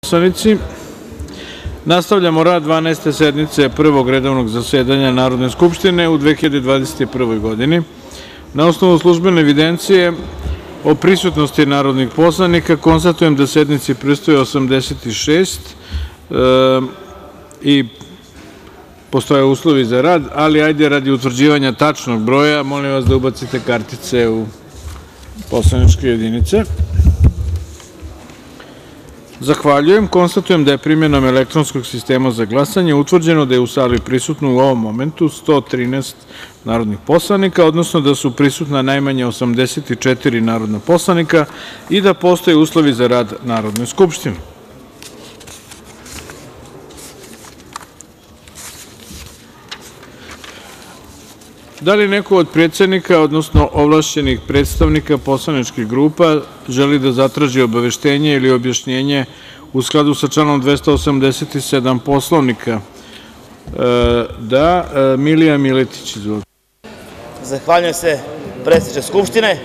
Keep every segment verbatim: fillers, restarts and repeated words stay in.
Poslanici, nastavljamo rad dvanaeste sednice Prvog redovnog zasedanja Narodne skupštine u dve hiljade dvadeset prvoj godini. Na osnovu službene evidencije o prisutnosti narodnih poslanika, konstatujem da sednici prisustvuje osamdeset šest e, i postoje uslovi za rad, ali ajde radi utvrđivanja tačnog broja, molim vas da ubacite kartice u poslaničke jedinice. Zahvaljujem. Konstatujem da je primenom elektronskog sistema za glasanje utvrđeno da je u sali prisutno u ovom momentu sto trinaest narodnih poslanika, odnosno da su prisutna najmanje osamdeset četiri narodna poslanika i da postoje uslovi za rad Narodne skupštine. Da li neko od predsednika, odnosno ovlašćenih predstavnika poslaničkih grupa želi da zatraži obaveštenje ili objašnjenje u skladu sa članom dvesta osamdeset sedam Poslovnika? Da, Milija Miletić, izvolite. Zahvaljujem se, predsedniče Skupštine,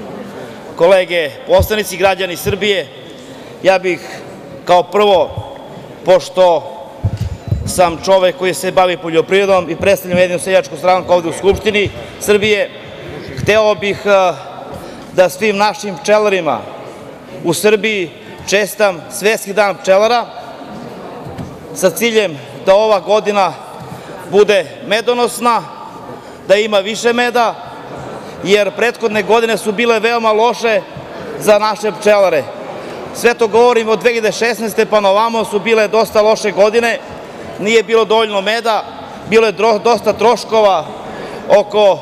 kolege poslanici, građani Srbije. Ja bih kao prvo, pošto sam čovek koji se bavi poljoprivredom i predstavljam Ujedinjenu seljačku stranku ovde u Skupštini Srbije, hteo bih da svim našim pčelarima u Srbiji čestitam Svetski dan pčelara sa ciljem da ova godina bude medonosna, da ima više meda, jer prethodne godine su bile veoma loše za naše pčelare. Sve to govorim od dve hiljade šesnaeste pa na ovamo su bile dosta loše godine, nije bilo dovoljno meda, bilo je dosta troškova oko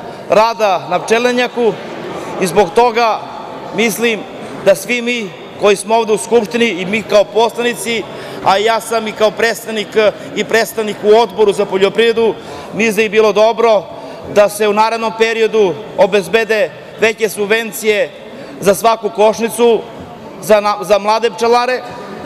rada na pčelinjaku i zbog toga mislim da svi mi koji smo ovde u Skupštini i mi kao poslanici, a ja sam i kao predstavnik i predstavnik u Odboru za poljoprivredu, mislim da je bilo dobro da se u narednom periodu obezbede veće subvencije za svaku košnicu za mlade pčelare,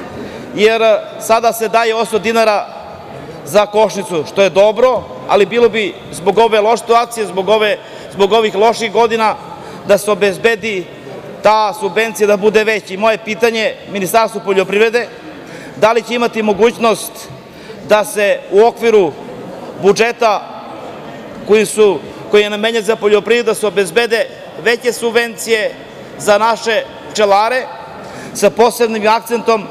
jer sada se daje osamsto dinara za košnicu, što je dobro, ali bilo bi zbog ove loše situacije, zbog ovih loših godina, da se obezbedi ta subvencija da bude veća. Moje pitanje Ministarstvu poljoprivrede, da li će imati mogućnost da se u okviru budžeta koji je namenjen za poljoprivredu, da se obezbede veće subvencije za naše pčelare, sa posebnim akcentom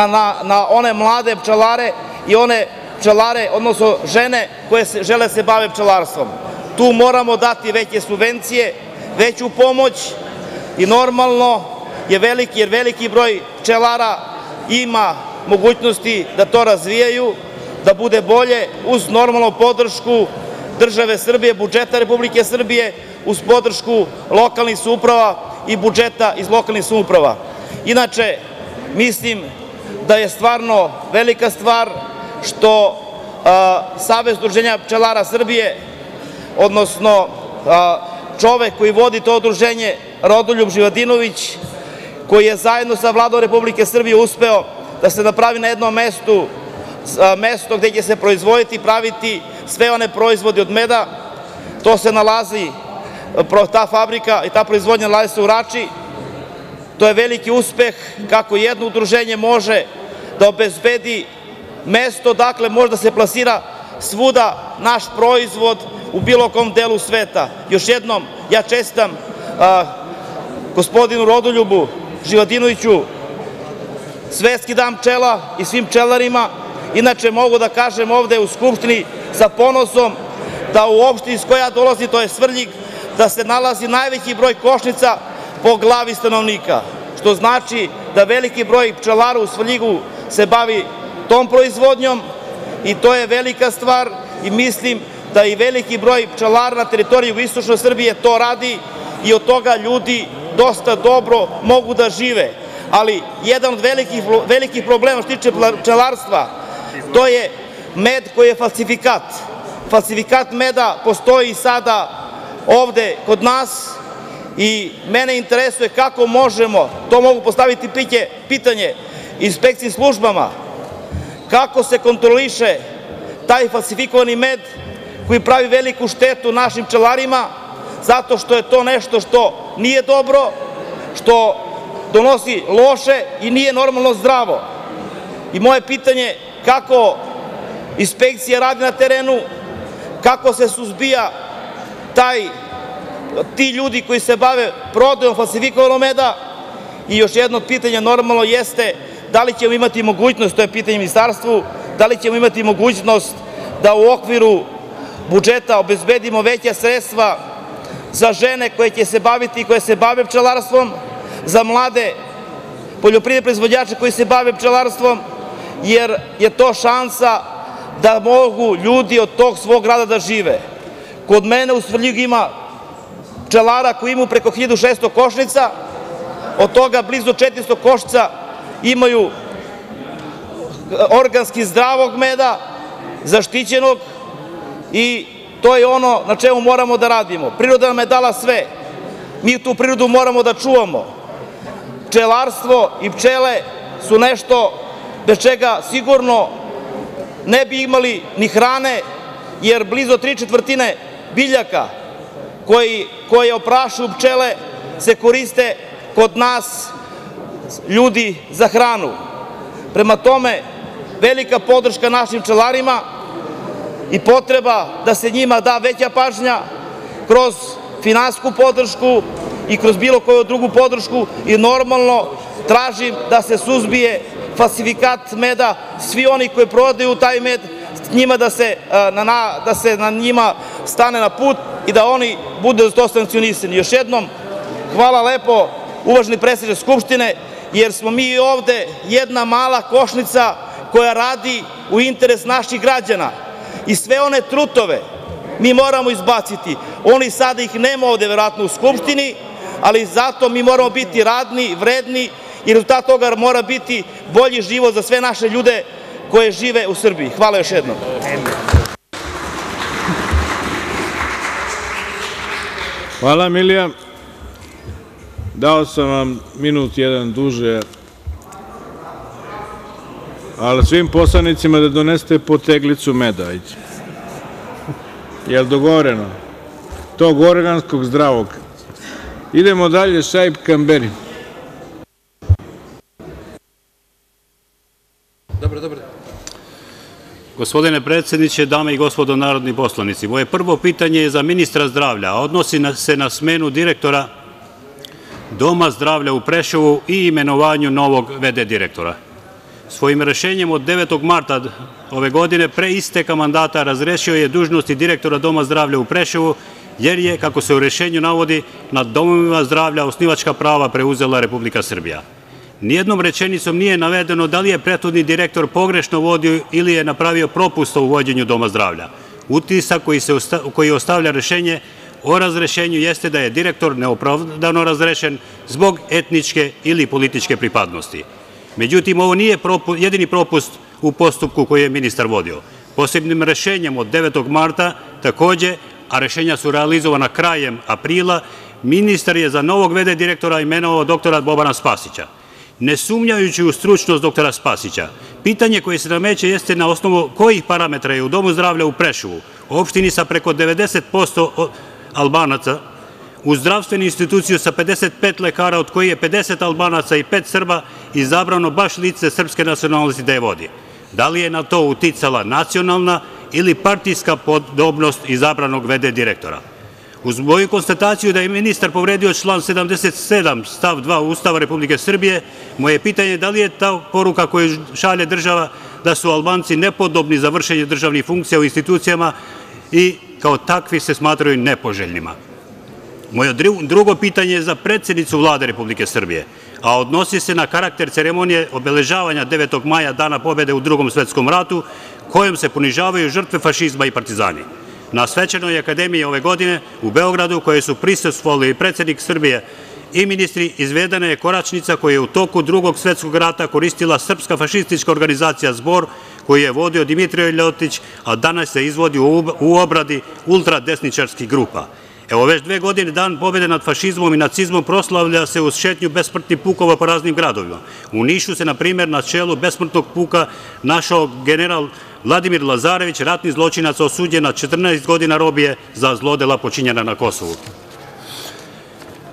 na one mlade pčelare i one pčelare, odnosno žene koje žele da se bave pčelarstvom. Tu moramo dati veće subvencije, veću pomoć i normalno je veliki, jer veliki broj pčelara ima mogućnosti da to razvijaju, da bude bolje, uz normalnu podršku države Srbije, budžeta Republike Srbije, uz podršku lokalnih samouprava i budžeta iz lokalnih samouprava. Inače, mislim da je stvarno velika stvar što Savez udruženja pčelara Srbije, odnosno čovek koji vodi to udruženje, Rodoljub Živadinović, koji je zajedno sa Vladom Republike Srbije uspeo da se napravi na jednom mestu mesto gde će se proizvoditi i praviti sve one proizvode od meda. To se nalazi, ta fabrika i ta proizvodnja nalazi se u Rači. To je veliki uspeh kako jedno udruženje može da obezbedi mesto dakle može da se plasira svuda naš proizvod u bilo kom delu sveta. Još jednom, ja čestitam gospodinu Rodoljubu Živadinoviću Svetski dan pčela i svim pčelarima. Inače, mogu da kažem ovde u Skupštini sa ponosom da u opštini iz koje ja dolazim, to je Svrljig, da se nalazi najveći broj košnica po glavi stanovnika, što znači da veliki broj pčelara u Svrljigu se bavi tom proizvodnjom i to je velika stvar i mislim da i veliki broj pčelara na teritoriji jugoistočne Srbije to radi i od toga ljudi dosta dobro mogu da žive. Ali jedan od velikih problema što se tiče pčelarstva, to je med koji je falsifikat. Falsifikat meda postoji sada ovde kod nas i mene interesuje kako možemo, to mogu postaviti pitanje inspekcijskim službama, kako se kontroliše taj falsifikovani med koji pravi veliku štetu našim pčelarima, zato što je to nešto što nije dobro, što donosi loše i nije normalno zdravo. i moje pitanje kako inspekcija radi na terenu, kako se suzbija taj, ti ljudi koji se bave prodajom falsifikovanog meda i još jedno pitanje normalno jeste da li ćemo imati mogućnost, to je pitanje ministarstvu, da li ćemo imati mogućnost da u okviru budžeta obezbedimo veća sredstva za žene koje će se baviti i koje se bave pčelarstvom, za mlade poljoprivredne proizvođače koji se bave pčelarstvom, jer je to šansa da mogu ljudi od tog svog rada da žive. Kod mene u Svrljigu ima pčelara koji imaju preko hiljadu šesto košnica, od toga blizu četiristo košnica imaju organski zdravog meda, zaštićenog, i to je ono na čemu moramo da radimo. Priroda nam je dala sve, mi tu prirodu moramo da čuvamo. Pčelarstvo i pčele su nešto bez čega sigurno ne bi imali ni hrane, jer blizu tri četvrtine biljaka koje oprašuju pčele se koriste kod nas ljudi za hranu. Prema tome, velika podrška našim pčelarima i potreba da se njima da veća pažnja kroz finansijsku podršku i kroz bilo koju drugu podršku, i normalno tražim da se suzbije falsifikat meda, svi oni koji prodaju taj med, njima da se, na, da se na njima stane na put i da oni budu za to sankcionisani. Još jednom, hvala lepo, uvaženi predsedniče Skupštine, jer smo mi ovde jedna mala košnica koja radi u interes naših građana, i sve one trutove mi moramo izbaciti. Oni sada ih nema ovde verovatno u Skupštini, ali zato mi moramo biti radni, vredni, i rezultat toga mora biti bolji život za sve naše ljude koje žive u Srbiji. Hvala još jednom. Hvala, Milija. Dao sam vam minut jedan duže, ali svim poslanicima da donesete po teglicu meda. Je li dogovoreno? Tog organskog zdravog. Idemo dalje, Šaip Kamberi. Dobro, dobro. Gospodine predsjedniče, dame i gospodo narodni poslanici, moje prvo pitanje je za ministra zdravlja, a odnosi se na smenu direktora Doma zdravlja u Preševu i imenovanju novog v d direktora. Svojim rešenjem od devetog marta ove godine, pre isteka mandata, razrešio je dužnosti direktora Doma zdravlja u Preševu, jer je, kako se u rešenju navodi, nad domovima zdravlja osnivačka prava preuzela Republika Srbija. Nijednom rečenicom nije navedeno da li je prethodni direktor pogrešno vodio ili je napravio propust u vođenju Doma zdravlja. Utisak koji, se osta, koji ostavlja rešenje o razrešenju jeste da je direktor neopravdano razrešen zbog etničke ili političke pripadnosti. Međutim, ovo nije propust, jedini propust u postupku koji je ministar vodio. Posebnim rešenjem od devetog marta takođe, a rešenja su realizovana krajem aprila, ministar je za novog v d direktora imenovao doktora Bobana Spasića. Ne sumnjajući u stručnost doktora Spasića, pitanje koje se nameće jeste na osnovu kojih parametra je u Domu zdravlja u Preševu, opštini sa preko devedeset posto Albanaca, u zdravstvenu instituciju sa pedeset pet lekara, od kojih je pedeset Albanaca i pet Srba, izabrano baš lice srpske nacionalnosti da je vodi. Da li je na to uticala nacionalna ili partijska podobnost izabranog v d direktora? Uz moju konstataciju da je ministar povredio član sedamdeset sedam stav dva Ustava Republike Srbije, moje pitanje je da li je ta poruka koju šalje država da su Albanci nepodobni za vršenje državnih funkcija u institucijama i kao takvi se smatraju nepoželjnima. Moje drugo pitanje je za predsednicu Vlade Republike Srbije, a odnosi se na karakter ceremonije obeležavanja devetog maja, Dana pobede u Drugom svetskom ratu, kojom se ponižavaju žrtve fašizma i partizani. Na Svečanoj akademiji ove godine u Beogradu, koje su prisustvovali predsednik Srbije i ministri, izvedena je koračnica koju je u toku Drugog svetskog rata koristila srpska fašistička organizacija Zbor, koju je vodio Dimitrije Ljotić, a danas se izvodi u obradi ultradesničarskih grupa. Evo, već dve godine Dan pobede nad fašizmom i nacizmom proslavlja se uz šetnju besmrtnih pukova po raznim gradovima. U Nišu se, na primjer, na čelu besmrtnog puka našao general Vladimir Lazarević, ratni zločinac osuđen na četrnaest godina robije za zlodela počinjena na Kosovu.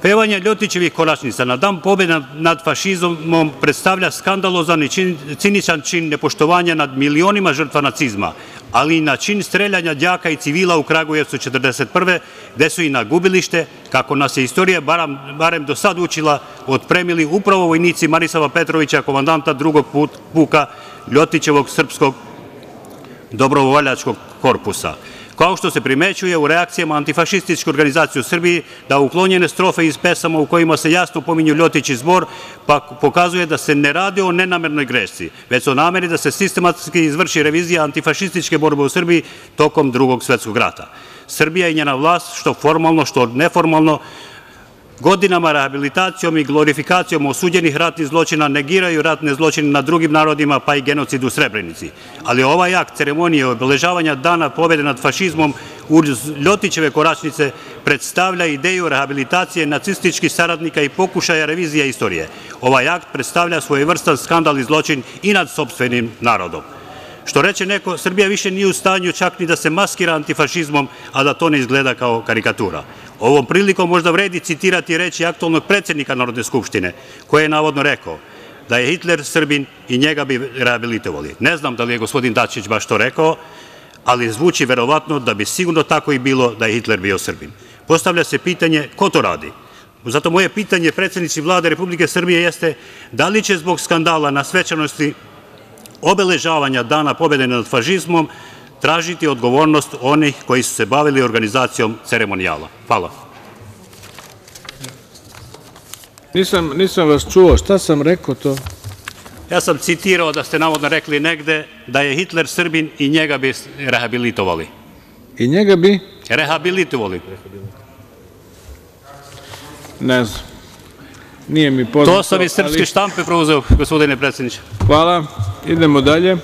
Pevanje Ljotićevih koračnica na dan pobede nad fašizmom predstavlja skandalozan i ciničan čin nepoštovanja nad milionima žrtva nacizma, ali i na čin streljanja đaka i civila u Kragujevcu četrdeset prve gde su i na gubilište, kako nas je istorija barem do sad učila, otpremili upravo vojnici Marisava Petrovića, komandanta drugog puka Ljotićevog srpskog dobrovoljačkog korpusa. Kao što se primećuje u reakcijama antifašističke organizacije u Srbiji, da uklonjene strofe iz pesama u kojima se jasno pominju Ljotić i Zbor, pa pokazuje da se ne radi o nenamernoj grešci, već o nameri da se sistematski izvrši revizija antifašističke borbe u Srbiji tokom Drugog svetskog rata. Srbija i njena vlast, što formalno, što neformalno, godinama rehabilitacijom i glorifikacijom osuđenih ratnih zločina negiraju ratne zločine nad drugim narodima, pa i genocid u Srebrenici. Ali ovaj akt ceremonije obeležavanja dana pobede nad fašizmom uz Ljotićeve koračnice predstavlja ideju rehabilitacije nacističkih saradnika i pokušaja revizije istorije. Ovaj akt predstavlja svojevrstan skandal i zločin i nad sopstvenim narodom. Što reče neko, Srbija više nije u stanju čak ni da se maskira antifašizmom, a da to ne izgleda kao karikatura. Ovom prilikom možda vredi citirati reči aktualnog predsednika Narodne skupštine, koji je navodno rekao da je Hitler Srbin i njega bi rehabilitovali. Ne znam da li je gospodin Dačić baš to rekao, ali zvuči verovatno da bi sigurno tako i bilo da je Hitler bio Srbin. Postavlja se pitanje ko to radi? Zato moje pitanje predsednici Vlade Republike Srbije jeste da li će zbog skandala na svečanosti obeležavanja dana pobede nad fašizmom tražiti odgovornost onih koji su se bavili organizacijom ceremonijala. Hvala. Nisam, nisam vas čuo, šta sam rekao to? Ja sam citirao da ste navodno rekli negde da je Hitler Srbin i njega bi rehabilitovali. I njega bi? Rehabilitovali. Ne znam. Nije mi poznato. To sam iz srpske štampe preuzeo, gospodine predsjedniče. Hvala. Idemo dalje.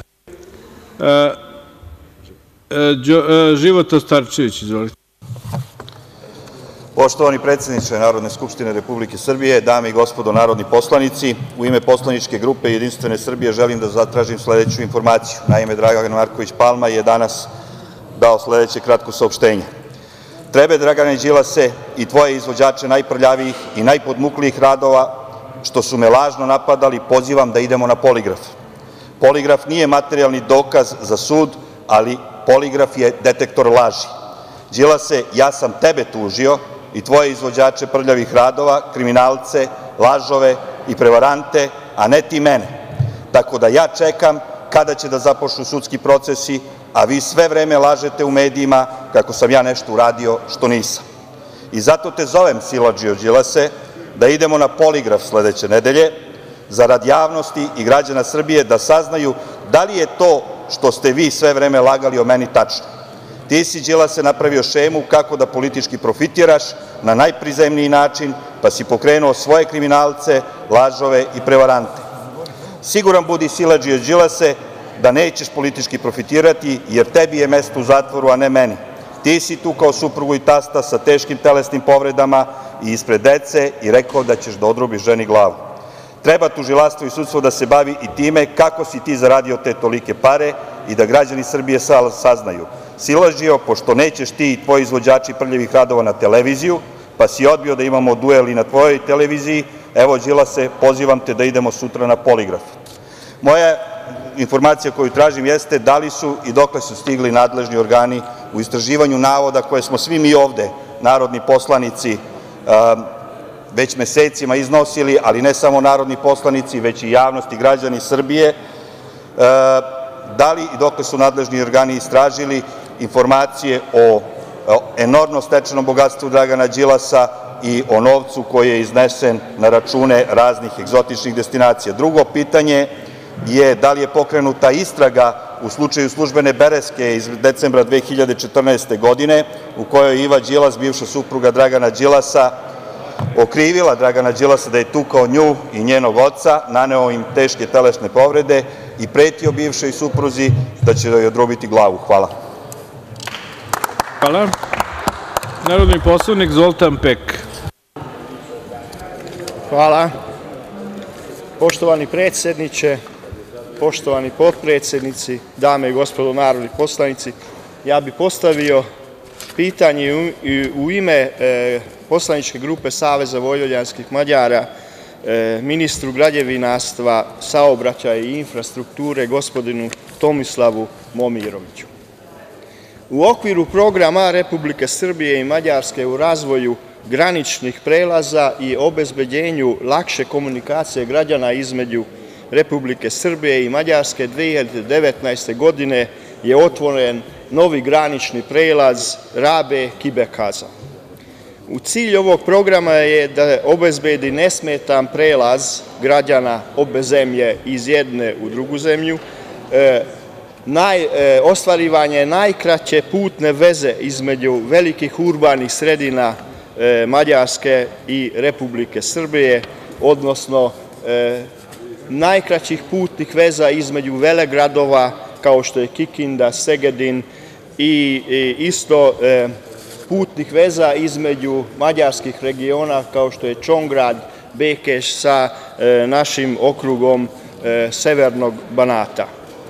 Života Starčević, izvolite. Poštovani predsedniče Narodne skupštine Republike Srbije, dame i gospodo narodni poslanici, u ime poslaničke grupe Jedinstvene Srbije želim da zatražim sledeću informaciju. Naime, Dragan Marković Palma je danas dao sledeće kratko saopštenje. Tebe, Dragane Đilase, i tvoje izvođače najprljavijih i najpodmuklijih radova, što su me lažno napadali, pozivam da idemo na poligraf. Poligraf nije materijalni dokaz za sud, ali poligraf je detektor laži. Đilase, ja sam tebe tužio i tvoje izvođače prljavih radova, kriminalce, lažove i prevarante, a ne ti mene. Tako da ja čekam kada će da započnu sudski procesi, a vi sve vreme lažete u medijima kako sam ja nešto uradio što nisam. I zato te zovem, siledžio Đilase, da idemo na poligraf sledeće nedelje, zarad javnosti i građana Srbije da saznaju da li je to što ste vi sve vreme lagali o meni tačno. Ti si, Đilase, napravio šemu kako da politički profitiraš na najprizemniji način, pa si pokrenuo svoje kriminalce, lažove i prevarante. Siguran budi, siledžio Đilase, da nećeš politički profitirati, jer tebi je mesto u zatvoru, a ne meni. Ti si tu kao suprugu i tasta sa teškim telesnim povredama i ispred dece i rekao da ćeš da odrubiš ženi glavu. Treba tužilaštvo i sudstvo da se bavi i time kako si ti zaradio te tolike pare i da građani Srbije saznaju. Siledžio, pošto nećeš ti i tvoji izvođači prljavih radova na televiziju, pa si odbio da imamo duel i na tvojoj televiziji, evo, Đilase, pozivam te da idemo sutra na poligraf. Moja informacija koju tražim jeste da li su i dokle su stigli nadležni organi u istraživanju navoda koje smo svi mi ovde, narodni poslanici, već mesecima iznosili, ali ne samo narodni poslanici, već i javnost i građani Srbije, da li i dokle su nadležni organi istražili informacije o enormno stečenom bogatstvu Dragana Đilasa i o novcu koji je iznesen na račune raznih egzotičnih destinacija. Drugo pitanje je da li je pokrenuta istraga u slučaju službene bereske iz decembra dve hiljade četrnaeste. godine, u kojoj je Iva Đilas, bivša supruga Dragana Đilasa, okrivila Dragana Đilasa da je tukao nju i njenog oca, naneo im teške telesne povrede i pretio bivšoj supruzi da će joj odrubiti glavu. Hvala. Hvala. Narodni poslanik Zoltan Pek. Hvala. Poštovani predsedniče, poštovani potpredsednici, dame i gospodo narodni poslanici, ja bih postavio pitanje u ime poslaničke grupe Saveza vojvođanskih Mađara ministru građevinarstva, saobraćaja i infrastrukture, gospodinu Tomislavu Momiroviću. U okviru programa Republike Srbije i Mađarske u razvoju graničnih prelaza i obezbeđenju lakše komunikacije građana između Republike Srbije i Mađarske dve hiljade devetnaeste. godine je otvoren novi granični prelaz Rabe-Kibekaza. U cilju ovog programa je da obezbedi nesmetan prelaz građana obe zemlje iz jedne u drugu zemlju, ostvarivanje najkraće putne veze između velikih urbanih sredina Mađarske i Republike Srbije, odnosno najkraćih putnih veza između velegradova kao što je Kikinda, Segedin i isto putnih veza između mađarskih regiona kao što je Čongrad, Bekeš sa našim okrugom Severnog Banata.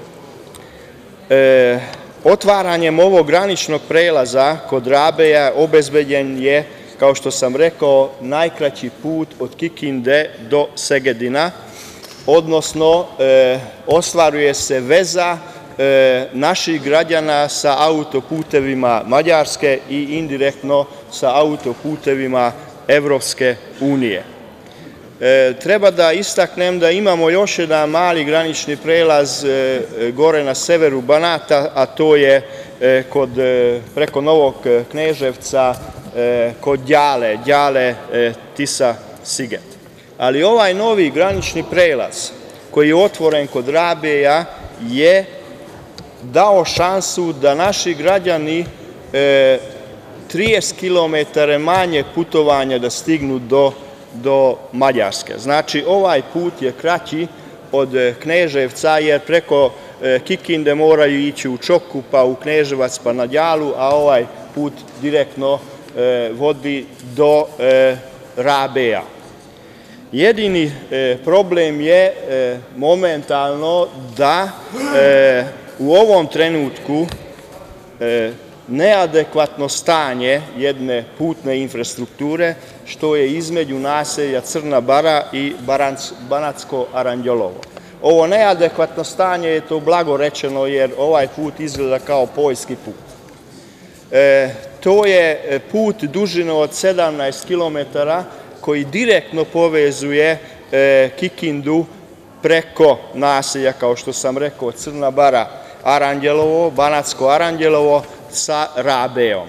Otvaranjem ovog graničnog prelaza kod Rabeja obezbeđen je, kao što sam rekao, najkraći put od Kikinde do Segedina, odnosno ostvaruje se veza naših građana sa autoputevima Mađarske i indirektno sa autoputevima Evropske unije. Treba da istaknem da imamo još jedan mali granični prelaz gore na severu Banata, a to je preko Novog Kneževca kod Đale, Đale Tisa Siget. Ali ovaj novi granični prelaz koji je otvoren kod Rabeja je dao šansu da naši građani trideset kilometara manje putovanja da stignu do do Mađarske. Znači, ovaj put je kraći od Kneževca, jer preko Kikinde moraju ići u Čoku, pa u Kneževac, pa na Đalu, a ovaj put direktno vodi do Rabeja. Jedini problem je momentalno da u ovom trenutku neadekvatno stanje jedne putne infrastrukture, što je između naselja Crna Bara i Banatsko Aranđelovo. Ovo neadekvatno stanje je to blago rečeno, jer ovaj put izgleda kao poljski put. To je put dužine od sedamnaest kilometara koji direktno povezuje Kikindu preko naselja, kao što sam rekao, Crna Bara, Aranđelovo, Banatsko Aranđelovo sa Rabejom.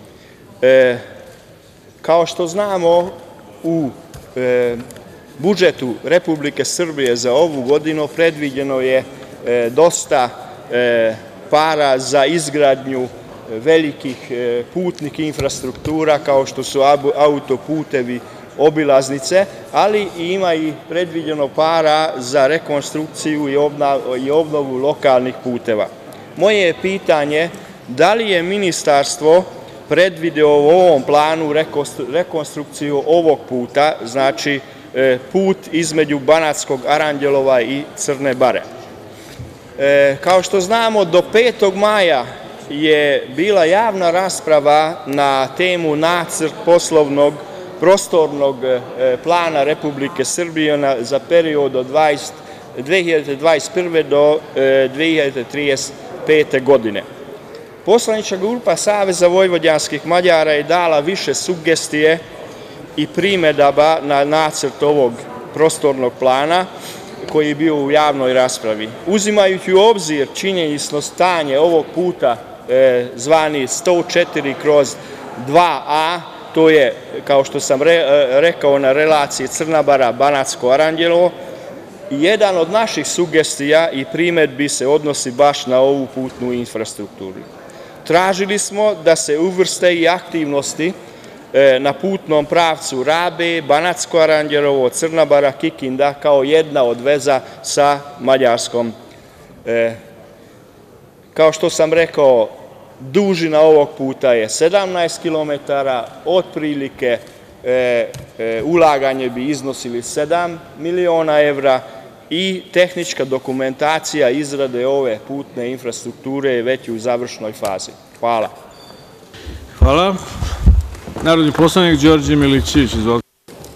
Kao što znamo, u budžetu Republike Srbije za ovu godinu predviđeno je dosta para za izgradnju velikih putnih infrastruktura kao što su autoputevi, obilaznice, ali ima i predviđeno para za rekonstrukciju i obnovu lokalnih puteva. Moje je pitanje da li je ministarstvo predvideo u ovom planu rekonstrukciju ovog puta, znači put između Banatskog Aranđelova i Crne Bare. Kao što znamo, do petog maja je bila javna rasprava na temu Nacrt poslovnog prostornog plana Republike Srbije za period od dve hiljade dvadeset prve do dve hiljade trideset pete. godine. Poslanička grupa Saveza vojvođanskih Mađara je dala više sugestije i primedaba na nacrt ovog prostornog plana koji je bio u javnoj raspravi. Uzimajući u obzir činjenično stanje ovog puta zvani sto četiri kroz dva a, to je, kao što sam rekao, na relaciji Crna Bara – Banatsko Aranđelovo, jedan od naših sugestija i primedbi se odnosi baš na ovu putnu infrastrukturu. Tražili smo da se uvrste i aktivnosti na putnom pravcu Rabe, Banatsko Aranđelovo, Crna Bara, Kikinda kao jedna od veza sa Mađarskom. Kao što sam rekao, dužina ovog puta je sedamnaest kilometara, otprilike ulaganje bi iznosili sedam miliona evra i tehnička dokumentacija izrade ove putne infrastrukture je već u završnoj fazi. Hvala. Hvala. narodni poslanik Đorđe Milićević. Izvolite.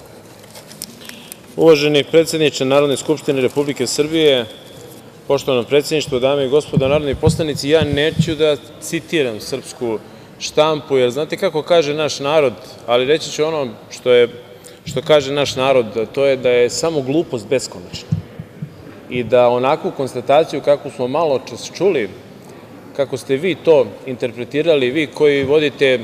Uvaženi predsedniče Narodne skupštine Republike Srbije, poštovano predsedništvo, dame i gospodo narodni poslanici, ja neću da citiram srpsku štampu, jer znate kako kaže naš narod, ali reći ću ono što je, što kaže naš narod, a to je da je samo glupost beskonačna i da onakvu konstataciju kakvu smo malo čas čuli, kako ste vi to interpretirali, vi koji vodite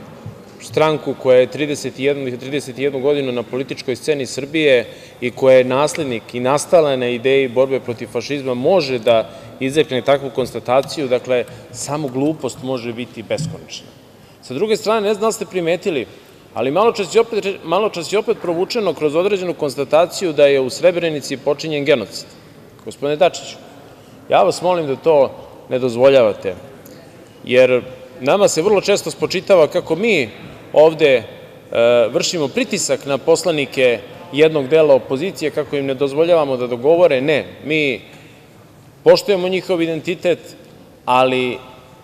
stranku koja je trideset jednu godinu na političkoj sceni Srbije i koja je naslednik i nastala na ideji borbe protiv fašizma, može da izrekne takvu konstataciju. Dakle, samo glupost može biti beskonačna. Sa druge strane, ne znam da li ste primetili, ali malo čas je opet provučeno kroz određenu konstataciju da je u Srebrenici počinjen genocid. Gospodine Dačiću, ja vas molim da to ne dozvoljavate, jer nama se vrlo često spočitava kako mi ovde vršimo pritisak na poslanike jednog dela opozicije, kako im ne dozvoljavamo da dogovore. Ne, mi poštujemo njihov identitet, ali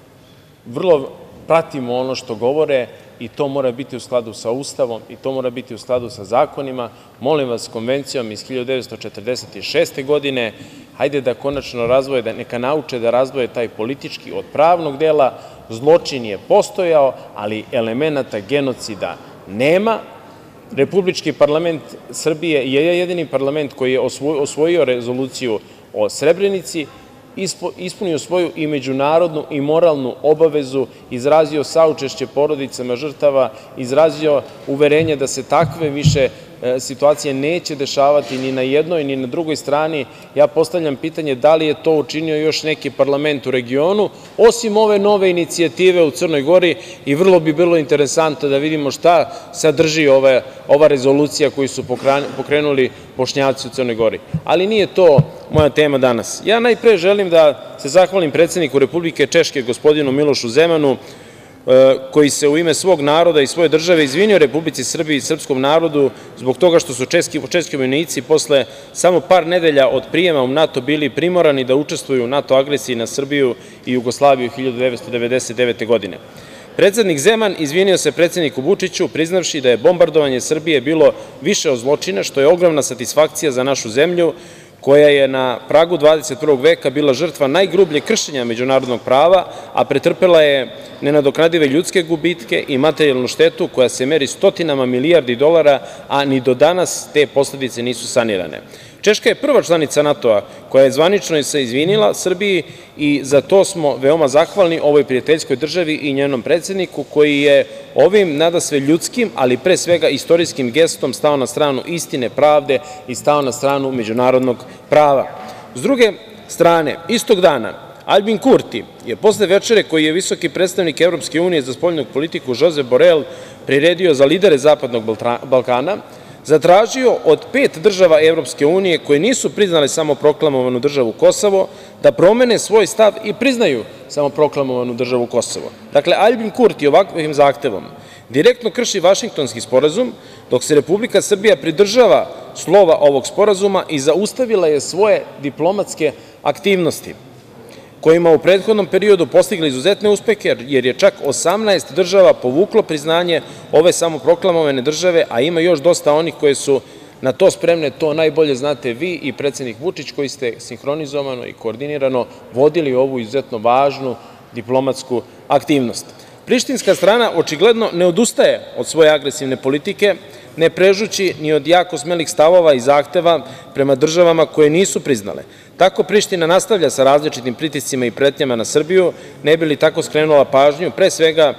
vrlo pratimo ono što govore i to mora biti u skladu sa Ustavom i to mora biti u skladu sa zakonima. Molim vas, Konvencijom iz hiljadu devetsto četrdeset šeste godine, hajde da konačno razvoje, da neka nauče da razvoje taj politički od pravnog dela. Zločin je postojao, ali elemenata genocida nema. Republički parlament Srbije je jedini parlament koji je osvojio rezoluciju o Srebrenici, ispunio svoju i međunarodnu i moralnu obavezu, izrazio saučešće porodicama žrtava, izrazio uverenje da se takve više situacije neće dešavati ni na jednoj ni na drugoj strani. Ja postavljam pitanje da li je to učinio još neki parlament u regionu, osim ove nove inicijative u Crnoj Gori, i vrlo bi bilo interesantno da vidimo šta sadrži ova rezolucija koju su pokrenuli Bošnjaci u Crnoj Gori. Ali nije to moja tema danas. Ja najpre želim da se zahvalim predsedniku Republike Češke, gospodinu Milošu Zemanu, koji se u ime svog naroda i svoje države izvinio Republici Srbiji i srpskom narodu zbog toga što su češki vojnici posle samo par nedelja od prijema u NATO bili primorani da učestvuju u NATO agresiji na Srbiju i Jugoslaviju hiljadu devetsto devedeset devete godine. Predsednik Zeman izvinio se predsedniku Vučiću priznavši da je bombardovanje Srbije bilo više od zločina, što je ogromna satisfakcija za našu zemlju, koja je na pragu dvadeset prvog veka bila žrtva najgrubljeg kršenja međunarodnog prava, a pretrpela je nenadoknadive ljudske gubitke i materijalnu štetu koja se meri stotinama milijardi dolara, a ni do danas te posledice nisu sanirane. Češka je prva članica NATO-a koja je zvanično se izvinila Srbiji i za to smo veoma zahvalni ovoj prijateljskoj državi i njenom predsedniku, koji je ovim nadasve ljudskim, ali pre svega istorijskim gestom stao na stranu istine, pravde i stao na stranu međunarodnog prava. S druge strane, istog dana, Albin Kurti je posle večere koji je visoki predstavnik Evropske unije za spoljnu politiku Žozef Borel priredio za lidere Zapadnog Balkana, zatražio od pet država Evropske unije koje nisu priznale samoproklamovanu državu Kosovo da promene svoj stav i priznaju samoproklamovanu državu Kosovo. Dakle, Albin Kurti ovakvim zahtevom direktno krši Vašingtonski sporazum, dok se Republika Srbija pridržava slova ovog sporazuma i zaustavila je svoje diplomatske aktivnosti, kojima u prethodnom periodu postigli izuzetne uspehe, jer je čak osamnaest država povuklo priznanje ove samoproklamovane države, a ima još dosta onih koje su na to spremne. To najbolje znate vi i predsednik Vučić, koji ste sinhronizovano i koordinirano vodili ovu izuzetno važnu diplomatsku aktivnost. Prištinska strana očigledno ne odustaje od svoje agresivne politike, ne prežući ni od jako smelih stavova i zahteva prema državama koje nisu priznale. Tako Priština nastavlja sa različitim pritiscima i pretnjama na Srbiju, ne bi li tako skrenula pažnju, pre svega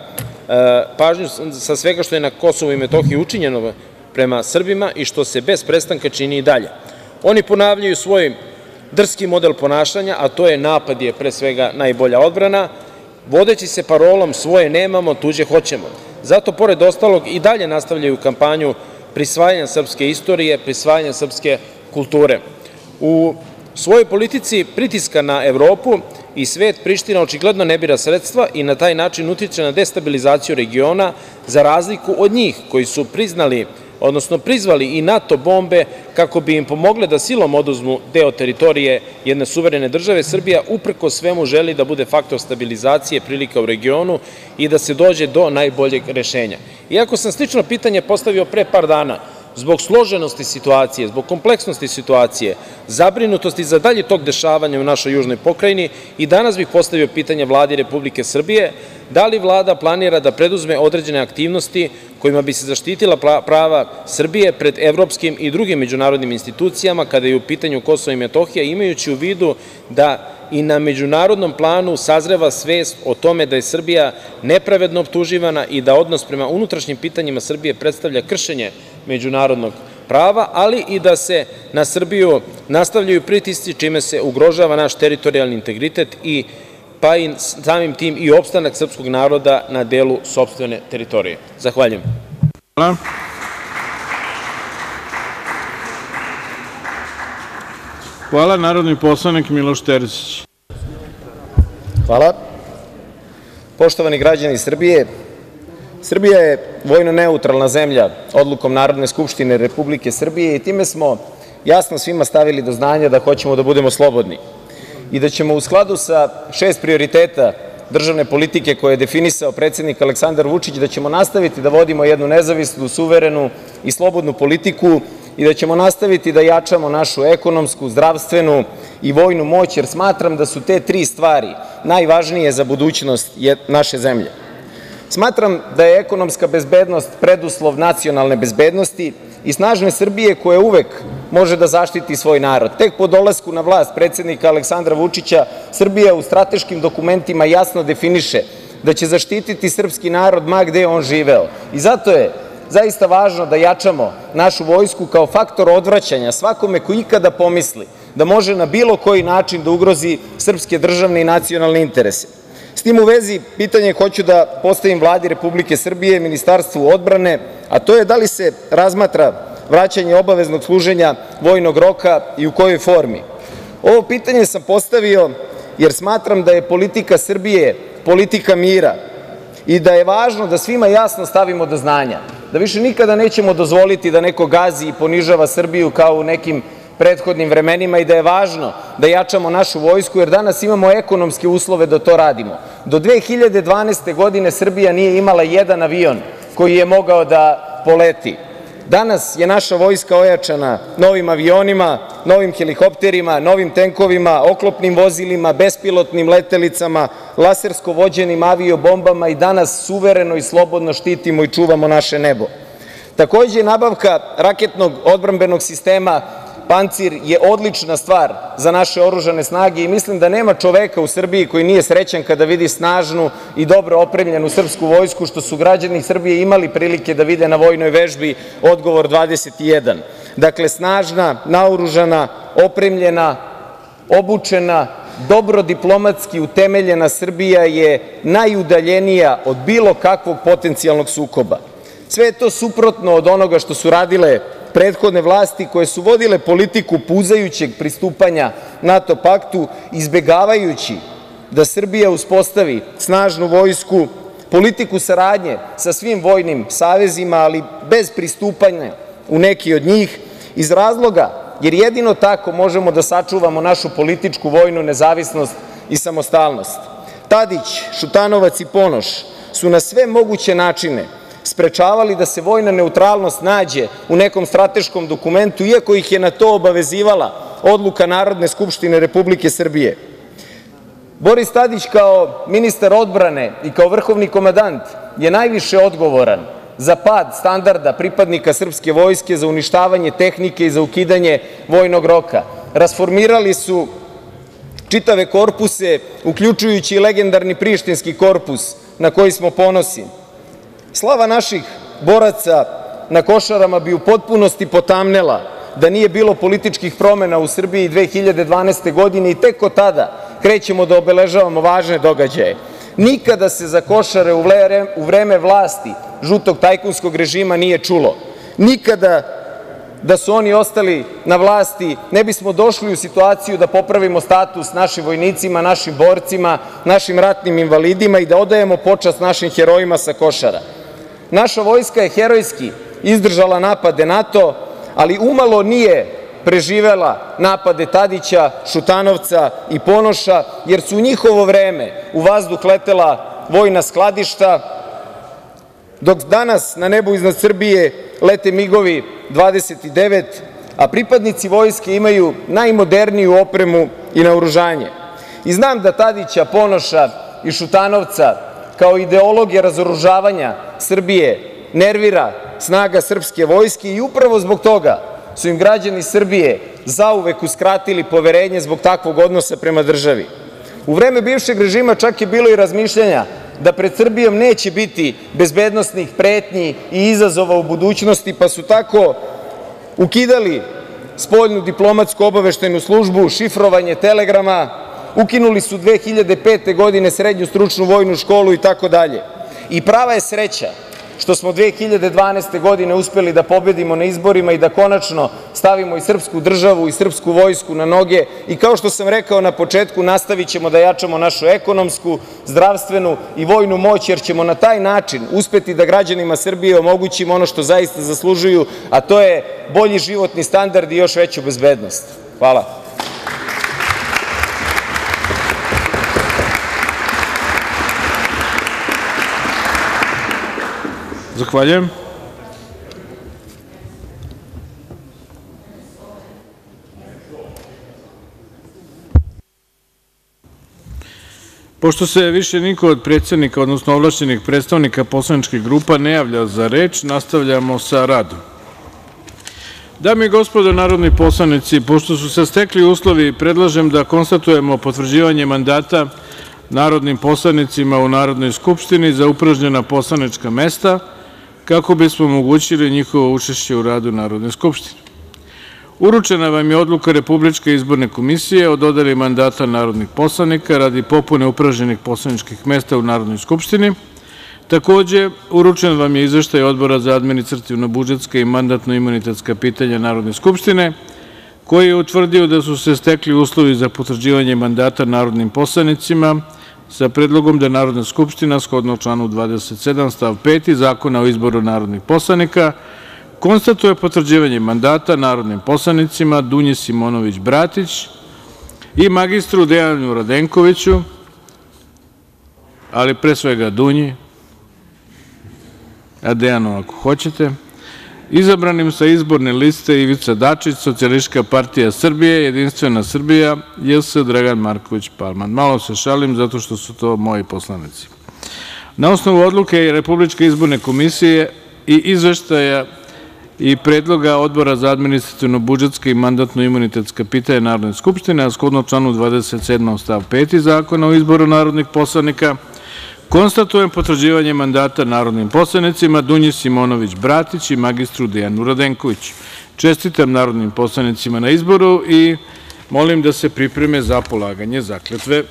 pažnju sa svega što je na Kosovu i Metohiji učinjeno prema Srbima i što se bez prestanka čini i dalje. Oni ponavljaju svoj drski model ponašanja, a to je napad je pre svega najbolja odbrana, vodeći se parolom svoje nemamo, tuđe hoćemo. Zato, pored ostalog, i dalje nastavljaju kampanju prisvajanja srpske istorije, prisvajanja srpske kulture. U svojoj politici pritiska na Evropu i svet Priština očigledno ne bira sredstva i na taj način utiče na destabilizaciju regiona, za razliku od njih koji su priznali odnosno prizvali i NATO bombe kako bi im pomogle da silom oduzmu deo teritorije jedne suverene države, Srbija uprkos svemu želi da bude faktor stabilizacije prilika u regionu i da se dođe do najboljeg rešenja. Iako sam slično pitanje postavio pre par dana, zbog složenosti situacije, zbog kompleksnosti situacije, zabrinutosti za dalji tok dešavanja u našoj južnoj pokrajini, i danas bih postavio pitanje Vladi Republike Srbije – da li Vlada planira da preduzme određene aktivnosti kojima bi se zaštitila prava Srbije pred evropskim i drugim međunarodnim institucijama kada je u pitanju Kosovo i Metohija, imajući u vidu da i na međunarodnom planu sazreva svest o tome da je Srbija nepravedno optuživana i da odnos prema unutrašnjim pitanjima Srbije predstavlja kršenje međunarodnog prava, ali i da se na Srbiju nastavljaju pritisci čime se ugrožava naš teritorijalni integritet i pa i samim tim i opstanak srpskog naroda na delu sopstvene teritorije. Zahvaljujem. Hvala. Hvala. Narodni poslanik Miloš Terzić. Hvala. Poštovani građani Srbije, Srbija je vojno neutralna zemlja odlukom Narodne skupštine Republike Srbije i time smo jasno svima stavili do znanja da hoćemo da budemo slobodni i da ćemo u skladu sa šest prioriteta državne politike koje je definisao predsednik Aleksandar Vučić, da ćemo nastaviti da vodimo jednu nezavisnu, suverenu i slobodnu politiku i da ćemo nastaviti da jačamo našu ekonomsku, zdravstvenu i vojnu moć, jer smatram da su te tri stvari najvažnije za budućnost naše zemlje. Smatram da je ekonomska bezbednost preduslov nacionalne bezbednosti i snažne Srbije koja uvek može da zaštiti svoj narod. Tek po dolasku na vlast predsednika Aleksandra Vučića, Srbija u strateškim dokumentima jasno definiše da će zaštititi srpski narod ma gde on živeo. I zato je zaista važno da jačamo našu vojsku kao faktor odvraćanja svakome ko ikada pomisli da može na bilo koji način da ugrozi srpske državne i nacionalne interese. S tim u vezi, pitanje hoću da postavim Vladi Republike Srbije, Ministarstvu odbrane, a to je da li se razmatra vraćanje obaveznog služenja vojnog roka i u kojoj formi? Ovo pitanje sam postavio jer smatram da je politika Srbije politika mira i da je važno da svima jasno stavimo do znanja da više nikada nećemo dozvoliti da neko gazi i ponižava Srbiju kao u nekim prethodnim vremenima i da je važno da jačamo našu vojsku, jer danas imamo ekonomske uslove da to radimo. Do dve hiljade dvanaeste. godine Srbija nije imala jedan avion koji je mogao da poleti. Danas je naša vojska ojačana novim avionima, novim helikopterima, novim tenkovima, oklopnim vozilima, bespilotnim letelicama, lasersko vođenim avio-bombama i danas suvereno i slobodno štitimo i čuvamo naše nebo. Takođe, nabavka raketnog odbrambenog sistema Pancir je odlična stvar za naše oružane snage i mislim da nema čoveka u Srbiji koji nije srećan kada vidi snažnu i dobro opremljenu srpsku vojsku, što su građani Srbije imali prilike da vide na vojnoj vežbi Odgovor dvadeset jedan. Dakle, snažna, naoružana, opremljena, obučena, dobro diplomatski utemeljena Srbija je najudaljenija od bilo kakvog potencijalnog sukoba. Sve je to suprotno od onoga što su radile prethodne vlasti koje su vodile politiku puzajućeg pristupanja NATO paktu, izbegavajući da Srbija uspostavi snažnu vojsku, politiku saradnje sa svim vojnim savezima, ali bez pristupanja u neki od njih, iz razloga jer jedino tako možemo da sačuvamo našu političku vojnu nezavisnost i samostalnost. Tadić, Šutanovac i Ponoš su na sve moguće načine sprečavali da se vojna neutralnost nađe u nekom strateškom dokumentu, iako ih je na to obavezivala odluka Narodne skupštine Republike Srbije. Boris Tadić kao ministar odbrane i kao vrhovni komandant je najviše odgovoran za pad standarda pripadnika srpske vojske, za uništavanje tehnike i za ukidanje vojnog roka. Rasformirali su čitave korpuse, uključujući i legendarni Prištinski korpus na koji smo ponosni. Slava naših boraca na Košarama bi u potpunosti potamnela da nije bilo političkih promena u Srbiji dve hiljade dvanaeste. godine i tek od tada krećemo da obeležavamo važne događaje. Nikada se za Košare u vreme vlasti žutog tajkunskog režima nije čulo. Nikada da su oni ostali na vlasti ne bismo došli u situaciju da popravimo status našim vojnicima, našim borcima, našim ratnim invalidima i da odajemo počast našim herojima sa Košara. Naša vojska je herojski izdržala napade NATO, ali umalo nije preživela napade Tadića, Šutanovca i Ponoša, jer su u njihovo vreme u vazduh letela vojna skladišta, dok danas na nebu iznad Srbije lete migovi dvadeset devet, a pripadnici vojske imaju najmoderniju opremu i naoružanje. I znam da Tadića, Ponoša i Šutanovca kao ideologija razoružavanja Srbije nervira snaga srpske vojske i upravo zbog toga su im građani Srbije zauvek uskratili poverenje zbog takvog odnosa prema državi. U vreme bivšeg režima čak je bilo i razmišljanja da pred Srbijom neće biti bezbednosnih pretnji i izazova u budućnosti, pa su tako ukidali spoljnu diplomatsku obaveštajnu službu, šifrovanje telegrama, ukinuli su dve hiljade pete. godine srednju stručnu vojnu školu i tako dalje. I prava je sreća što smo dve hiljade dvanaeste. godine uspeli da pobedimo na izborima i da konačno stavimo i srpsku državu i srpsku vojsku na noge. I kao što sam rekao na početku, nastavićemo da jačamo našu ekonomsku, zdravstvenu i vojnu moć, jer ćemo na taj način uspeti da građanima Srbije omogućimo ono što zaista zaslužuju, a to je bolji životni standard i još veću bezbednost. Hvala. Zahvaljujem. Pošto se više niko od predsednika, odnosno ovlašćenih predstavnika poslaničkih grupa ne javlja za reč, nastavljamo sa radom. Dame i gospodo narodni poslanici, pošto su se stekli uslovi, predlažem da konstatujemo potvrđivanje mandata narodnim poslanicima u Narodnoj skupštini za upražnjena poslanička mesta, kako bismo omogućili njihovo učešće u radu Narodne skupštine. Uručena vam je odluka Republičke izborne komisije o dodeli mandata narodnih poslanika radi popune upražnjenih poslaničkih mesta u Narodnoj skupštini. Takođe, uručen vam je izveštaj Odbora za administrativno-budžetska i mandatno-imunitetska pitanja Narodne skupštine, koji je utvrdio da su se stekli uslovi za potvrđivanje mandata narodnim poslanicima sa predlogom da Narodna skupština, shodno članu dvadeset sedam stav peti Zakona o izboru narodnih poslanika, konstatuje potvrđivanje mandata narodnim poslanicima Dunji Simonović Bratić i magistru Dejanu Radenkoviću, ali pre svega Dunji, a Dejanu ako hoćete, izabranim sa izborne liste Ivica Dačić, Socijalistička partija Srbije, Jedinstvena Srbija, J S Dragan Marković Palma. Malo se šalim zato što su to moji poslanici. Na osnovu odluke Republičke izborne komisije i izveštaja i predloga Odbora za administrativno-budžetska i mandatno-imunitetska pitanja Narodne skupštine, a shodno članu dvadeset sedam stav peti Zakona o izboru narodnih poslanika, konstatujem potvrđivanje mandata narodnim poslanicima Dunji Simonović Bratić i magistru Dejanu Radenkoviću. Čestitam narodnim poslanicima na izboru i molim da se pripreme za polaganje zakletve.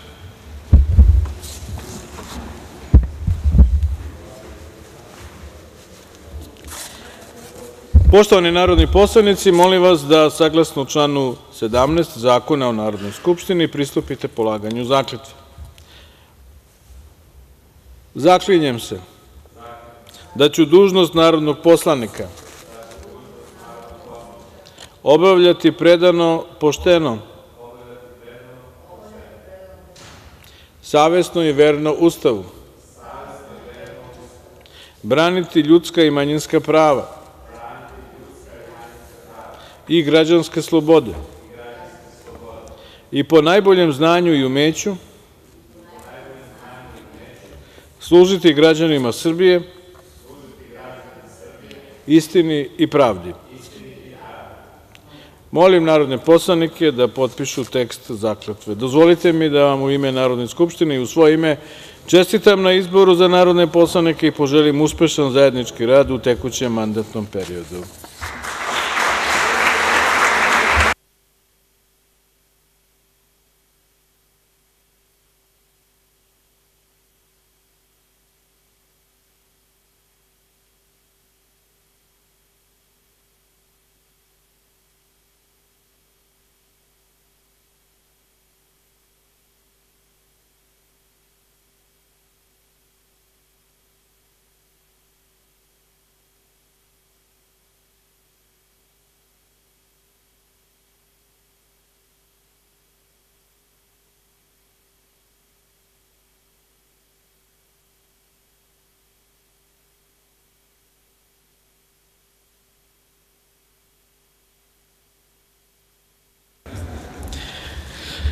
Poštovani narodni poslanici, molim vas da, saglasno članu sedamnaest Zakona o Narodnoj skupštini, pristupite polaganju zakletve. Zaklinjem se da ću dužnost narodnog poslanika obavljati predano, pošteno, savesno i verno Ustavu, braniti ljudska i manjinska prava i građanske slobode i po najboljem znanju i umeću služiti građanima Srbije, istini i pravdi. Molim narodne poslanike da potpišu tekst zakletve. Dozvolite mi da vam u ime Narodne skupštine i u svoje ime čestitam na izboru za narodne poslanike i poželim uspešan zajednički rad u tekućem mandatnom periodu.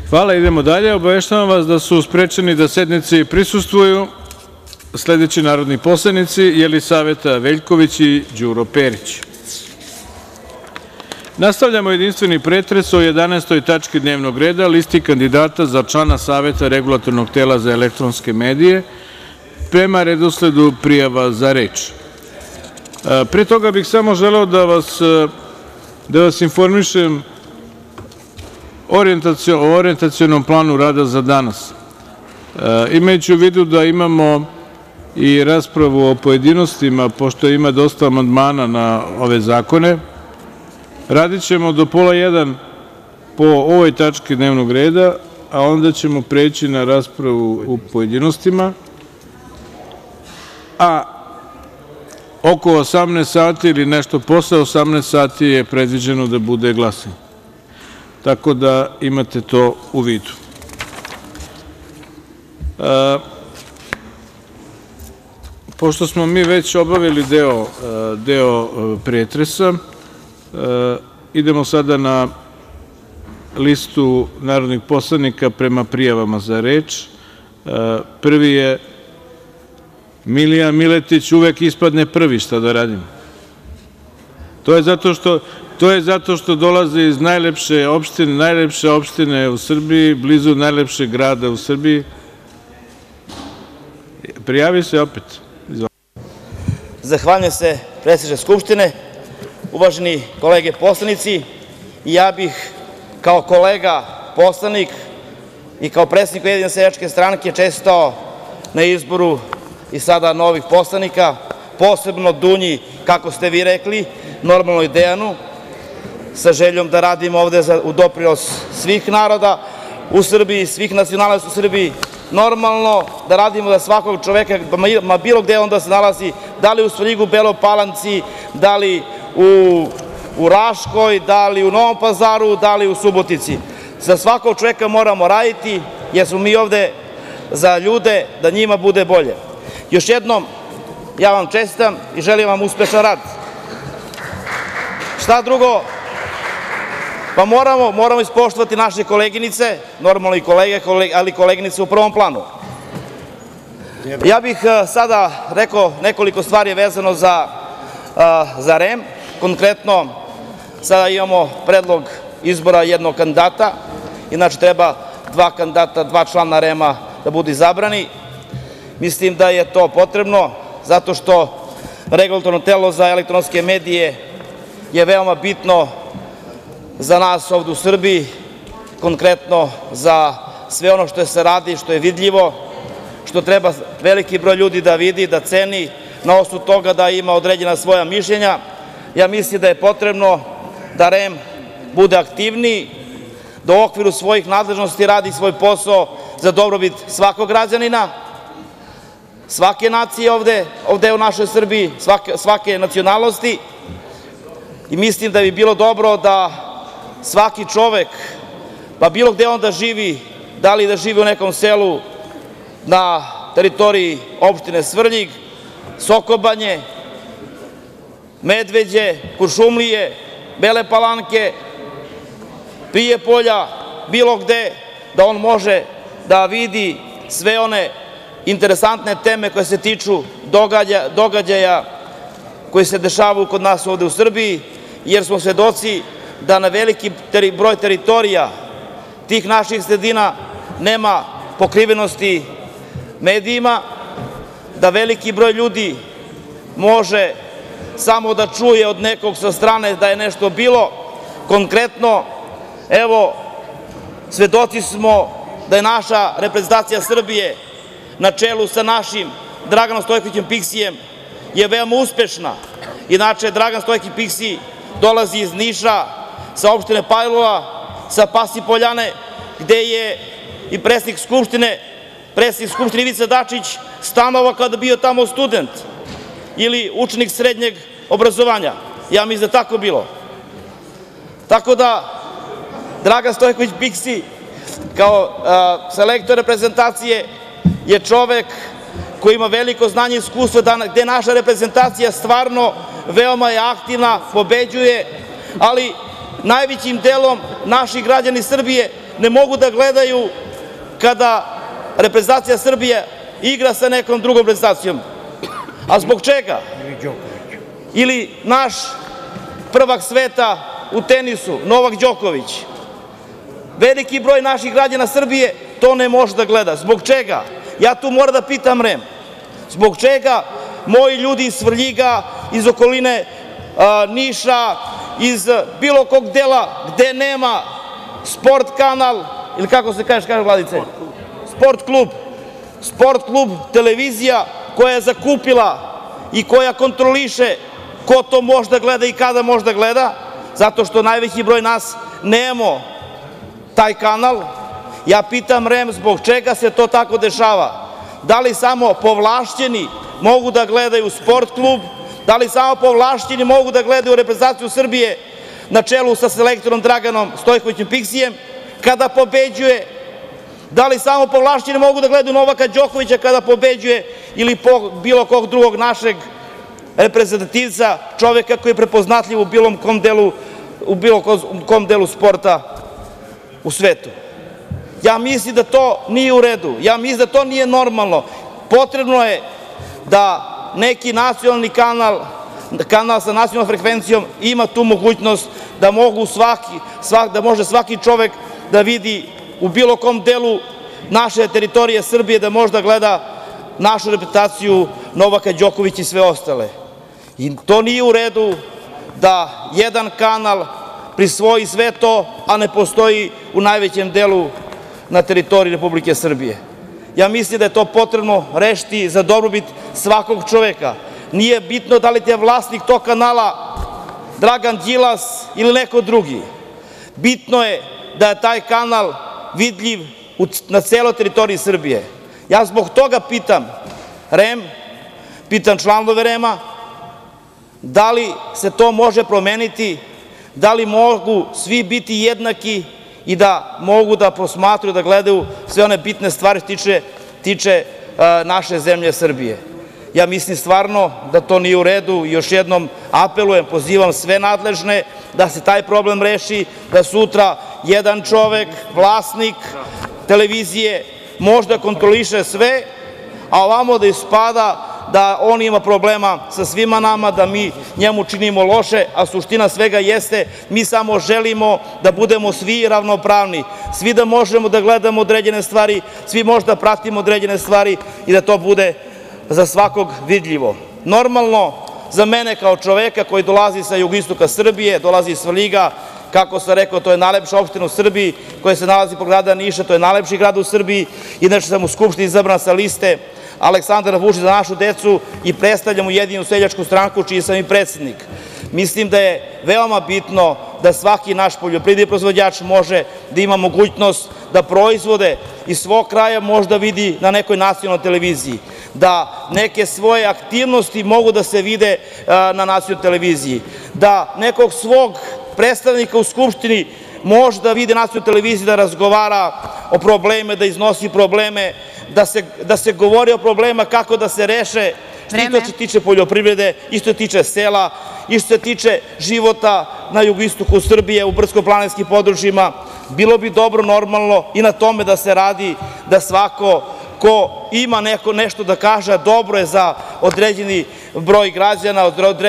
Hvala, idemo dalje. Obaveštavam vas da su sprečeni da sednici prisustvuju sledeći narodni poslanici: Jelisaveta Veljković i Đuro Perić. Nastavljamo jedinstveni pretres o jedanaestoj tački dnevnog reda, listi kandidata za člana Saveta Regulatornog tela za elektronske medije, prema redosledu prijava za reč. Pre toga bih samo želeo da vas, da vas informišem o orijentacionom planu rada za danas. Imajući u vidu da imamo i raspravu o pojedinostima, pošto ima dosta amandmana na ove zakone, radit ćemo do pola jedan po ovoj tački dnevnog reda, a onda ćemo preći na raspravu u pojedinostima, a oko osamnaest sati ili nešto posle osamnaest sati je predviđeno da bude glasanje. Tako da imate to u vidu. Pošto smo mi već obavili deo, deo pretresa, idemo sada na listu narodnih poslanika prema prijavama za reč. Prvi je Milija Miletić, uvek ispadne prvi, šta da radim. To je zato što, to je zato što dolaze iz najlepše opštine, najlepše opštine u Srbiji, blizu najlepšeg grada u Srbiji. Prijavi se opet. Zahvaljujem se, predsedniče Skupštine, uvaženi kolege poslanici, i ja bih kao kolega poslanik i kao predsednik Ujedinjene seljačke stranke čestitao na izboru i sada novih poslanika, posebno Dunji, kako ste vi rekli, normalno i Dejanu, sa željom da radimo ovde u doprinos svih naroda u Srbiji, svih nacionalnosti u Srbiji, normalno da radimo da svakog čoveka, ma bilo gde on da se nalazi, da li u Svrljigu, Beloj Palanci, da li u, u Raškoj, da li u Novom Pazaru, da li u Subotici. Za svakog čoveka moramo raditi, jer smo mi ovde za ljude, da njima bude bolje. Još jednom, ja vam čestitam i želim vam uspešan rad. Šta drugo? Pa moramo, moramo ispoštovati naše koleginice, normalno i kolege, ali koleginice u prvom planu. Ja bih sada rekao nekoliko stvari vezano za, za R E M. Konkretno, sada imamo predlog izbora jednog kandidata, inače treba dva kandidata, dva člana R E M-a da budu izabrani. Mislim da je to potrebno, zato što Regulatorno telo za elektronske medije je veoma bitno za nas ovde u Srbiji, konkretno za sve ono što se radi, što je vidljivo, što treba veliki broj ljudi da vidi, da ceni, na osnovu toga da ima određena svoja mišljenja. Ja mislim da je potrebno da R E M bude aktivniji, da u okviru svojih nadležnosti radi svoj posao za dobrobit svakog građanina, svake nacije ovde, ovde u našoj Srbiji, svake, svake nacionalnosti, i mislim da bi bilo dobro da svaki čovek, pa bilo gde on da živi, da li da živi u nekom selu na teritoriji opštine Svrljig, Sokobanje, Medveđe, Kuršumlije, Bele Palanke, Prijepolja, bilo gde, da on može da vidi sve one interesantne teme koje se tiču događaja, događaja koji se dešavaju kod nas ovde u Srbiji, jer smo svedoci da na veliki broj teritorija tih naših sredina nema pokrivenosti medijima, da veliki broj ljudi može samo da čuje od nekog sa strane da je nešto bilo. Konkretno, evo, svedoci smo da je naša reprezentacija Srbije na čelu sa našim Draganom Stojkovićem Piksijem je veoma uspešna. Inače, Dragan Stojković Piksi dolazi iz Niša, sa opštine Palilula, sa Pasi Poljane, gde je i predsednik Skupštine, predsednik Skupštine Ivica Dačić stanovao kada bio tamo student ili učenik srednjeg obrazovanja. Ja mislim da je tako bilo. Tako da, Dragan Stojković Piksi, kao selektor reprezentacije, je čovek koji ima veliko znanje i iskustvo, gde naša reprezentacija stvarno veoma je aktivna, pobeđuje, ali najvećim delom naši građani Srbije ne mogu da gledaju kada reprezentacija Srbije igra sa nekom drugom reprezentacijom. A zbog čega? Ili naš prvak sveta u tenisu, Novak Đoković. Veliki broj naših građana Srbije to ne može da gleda. Zbog čega? Ja tu moram da pitam REM. Zbog čega moji ljudi iz Svrljiga, iz okoline Niša, iz bilo kog dela gde nema sport kanal, ili kako se kaže, kaže Vladice? Sport klub. Sport klub, televizija koja je zakupila i koja kontroliše ko to može da gleda i kada može da gleda, zato što najveći broj nas nemamo taj kanal. Ja pitam REM zbog čega se to tako dešava? Da li samo povlašćeni mogu da gledaju sport klub? Da li samo povlašćeni mogu da gledaju reprezentaciju Srbije na čelu sa selektorom Draganom Stojkovićem Piksijem kada pobeđuje? Da li samo povlašćeni mogu da gledaju Novaka Đokovića kada pobeđuje ili bilo kog drugog našeg reprezentativca, čoveka koji je prepoznatljiv u bilo kom delu, u bilo kom delu sporta u svetu? Ja mislim da to nije u redu. Ja mislim da to nije normalno. Potrebno je da neki nacionalni kanal, kanal sa nacionalnom frekvencijom ima tu mogućnost da mogu svaki, da može svaki čovek da vidi u bilo kom delu naše teritorije Srbije, da može da gleda našu reprezentaciju Novaka Đokovića i sve ostale. I to nije u redu da jedan kanal prisvoji sve to, a ne postoji u najvećem delu na teritoriji Republike Srbije. Ja mislim da je to potrebno rešiti za dobrobit svakog čoveka. Nije bitno da li je vlasnik tog kanala Dragan Đilas ili neko drugi. Bitno je da je taj kanal vidljiv na celoj teritoriji Srbije. Ja zbog toga pitam REM, pitam članove REM-a, da li se to može promeniti, da li mogu svi biti jednaki i da mogu da posmatraju, da gledaju sve one bitne stvari što tiče naše zemlje Srbije. Ja mislim stvarno da to nije u redu i još jednom apelujem, pozivam sve nadležne da se taj problem reši, da sutra jedan čovek, vlasnik televizije može da kontroliše sve, a ovamo da ispada da on ima problema sa svima nama, da mi njemu činimo loše, a suština svega jeste mi samo želimo da budemo svi ravnopravni, svi da možemo da gledamo određene stvari, svi možemo da pratimo određene stvari i da to bude za svakog vidljivo. Normalno, za mene kao čoveka koji dolazi sa jugoistoka Srbije, dolazi iz Svrljiga, kako sam rekao, to je najlepša opština u Srbiji koja se nalazi pored grada Niša, to je najlepši grad u Srbiji. Inače sam u Skupštini izabran sa liste Aleksandar Vučić – Za našu decu i predstavljam Ujedinjenu seljačku stranku, čiji sam i predsednik. Mislim da je veoma bitno da svaki naš poljoprivredni proizvođač može da ima mogućnost da proizvode iz svog kraja možda vidi na nekoj nacionalnoj televiziji, da neke svoje aktivnosti mogu da se vide na nacionalnoj televiziji, da nekog svog predstavnika u Skupštini može da vidi na nacionalnoj televiziji, da razgovara o problemima, da iznosi probleme, da se govori o problemima kako da se reše, što se tiče poljoprivrede, isto se tiče sela, isto se tiče života na jugoistoku Srbije, u brdsko-planinskim područjima. Bilo bi dobro, normalno, i na tome da se radi, da svako ko ima nešto da kaže, dobro je za određeni broj građana,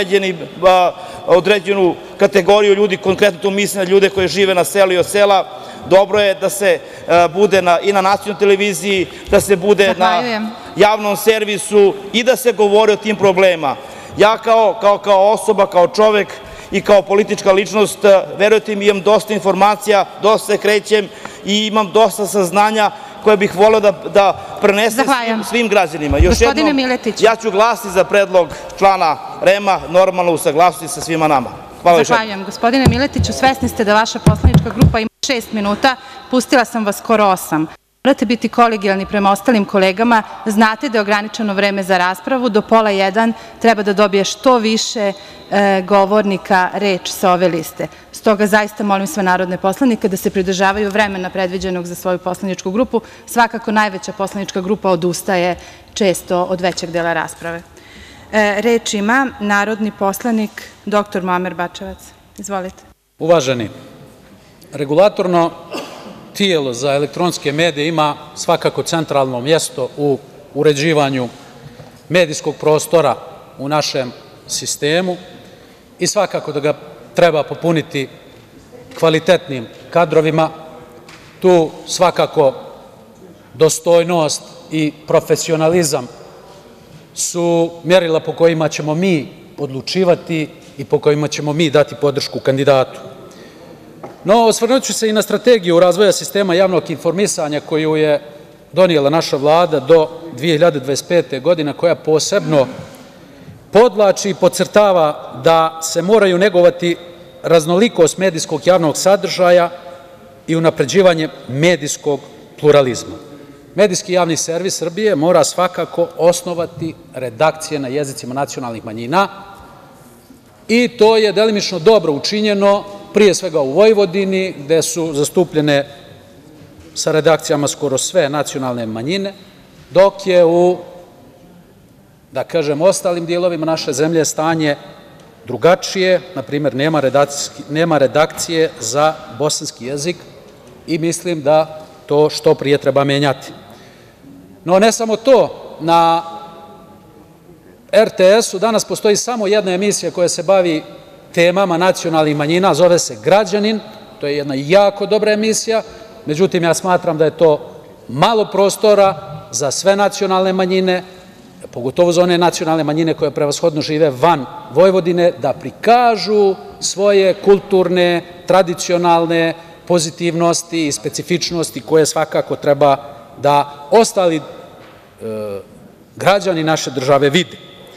određenu kategoriju ljudi, konkretno tu mislim na ljude koji žive na selu i od sela, dobro je da se bude i na nacionalnoj televiziji, da se bude na javnom servisu i da se govori o tim problemima. Ja kao osoba, kao čovek i kao politička ličnost, verujte mi, imam dosta informacija, dosta se krećem i imam dosta saznanja koje bih voleo da prenesem svim građanima. Još jednom, ja ću glasiti za predlog člana REM-a, normalno u saglasnosti sa svima nama. Hvala još jednom. Zahvaljujem. Gospodine Miletiću, svesni ste da vaša poslanička grupa ima šest minuta, pustila sam vas skoro osam. Morate biti kolegijalni prema ostalim kolegama, znate da je ograničeno vreme za raspravu, do pola jedan treba da dobije što više govornika reč sa ove liste. Stoga zaista molim sve narodne poslanike da se pridržavaju vremena predviđenog za svoju poslaničku grupu. Svakako najveća poslanička grupa odustaje često od većeg dela rasprave. Reč ima narodni poslanik dr Muamer Bačevac. Izvolite. Uvaženi, regulatorno telo za elektronske medije ima svakako centralno mjesto u uređivanju medijskog prostora u našem sistemu i svakako da ga treba popuniti kvalitetnim kadrovima. Tu svakako dostojnost i profesionalizam su mjerila po kojima ćemo mi odlučivati i po kojima ćemo mi dati podršku kandidatu. No, osvrnuću se i na strategiju razvoja sistema javnog informisanja koju je donijela naša Vlada do dve hiljade dvadeset pete. godine, koja posebno podvlači i podcrtava da se moraju negovati raznolikost medijskog javnog sadržaja i unapređivanje medijskog pluralizma. Medijski javni servis Srbije mora svakako osnovati redakcije na jezicima nacionalnih manjina i to je delimično dobro učinjeno, pre svega u Vojvodini, gde su zastupljene sa redakcijama skoro sve nacionalne manjine, dok je u, da kažem, ostalim delovima naše zemlje stanje drugačije. Na primer, nema redakcije za bosanski jezik i mislim da to što pre treba menjati. No, ne samo to, na er te esu danas postoji samo jedna emisija koja se bavi temama nacionalnih manjina, zove se Građanin, to je jedna jako dobra emisija, međutim, ja smatram da je to malo prostora za sve nacionalne manjine, pogotovo za one nacionalne manjine koje prevashodno žive van Vojvodine, da prikažu svoje kulturne, tradicionalne pozitivnosti i specifičnosti koje svakako treba da ostali e, građani naše države vide.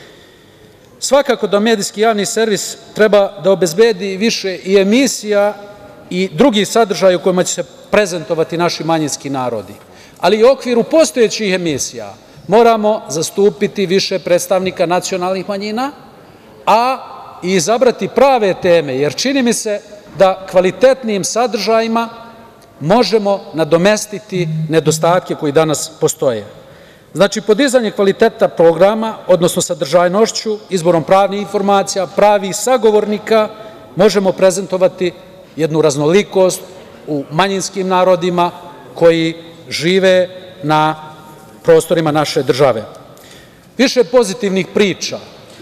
Svakako da medijski javni servis treba da obezbedi više i emisija i drugih sadržaja u kojima će se prezentovati naši manjinski narodi, ali u okviru postojećih emisija moramo zastupiti više predstavnika nacionalnih manjina, a i izabrati prave teme, jer čini mi se da kvalitetnim sadržajima možemo nadomestiti nedostatke koji danas postoje. Znači, podizanje kvaliteta programa, odnosno sadržajnošću, izborom pravnih informacija, pravih sagovornika, možemo prezentovati jednu raznolikost u manjinskim narodima koji žive na prostorima naše države. Više pozitivnih priča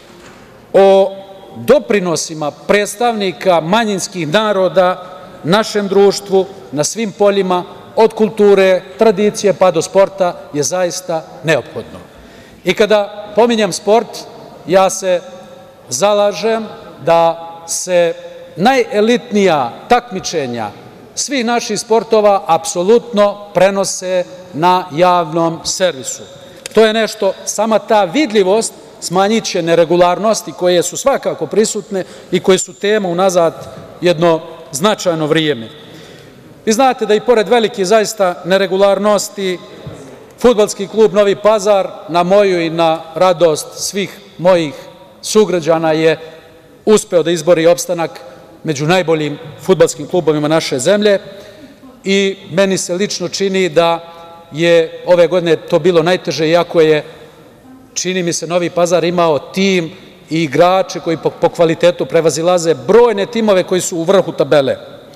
o doprinosima predstavnika manjinskih naroda našem društvu na svim poljima, od kulture, tradicije pa do sporta, je zaista neophodno. I kada pominjem sport, ja se zalažem da se najelitnija takmičenja svih naših sportova apsolutno prenose na javnom servisu. To je nešto, sama ta vidljivost smanjiće neregularnosti koje su svakako prisutne i koje su tema unazad jedno značajno vrijeme. Vi znate da i pored velikih zaista neregularnosti, fudbalski klub Novi Pazar, na moju i na radost svih mojih sugrađana, je uspeo da izbori opstanak među najboljim fudbalskim klubovima naše zemlje i meni se lično čini da je ove godine to bilo najteže, iako je, čini mi se, Novi Pazar imao tim i igrače koji po, po kvalitetu prevazilaze brojne timove koji su u vrhu tabele.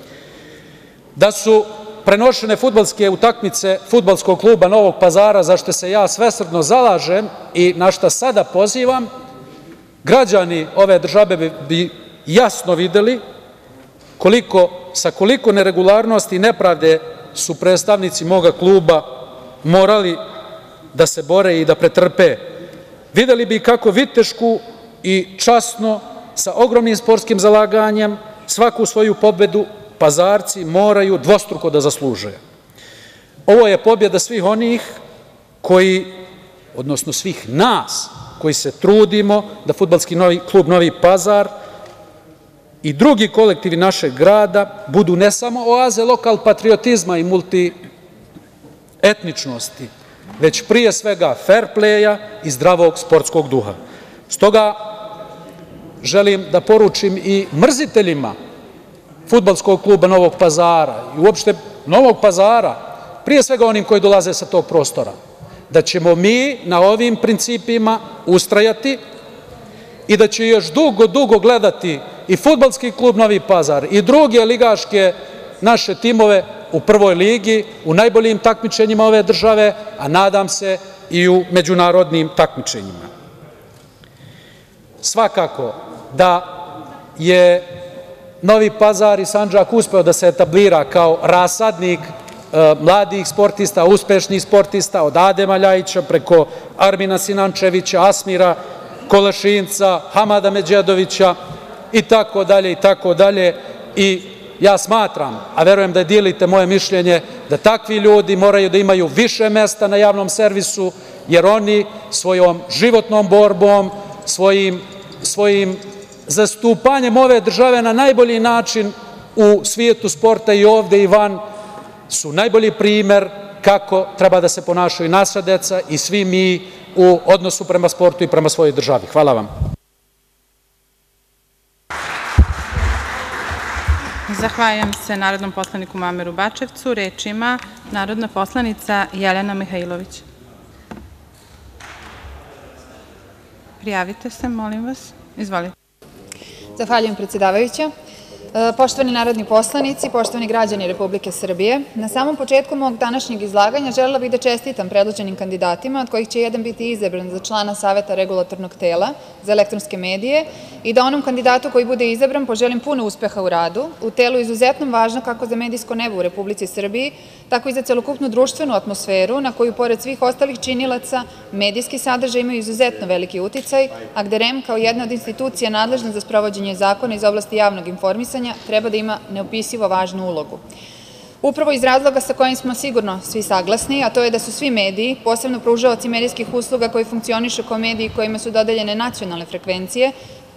Da su prenošene fudbalske utakmice fudbalskog kluba Novog Pazara, za što se ja svesrdno zalažem i na šta sada pozivam, građani ove države bi, bi jasno videli koliko, sa koliko neregularnosti i nepravde su predstavnici moga kluba morali da se bore i da pretrpe. Videli bi kako vitešku i časno, sa ogromnim sportskim zalaganjem, svaku svoju pobedu Pazarci moraju dvostruko da zasluže. Ovo je pobjeda svih onih koji, odnosno svih nas, koji se trudimo da fudbalski klub Novi Pazar i drugi kolektivi našeg grada budu ne samo oaze lokal patriotizma i multietničnosti, već pre svega fair playa i zdravog sportskog duha. Stoga želim da poručim i mrziteljima fudbalskog kluba Novog Pazara i uopšte Novog Pazara, pre svega onim koji dolaze sa tog prostora, da ćemo mi na ovim principima ustrajati i da će još dugo, dugo gledati i fudbalski klub Novi Pazar i druge ligaške naše timove u prvoj ligi, u najboljim takmičenjima ove države, a nadam se i u međunarodnim takmičenjima. Svakako da je Novi Pazar i Sandžak uspeo da se etablira kao rasadnik mladih sportista, uspešnih sportista, od Adema Ljajića preko Armina Sinančevića, Asmira Kolešinca, Hamada Međedovića i tako dalje i tako dalje. I ja smatram, a verujem da delite moje mišljenje, da takvi ljudi moraju da imaju više mesta na javnom servisu, jer oni svojom životnom borbom, svojim, svojim zastupanjem ove države na najbolji način u svijetu sporta i ovde i van su najbolji primer kako treba da se ponašaju naša deca i svi mi u odnosu prema sportu i prema svojoj državi. Hvala vam. Zahvaljujem se narodnom poslaniku Muameru Bačevcu. Reč ima narodna poslanica Jelena Mihajlović. Prijavite se, molim vas. Izvolite. Zahvaljujem, predsedavajuća. Poštovani narodni poslanici, poštovani građani Republike Srbije, na samom početku mog današnjeg izlaganja želela bih da čestitam predloženim kandidatima, od kojih će jedan biti izabran za člana Saveta regulatornog tela za elektronske medije i da onom kandidatu koji bude izabran poželim puno uspeha u radu, u telu izuzetno važno kako za medijsko nebo u Republici Srbiji, tako i za celokupnu društvenu atmosferu na koju, pored svih ostalih činilaca, medijski sadržaj imaju izuzetno veliki uticaj, a gde REM kao jedna od institucija nadležna za sprovođenje zakona iz oblasti javnog informisanja treba da ima neopisivo važnu ulogu. Upravo iz razloga sa kojim smo sigurno svi saglasni, a to je da su svi mediji, posebno pružaoci medijskih usluga koji funkcionišu kao mediji kojima su dodeljene nacionalne frekvencije,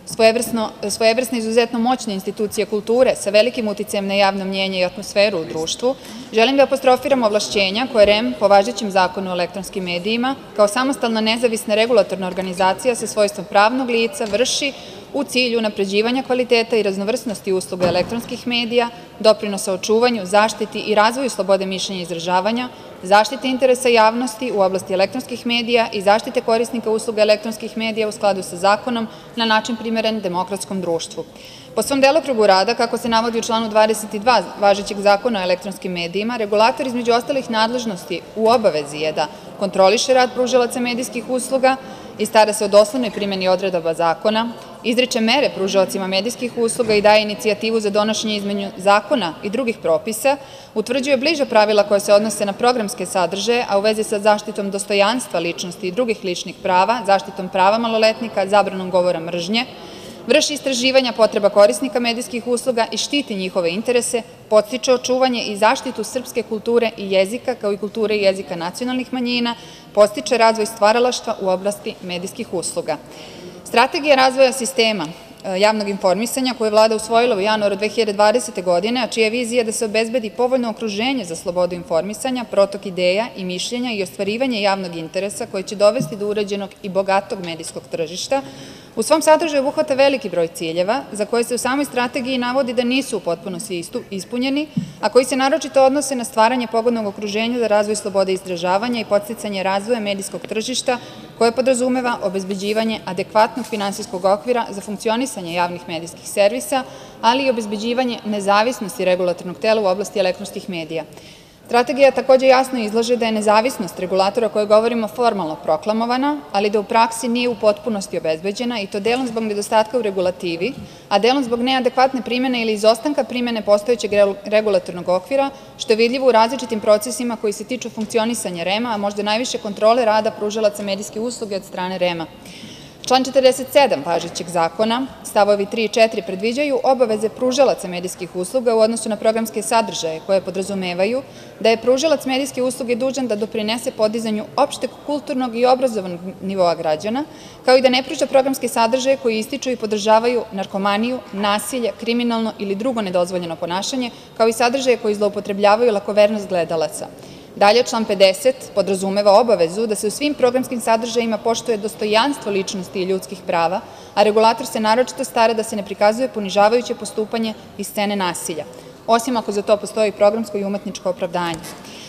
svojevrsne izuzetno moćne institucije kulture sa velikim uticajem na javno mnjenje i atmosferu u društvu, želim da apostrofiram ovlašćenja koje REM po važećem Zakonu o elektronskim medijima kao samostalna nezavisna regulatorna organizacija sa svojstvom pravnog lica vrši u cilju unapređivanja kvaliteta i raznovrsnosti usluga elektronskih medija, doprinosa očuvanju, zaštiti i razvoju slobode mišljenja i izražavanja, zaštite interesa javnosti u oblasti elektronskih medija i zaštite korisnika usluga elektronskih medija u skladu sa zakonom na način primeren demokratskom društvu. Po svom delokrugu rada, kako se navodi u članu dvadeset dva važećeg Zakona o elektronskim medijima, regulator između ostalih nadležnosti u obavezi je da kontroliše rad pružalaca medijskih usluga i stara se o doslednoj primeni odredaba zakona, izriče mere pružaocima medijskih usluga i daje inicijativu za donošenje izmena zakona i drugih propisa, utvrđuje bliža pravila koja se odnose na programske sadržaje, a u vezi sa zaštitom dostojanstva ličnosti i drugih ličnih prava, zaštitom prava maloletnika, zabranom govora mržnje, vrši istraživanja potreba korisnika medijskih usluga i štiti njihove interese, podstiče očuvanje i zaštitu srpske kulture i jezika, kao i kulture i jezika nacionalnih manjina, podstiče razvoj stvaralaštva u oblasti medijskih usluga. Strategija razvoja sistema javnog informisanja koje je Vlada usvojila u januaru dve hiljade dvadesete godine, a čija je vizija da se obezbedi povoljno okruženje za slobodu informisanja, protok ideja i mišljenja i ostvarivanje javnog interesa koje će dovesti do uređenog i bogatog medijskog tržišta, u svom sadržaju obuhvata veliki broj ciljeva za koje se u samoj strategiji navodi da nisu u potpunosti ispunjeni, a koji se naročito odnose na stvaranje pogodnog okruženja za razvoj slobode izražavanja i podsticanje razvoja medijskog tržišta koje podrazumeva obezbeđivanje adekvatnog finansijskog okvira za funkcionisanje javnih medijskih servisa, ali i obezbeđivanje nezavisnosti regulatornog tela u oblasti elektronskih medija. Strategija takođe jasno izlaže da je nezavisnost regulatora o kojoj govorimo formalno proklamovana, ali da u praksi nije u potpunosti obezbeđena i to delom zbog nedostatka u regulativi, a delom zbog neadekvatne primene ili izostanka primene postojećeg regulatornog okvira, što je vidljivo u različitim procesima koji se tiču funkcionisanja REM-a, a možda najviše kontrole rada pružalaca medijske usluge od strane REM-a. Član četrdeset sedam važećeg zakona, stavovi tri i četiri predviđaju obaveze pružalaca medijskih usluga u odnosu na programske sadržaje koje podrazumevaju da je pružalac medijske usluge dužan da doprinese podizanju opšteg kulturnog i obrazovnog nivoa građana, kao i da ne pruža programske sadržaje koji ističu i podržavaju narkomaniju, nasilje, kriminalno ili drugo nedozvoljeno ponašanje, kao i sadržaje koji zloupotrebljavaju lakovernost gledalaca. Dalje, član pedeset podrazumeva obavezu da se u svim programskim sadržajima poštuje dostojanstvo ličnosti i ljudskih prava, a regulator se naročito stara da se ne prikazuje ponižavajuće postupanje i scene nasilja, osim ako za to postoji programsko i umetničko opravdanje.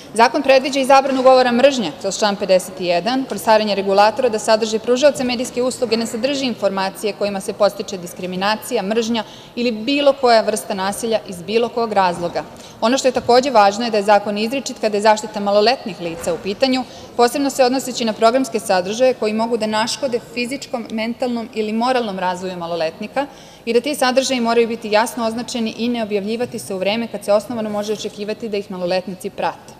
Zakon predviđa i zabranu govora mržnje, kroz član pedeset jedan, kroz stavljanje regulatora da sadrži pružaoca medijske usluge ne sadrži informacije kojima se podstiče diskriminacija, mržnja ili bilo koja vrsta nasilja iz bilo kog razloga. Ono što je takođe važno je da je zakon izričit kada je zaštita maloletnih lica u pitanju, posebno se odnoseći na programske sadržaje koji mogu da naškode fizičkom, mentalnom ili moralnom razvoju maloletnika i da ti sadržaji moraju biti jasno označeni i ne objavljivati se u vreme kad se osnovano može očekivati da ih maloletnici prate.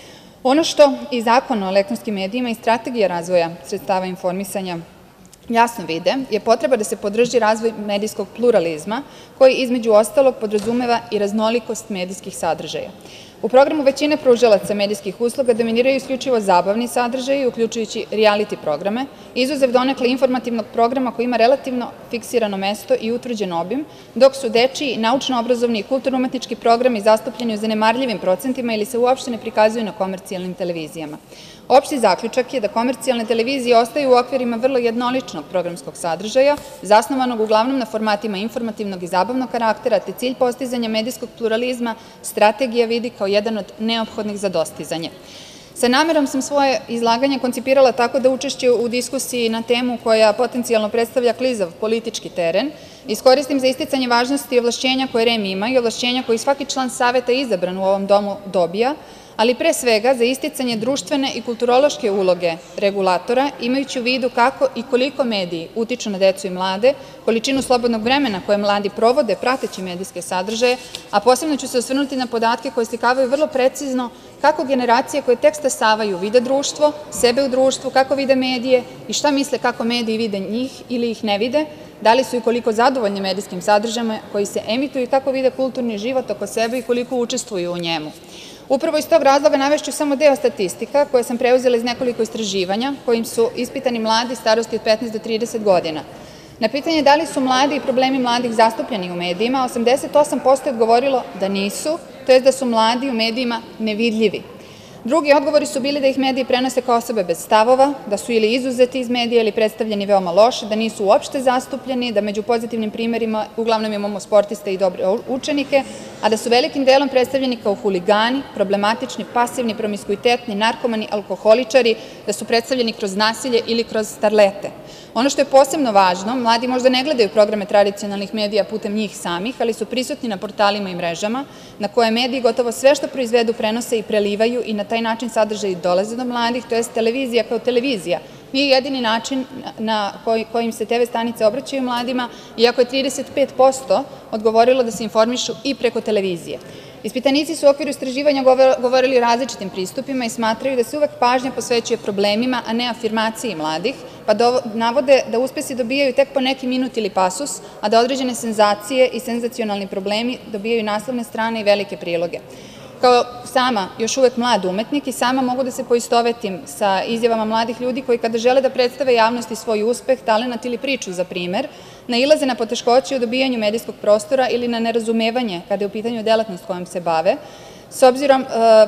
Ono što i Zakon o elektronskim medijima i Strategija razvoja sredstava informisanja jasno vide je potreba da se podrži razvoj medijskog pluralizma koji između ostalog podrazumeva i raznolikost medijskih sadržaja. U programu većine pružalaca medijskih usluga dominiraju isključivo zabavni sadržaji, uključujući rijaliti programe, izuzev donekle informativnog programa koji ima relativno fiksirano mesto i utvrđen obim, dok su dečiji, naučno-obrazovni i kulturno-umetnički programi zastupljeni u zanemarljivim procentima ili se uopšte ne prikazuju na komercijalnim televizijama. Opšti zaključak je da komercijalne televizije ostaju u okvirima vrlo jednoličnog programskog sadržaja, zasnovanog uglavnom na formatima informativnog i zabavnog karaktera, te cilj postizanja medijskog pluralizma strategija vidi kao jedan od neophodnih za dostizanje. Sa namerom sam svoje izlaganje koncipirala tako da učešće u diskusiji na temu koja potencijalno predstavlja klizav politički teren iskoristim za isticanje važnosti i ovlašćenja koje R E M ima i ovlašćenja koje svaki član saveta izabran u ovom domu dobija, ali pre svega za isticanje društvene i kulturološke uloge regulatora, imajući u vidu kako i koliko mediji utiču na decu i mlade, količinu slobodnog vremena koje mladi provode prateći medijske sadržaje, a posebno ću se osvrnuti na podatke koje slikavaju vrlo precizno kako generacije koje tek stasavaju vide društvo, sebe u društvu, kako vide medije i šta misle kako mediji vide njih ili ih ne vide, da li su i koliko zadovoljni medijskim sadržajima koji se emituju i kako vide kulturni život oko sebe i koliko učestvuju u njemu. Upravo iz tog razloga navešću samo deo statistika koje sam preuzela iz nekoliko istraživanja kojim su ispitani mladi starosti od petnaest do trideset godina. Na pitanje da li su mladi i problemi mladih zastupljeni u medijima, osamdeset osam posto je odgovorilo da nisu, to jest da su mladi u medijima nevidljivi. Drugi odgovori su bili da ih mediji prenose kao osobe bez stavova, da su ili izuzeti iz medija ili predstavljeni veoma loše, da nisu uopšte zastupljeni, da među pozitivnim primerima uglavnom imamo sportiste i dobre učenike, a da su velikim delom predstavljeni kao huligani, problematični, pasivni, promiskuitetni, narkomani, alkoholičari, da su predstavljeni kroz nasilje ili kroz starlete. Ono što je posebno važno, mladi možda ne gledaju programe tradicionalnih medija putem njih samih, ali su prisutni na portalima i mrežama, na koje mediji gotovo sve što proizvedu prenose i prelivaju i na taj način sadržaji dolaze do mladih, to je televizija kao televizija. Nije jedini način na kojim se te ve stanice obraćaju mladima, iako je trideset pet posto odgovorilo da se informišu i preko televizije. Ispitanici su u okviru istraživanja govorili o različitim pristupima i smatraju da se uvek pažnja posvećuje problemima, a ne afirmaciji mladih, pa navode da uspesi dobijaju tek po neki minut ili pasus, a da određene senzacije i senzacionalni problemi dobijaju naslovne strane i velike priloge. Kao sama, još uvek mlad umetnik i sama mogu da se poistovetim sa izjavama mladih ljudi koji kada žele da predstave javnosti svoj uspeh, talenat ili priču za primer, nailaze na poteškoće u dobijanju medijskog prostora ili na nerazumevanje kada je u pitanju delatnost kojom se bave, s obzirom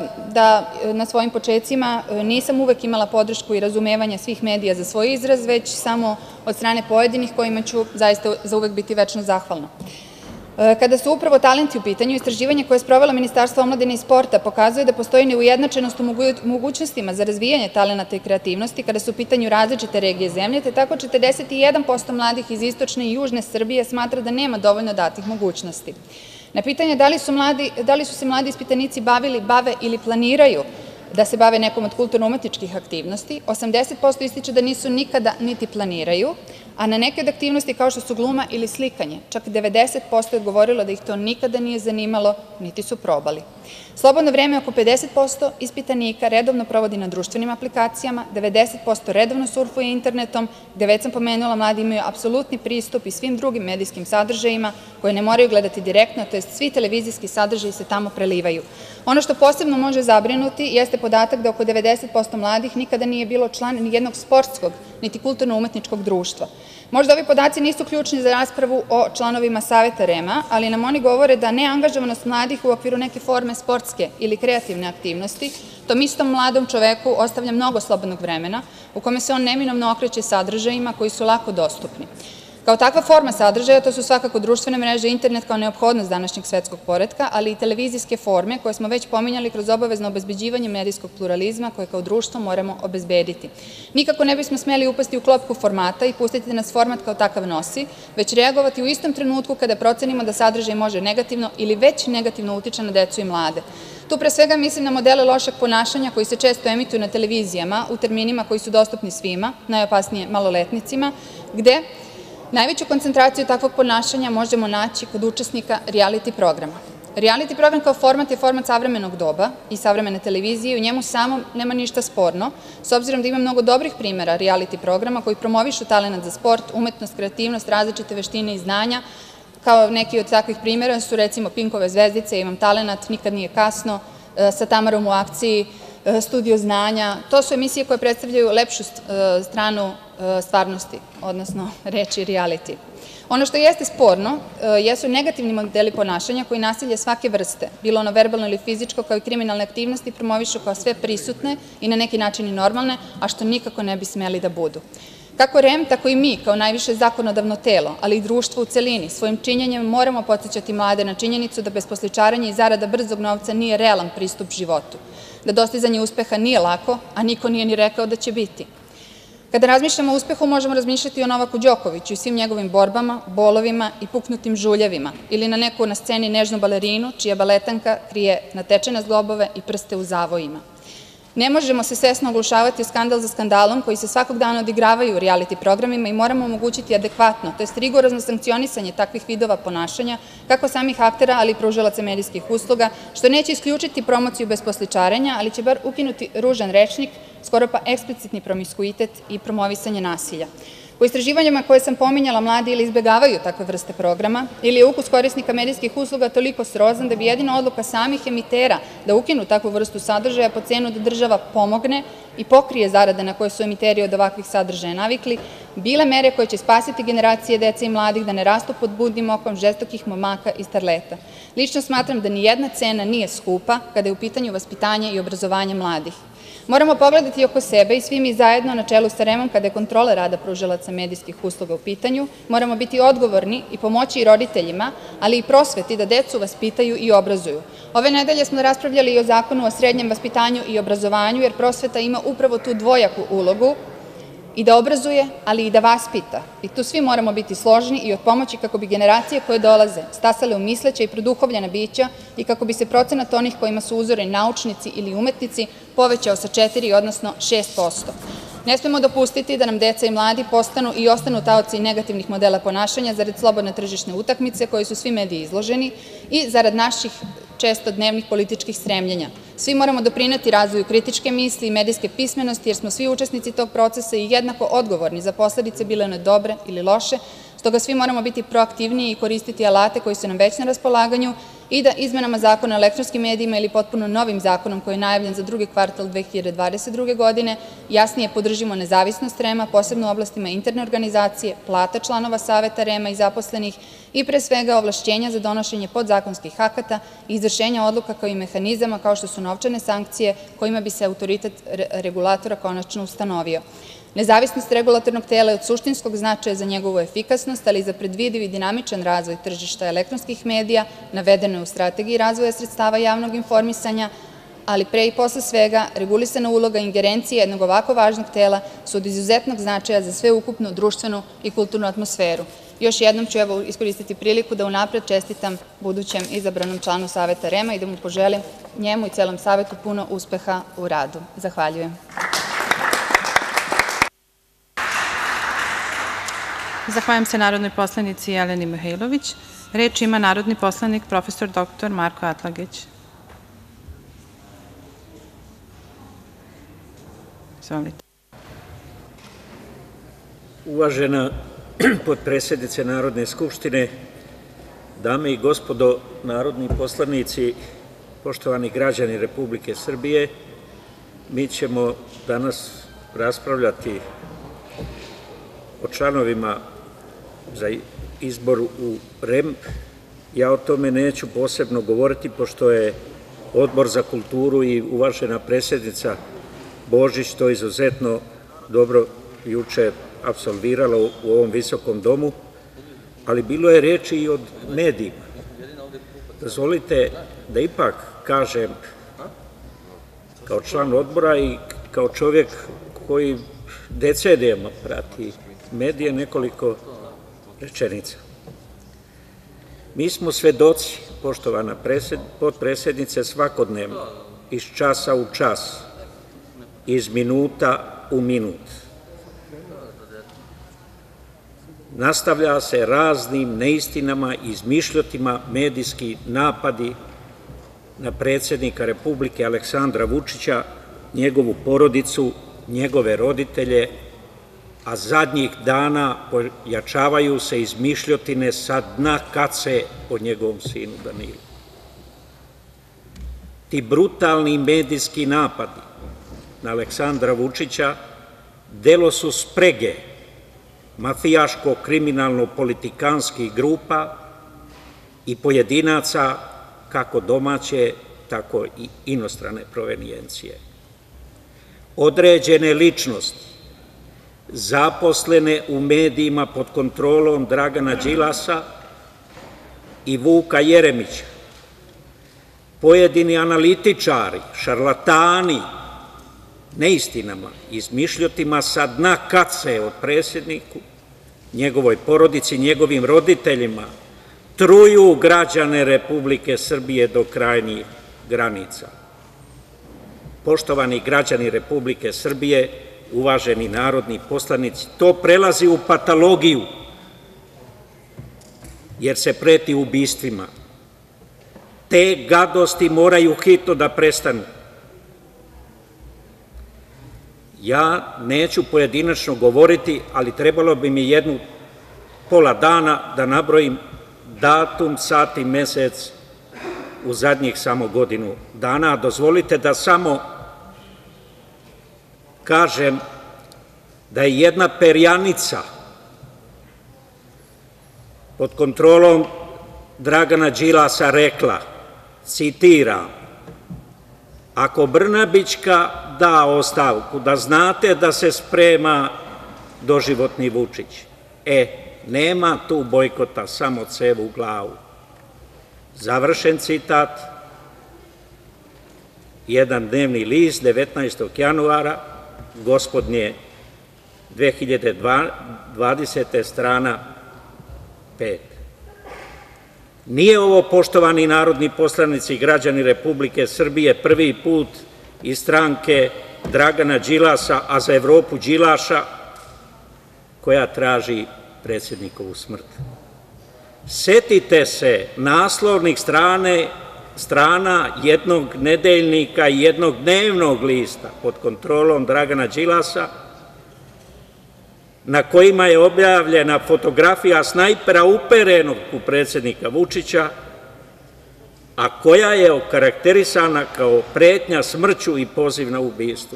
da na svojim počecima nisam uvek imala podršku i razumevanje svih medija za svoj izraz, već samo od strane pojedinih kojima ću zaista zauvek biti večno zahvalna. Kada su upravo talenti u pitanju, istraživanje koje je sprovelo Ministarstvo omladine i sporta pokazuje da postoji neujednačenost u mogućnostima za razvijanje talenata i kreativnosti kada su u pitanju različite regije zemlje, te tako četrdeset jedan posto mladih iz istočne i južne Srbije smatra da nema dovoljno datih mogućnosti. Na pitanje da li su, mladi, da li su se mladi ispitanici bavili, bave ili planiraju da se bave nekom od kulturno-umetničkih aktivnosti, osamdeset posto ističe da nisu nikada niti planiraju, a na neke od aktivnosti kao što su gluma ili slikanje, čak devedeset posto je odgovorilo da ih to nikada nije zanimalo, niti su probali. Slobodno vreme oko pedeset posto ispitanika redovno provodi na društvenim aplikacijama, devedeset posto redovno surfuje internetom, gde već sam pomenula, mladi imaju apsolutni pristup i svim drugim medijskim sadržajima koje ne moraju gledati direktno, to jest svi televizijski sadržaji se tamo prelivaju. Ono što posebno može zabrinuti jeste podatak da oko devedeset posto mladih nikada nije bilo član ni jednog sportskog, niti kulturno-umetničkog društva. Možda ovi podaci nisu ključni za raspravu o članovima Saveta R E M-a, ali nam oni govore da neangažovanost mladih u okviru neke forme sportske ili kreativne aktivnosti tom istom mladom čoveku ostavlja mnogo slobodnog vremena u kome se on neminovno okreće sadržajima koji su lako dostupni. Kao takva forma sadržaja to su svakako društvene mreže, internet kao neophodnost današnjeg svetskog poretka, ali i televizijske forme koje smo već pominjali kroz obavezno obezbeđivanje medijskog pluralizma koje kao društvo moramo obezbediti. Nikako ne bismo smeli upasti u klopku formata i pustiti da nas format kao takav nosi, već reagovati u istom trenutku kada procenimo da sadržaj može negativno ili već negativno utiče na decu i mlade. Tu pre svega mislim na modele lošeg ponašanja koji se često emituju na televizijama u terminima koji su dostupni svima, najopasnije maloletnicima, gde najveću koncentraciju takvog ponašanja možemo naći kod učesnika rijaliti programa. Rijaliti program kao format je format savremenog doba i savremene televizije i u njemu samom nema ništa sporno, s obzirom da ima mnogo dobrih primera rijaliti programa koji promovišu talenat za sport, umetnost, kreativnost, različite veštine i znanja. Kao neki od takvih primera su recimo Pinkove zvezdice, Imam talenat, Nikad nije kasno, Sa Tamarom u akciji, Studio znanja. To su emisije koje predstavljaju lepšu stranu stvarnosti, odnosno reči rijaliti. Ono što jeste sporno jesu negativni modeli ponašanja koji nasilje svake vrste, bilo ono verbalno ili fizičko, kao i kriminalne aktivnosti promovišu kao sve prisutne i na neki način i normalne, a što nikako ne bi smeli da budu. Kako R E M, tako i mi, kao najviše zakonodavno telo, ali i društvo u celini, svojim činjenjem moramo podsjećati mlade na činjenicu da besposličaranje i zarada brzog novca nije realan pristup životu, da dostizanje uspeha nije lako, a niko nije ni rekao da će biti. Kada razmišljamo o uspehu, možemo razmišljati o Novaku Đokoviću i svim njegovim borbama, bolovima i puknutim žuljevima, ili na neku na sceni nežnu balerinu, čija baletanka krije natečene zglobove i prste u zavojima. Ne možemo se svesno oglušavati o skandal za skandalom koji se svakog dana odigravaju u rijaliti programima i moramo omogućiti adekvatno, to jest rigorozno sankcionisanje takvih vidova ponašanja, kako samih aktera, ali i pružalaca medijskih usluga, što neće isključiti promociju besposličarenja, ali će bar ukinuti ružan rečnik, skoro pa eksplicitni promiskuitet i promovisanje nasilja. Po istraživanjima koje sam pominjala, mladi ili izbegavaju takve vrste programa ili je ukus korisnika medijskih usluga toliko srozan da bi jedina odluka samih emitera da ukinu takvu vrstu sadržaja po cenu da država pomogne i pokrije zarade na koje su emiteri od ovakvih sadržaja navikli, bile mere koje će spasiti generacije dece i mladih da ne rastu pod budnim okom žestokih momaka i starleta. Lično smatram da ni jedna cena nije skupa kada je u pitanju vaspitanje i obrazovanje mladih. Moramo pogledati oko sebe i svi mi zajedno na čelu sa R E M-om kada je kontrola rada pružalaca medijskih usluga u pitanju, moramo biti odgovorni i pomoći i roditeljima, ali i prosveti da decu vaspitaju i obrazuju. Ove nedelje smo raspravljali i o Zakonu o srednjem vaspitanju i obrazovanju, jer prosveta ima upravo tu dvojaku ulogu, i da obrazuje, ali i da vaspita. I tu svi moramo biti složni i od pomoći kako bi generacije koje dolaze stasale u misleća i produhovljena bića i kako bi se procenat onih kojima su uzori naučnici ili umetnici povećao sa četiri, odnosno šest posto. Ne smemo dopustiti da nam deca i mladi postanu i ostanu taoci negativnih modela ponašanja zarad slobodne tržišne utakmice koje su svi mediji izloženi i zarad naših često dnevnih političkih stremljenja. Svi moramo doprineti razvoju kritičke misli i medijske pismenosti, jer smo svi učesnici tog procesa i jednako odgovorni za posledice, bile one dobre ili loše, stoga svi moramo biti proaktivniji i koristiti alate koji su nam već na raspolaganju i da izmenama Zakona o elektronskim medijima ili potpuno novim zakonom koji je najavljen za drugi kvartal dve hiljade dvadeset druge godine jasnije podržimo nezavisnost R E M-a, posebno u oblastima interne organizacije, plata članova Saveta R E M-a i zaposlenih i pre svega ovlašćenja za donošenje podzakonskih akata i izvršenja odluka kao i mehanizama kao što su novčane sankcije kojima bi se autoritet regulatora konačno ustanovio. Nezavisnost regulatornog tela je od suštinskog značaja za njegovu efikasnost, ali i za predvidiv i dinamičan razvoj tržišta elektronskih medija, navedeno je u Strategiji razvoja sredstava javnog informisanja, ali pre i posle svega regulisana uloga i ingerencije jednog ovako važnog tela su od izuzetnog značaja za sveukupnu društvenu i kulturnu atmosferu. Još jednom ću evo iskoristiti priliku da unapred čestitam budućem izabranom članu Saveta R E M-a i da mu poželim njemu i celom Savetu puno uspeha u radu. Zahvaljujem. Zahvaljujem se narodnoj poslanici Jeleni Mihajlović. Reč ima narodni poslanik profesor doktor Marko Atlagić. Izvolite. Uvažena potpredsednice Narodne skupštine, dame i gospodo narodni poslanici, poštovani građani Republike Srbije, mi ćemo danas raspravljati o članovima za izbor u R E M. Ja o tome neću posebno govoriti, pošto je Odbor za kulturu i uvažena predsednica Božić to izuzetno dobro juče apsolvirala u ovom visokom domu, ali bilo je reči i o medijima. Dozvolite da ipak kažem, kao član odbora i kao čovek koji decenijama prati medije, nekoliko rečenica. Mi smo svedoci, poštovana potpredsednice, svakodnevno, iz časa u čas, iz minuta u minut. Nastavlja se raznim neistinama, izmišljotima, medijski napadi na predsednika Republike Aleksandra Vučića, njegovu porodicu, njegove roditelje, a zadnjih dana pojačavaju se izmišljotine sa dna kace o njegovom sinu Danilu. Ti brutalni medijski napadi na Aleksandra Vučića delo su sprege mafijaško-kriminalno-politikanskih grupa i pojedinaca, kako domaće, tako i inostrane provenijencije. Određene ličnosti, zaposlene u medijima pod kontrolom Dragana Đilasa i Vuka Jeremića, pojedini analitičari, šarlatani, neistinama, izmišljotima sa dna kace o predsedniku, njegovoj porodici, njegovim roditeljima, truju građane Republike Srbije do krajnjih granica. Poštovani građani Republike Srbije, uvaženi narodni poslanici, to prelazi u patologiju, jer se preti ubistvima. Te gadosti moraju hitno da prestanu. Ja neću pojedinačno govoriti, ali trebalo bi mi jednu pola dana da nabrojim datum, sat i mesec u zadnjih samo godinu dana. Dozvolite da samo kažem da je jedna perjanica pod kontrolom Dragana Đilasa rekla, citiram: "Ako Brnabićka da ostavku, da znate da se sprema doživotni Vučić." E, nema tu bojkota, samo cev u glavu. Završen citat. Jedan dnevni list, devetnaestog januara gospodnje dve hiljade dvadesete, strana pet. Nije ovo, poštovani narodni poslanici i građani Republike Srbije, prvi put iz stranke Dragana Đilasa, a za Evropu Đilaša, koja traži predsednikovu smrt. Setite se naslovnih strana jednog nedeljnika i jednog dnevnog lista pod kontrolom Dragana Đilasa, na kojima je objavljena fotografija snajpera uperenog u predsednika Vučića, a koja je okarakterisana kao pretnja smrću i poziv na ubistvo.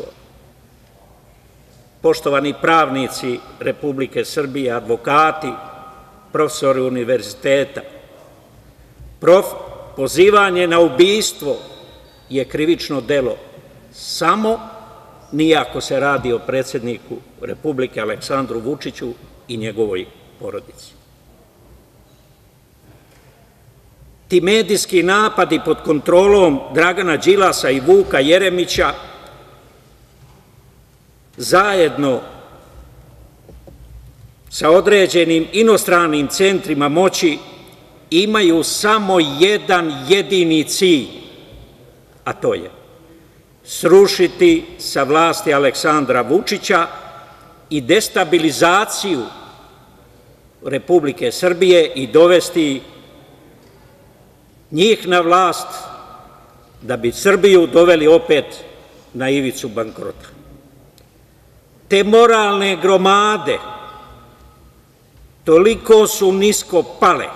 Poštovani pravnici Republike Srbije, advokati, profesori univerziteta, pozivanje na ubistvo je krivično delo samo nije ako se radi o predsedniku Republike Aleksandru Vučiću i njegovoj porodici. Ti medijski napadi pod kontrolom Dragana Đilasa i Vuka Jeremića zajedno sa određenim inostranim centrima moći imaju samo jedan jedini cilj, a to je srušiti sa vlasti Aleksandra Vučića i destabilizaciju Republike Srbije i dovesti njih na vlast da bi Srbiju doveli opet na ivicu bankrota. Te moralne gromade toliko su nisko pale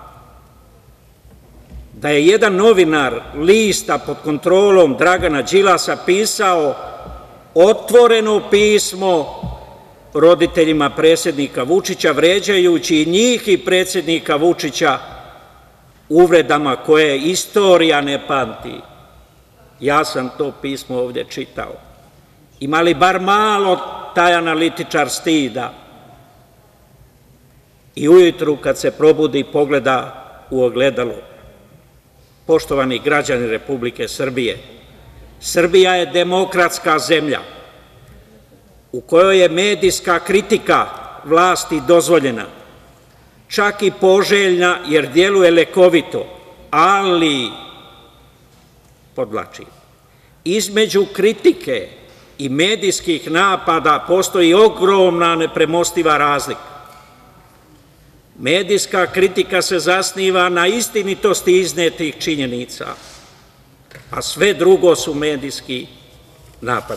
da je jedan novinar lista pod kontrolom Dragana Đilasa pisao otvoreno pismo roditeljima predsednika Vučića, vređajući i njih i predsednika Vučića uvredama koje istorija ne pamti. Ja sam to pismo ovde čitao. Ima li bar malo taj analitičar stida i ujutru kad se probudi pogleda u ogledalo. Poštovani građani Republike Srbije, Srbija je demokratska zemlja u kojoj je medijska kritika vlasti dozvoljena, čak i poželjna jer deluje lekovito, ali, podvlačim, između kritike i medijskih napada postoji ogromna nepremostiva razlika. Medijska kritika se zasniva na istinitosti iznetih činjenica, a sve drugo su medijski napadi.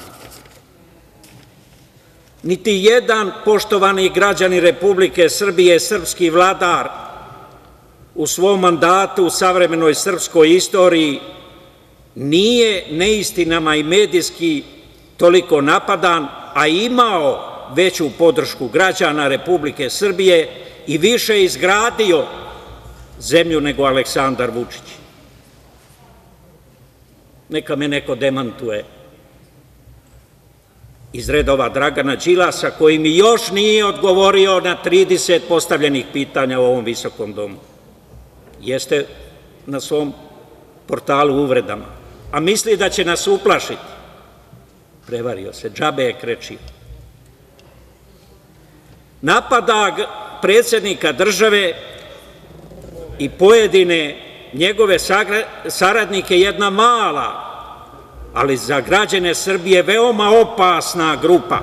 Niti jedan, poštovani građani Republike Srbije, srpski vladar u svom mandatu u savremenoj srpskoj istoriji nije neistinama i medijski toliko napadan, a imao veću podršku građana Republike Srbije i više izgradio zemlju nego Aleksandar Vučić. Neka me neko demantuje iz redova Dragana Đilasa, koji mi još nije odgovorio na trideset postavljenih pitanja u ovom visokom domu. Jeste na svom portalu uvredama, a misli da će nas uplašiti. Prevario se, džabe je krečio. Napada predsednika države i pojedine njegove saradnike jedna mala, ali za građane Srbije veoma opasna grupa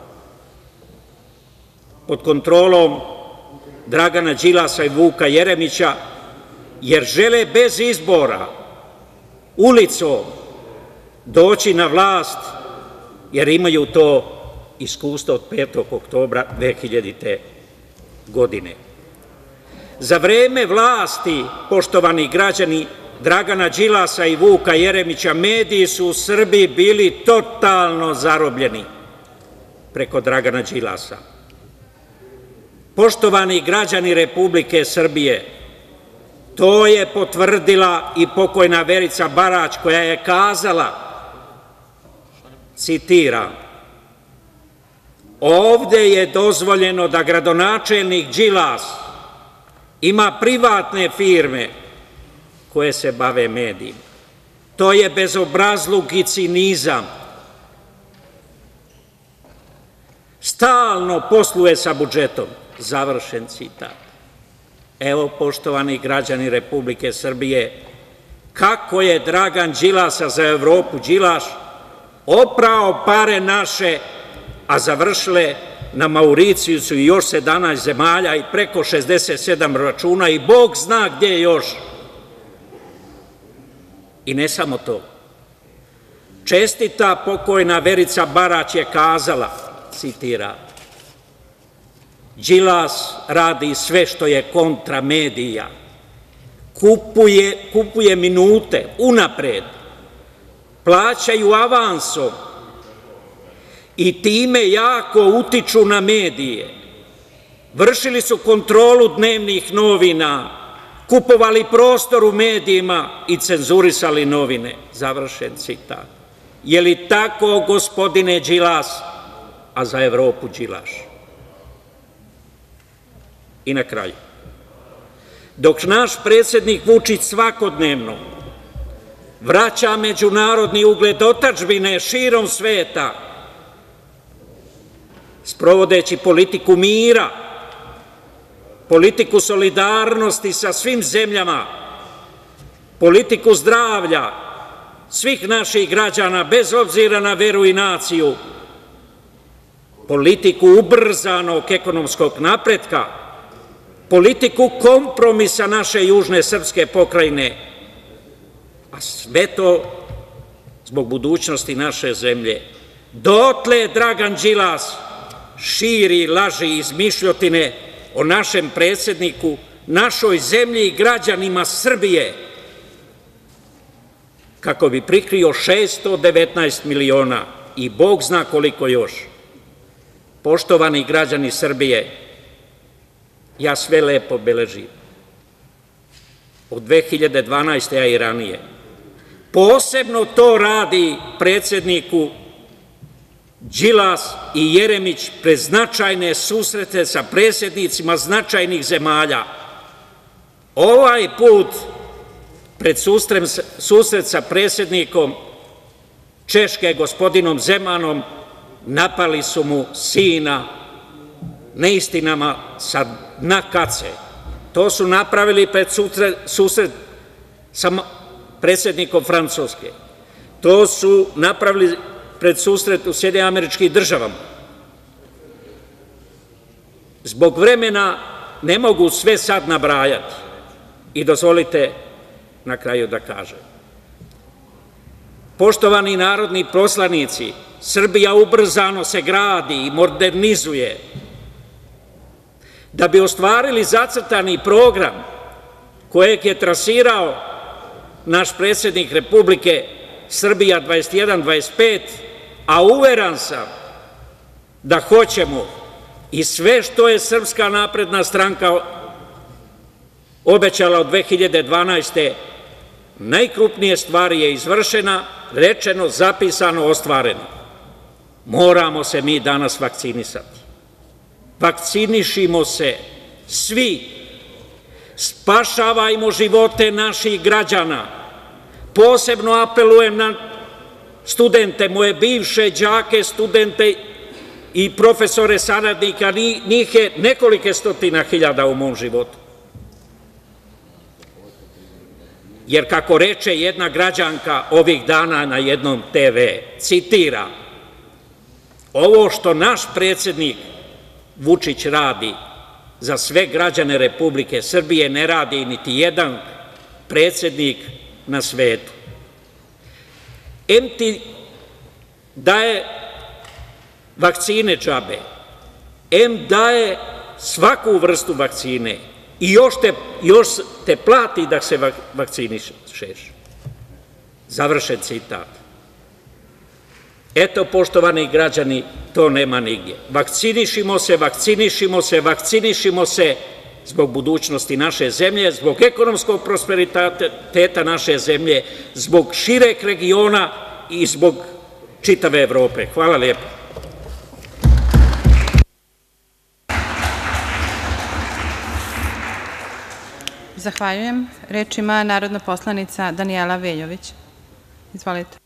pod kontrolom Dragana Đilasa i Vuka Jeremića, jer žele bez izbora ulicom doći na vlast, jer imaju to iskustvo od petog oktobra dve hiljadite. godine. Za vreme vlasti, poštovani građani, Dragana Đilasa i Vuka Jeremića, mediji su u Srbiji bili totalno zarobljeni preko Dragana Đilasa. Poštovani građani Republike Srbije, to je potvrdila i pokojna Verica Barać, koja je kazala, citiram: "Ovde je dozvoljeno da gradonačelnik Đilas ima privatne firme koje se bave medijima. To je bezobrazluk i cinizam. Stalno posluje sa budžetom." Završen citat. Evo, poštovani građani Republike Srbije, kako je Dragan Đilasa za Evropu Đilaš oprao pare naše, a završile na Mauricijusu i još sedamnaest zemalja i preko šezdeset sedam računa i Bog zna gde još. I ne samo to. Čestita pokojna Verica Barać je kazala, citiram: "Đilas radi sve što je kontra medija, kupuje, kupuje minute unapred, plaćaju avansom i time jako utiču na medije. Vršili su kontrolu dnevnih novina, kupovali prostor u medijima i cenzurisali novine." Završen citat. Je li tako, gospodine Đilas, a za Evropu Đilaš? I na kraju, dok naš predsednik Vučić svakodnevno vraća međunarodni ugled otadžbine širom sveta, sprovodeći politiku mira, politiku solidarnosti sa svim zemljama, politiku zdravlja svih naših građana, bez obzira na veru i naciju, politiku ubrzanog ekonomskog napretka, politiku kompromisa naše južne srpske pokrajine, a sve to zbog budućnosti naše zemlje, dotle Dragan Đilas širi laži i izmišljotine o našem predsedniku, našoj zemlji i građanima Srbije, kako bi prikrio šesto devetnaest miliona i Bog zna koliko još. Poštovani građani Srbije, ja sve lepo beležim od dve hiljade dvanaeste. a i ranije. Posebno to radi predsedniku Đilas i Jeremić pred značajne susrete sa predsednicima značajnih zemalja. Ovaj put pred susret sa predsednikom Češke, gospodinom Zemanom, napali su mu sina neistinama sa dna kace. To su napravili pred susret sa predsednikom Francuske. To su napravili pred susret u Sjedinjenim Američkim Državama. Zbog vremena ne mogu sve sad nabrajati i dozvolite na kraju da kažem. Poštovani narodni poslanici, Srbija ubrzano se gradi i modernizuje. Da bi ostvarili zacrtani program kojeg je trasirao naš predsednik Republike Srbija dvadeset jedan dvadeset pet, a uveren sam da hoćemo i sve što je Srpska napredna stranka obećala od dve hiljade dvanaeste. najkrupnije stvari je izvršena, rečeno, zapisano, ostvareno. Moramo se mi danas vakcinisati. Vakcinišimo se svi. Spašavajmo živote naših građana. Posebno apelujem na studente, moje bivše đake, studente i profesore saradnika, njih je nekoliko stotina hiljada u mom životu. Jer kako reče jedna građanka ovih dana na jednom te ve, citiram: ovo što naš predsednik Vučić radi za sve građane Republike Srbije ne radi niti jedan predsednik na svetu. Em ti daje vakcine džabe, em daje svaku vrstu vakcine i još te, još te plati da se vakcinišeš. Završen citat. Eto, poštovani građani, to nema nigdje. Vakcinišimo se, vakcinišimo se, vakcinišimo se zbog budućnosti naše zemlje, zbog ekonomskog prosperiteta naše zemlje, zbog šireg regiona i zbog čitave Evrope. Hvala lepo. Zahvaljujem. Reč ima narodna poslanica Danijela Veljović. Izvolite.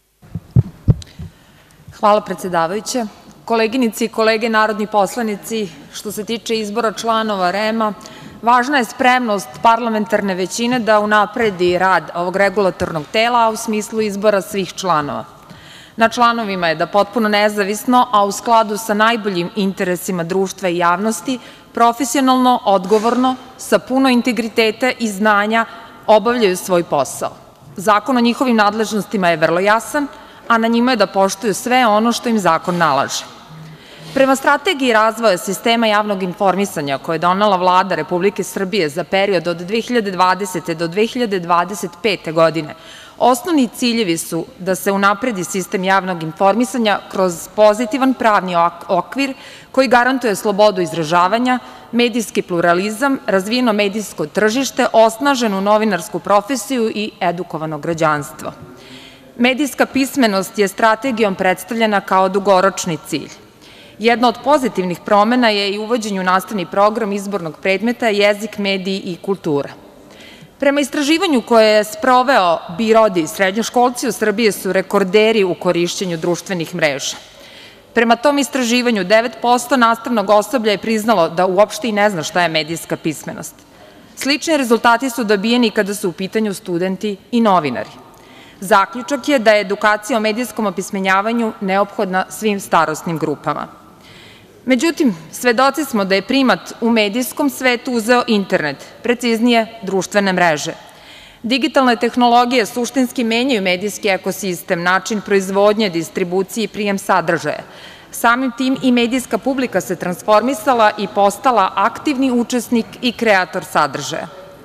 Hvala, predsedavajuća. Koleginice i kolege narodni poslanici, što se tiče izbora članova R E M-a, važna je spremnost parlamentarne većine da unapredi rad ovog regulatornog tela, a u smislu izbora svih članova. Na članovima je da potpuno nezavisno, a u skladu sa najboljim interesima društva i javnosti, profesionalno, odgovorno, sa puno integriteta i znanja obavljaju svoj posao. Zakon o njihovim nadležnostima je vrlo jasan, a na njima je da poštuju sve ono što im zakon nalaže. Prema Strategiji razvoja sistema javnog informisanja koje je donela Vlada Republike Srbije za period od dve hiljade dvadesete do dve hiljade dvadeset pete. godine, osnovni ciljevi su da se unapredi sistem javnog informisanja kroz pozitivan pravni okvir koji garantuje slobodu izražavanja, medijski pluralizam, razvijeno medijsko tržište, osnaženu novinarsku profesiju i edukovano građanstvo. Medijska pismenost je strategijom predstavljena kao dugoročni cilj. Jedna od pozitivnih promena je i uvođenje u nastavni program izbornog predmeta jezik, mediji i kultura. Prema istraživanju koje je sproveo BIRODI, srednjoškolci u Srbiji su rekorderi u korišćenju društvenih mreža. Prema tom istraživanju devet posto nastavnog osoblja je priznalo da uopšte i ne zna šta je medijska pismenost. Slični rezultati su dobijeni kada su u pitanju studenti i novinari. Zaključak je da je edukacija o medijskom opismenjavanju neophodna svim starosnim grupama. Međutim, svedoci smo da je primat u medijskom svetu uzeo internet, preciznije društvene mreže. Digitalne tehnologije suštinski menjaju medijski ekosistem, način proizvodnje, distribucije i prijem sadržaja. Samim tim i medijska publika se transformisala i postala aktivni učesnik i kreator sadržaja.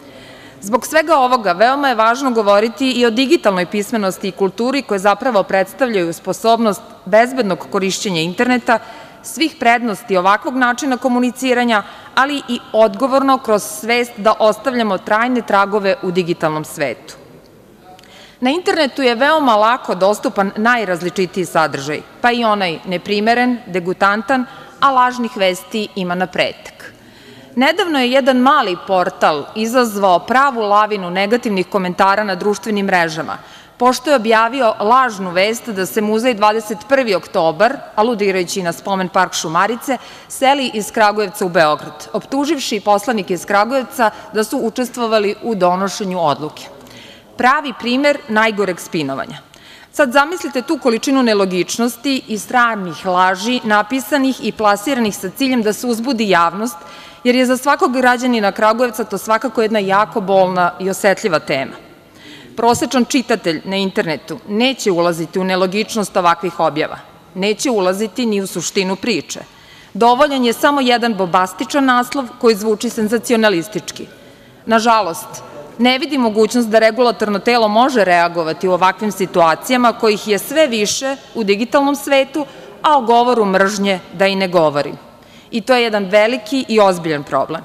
Zbog svega ovoga, veoma je važno govoriti i o digitalnoj pismenosti i kulturi koje zapravo predstavljaju sposobnost bezbednog korišćenja interneta, svih prednosti ovakvog načina komuniciranja, ali i odgovorno kroz svest da ostavljamo trajne tragove u digitalnom svetu. Na internetu je veoma lako dostupan najrazličitiji sadržaj, pa i onaj neprimeren, degutantan, a lažnih vesti ima na pretek. Nedavno je jedan mali portal izazvao pravu lavinu negativnih komentara na društvenim mrežama, pošto je objavio lažnu vest da se muzej dvadeset prvi oktobar, aludirajući na spomen park Šumarice, seli iz Kragujevca u Beograd, optuživši poslanike iz Kragujevca da su učestvovali u donošenju odluke. Pravi primer najgoreg spinovanja. Sad zamislite tu količinu nelogičnosti i stranih laži napisanih i plasiranih sa ciljem da se uzbudi javnost, jer je za svakog građanina Kragujevca to svakako jedna jako bolna i osetljiva tema. Prosečan čitatelj na internetu neće ulaziti u nelogičnost ovakvih objava, neće ulaziti ni u suštinu priče. Dovoljan je samo jedan bombastičan naslov koji zvuči senzacionalistički. Nažalost, ne vidi mogućnost da regulatorno telo može reagovati u ovakvim situacijama kojih je sve više u digitalnom svetu, a o govoru mržnje da i ne govorim. I to je jedan veliki i ozbiljan problem.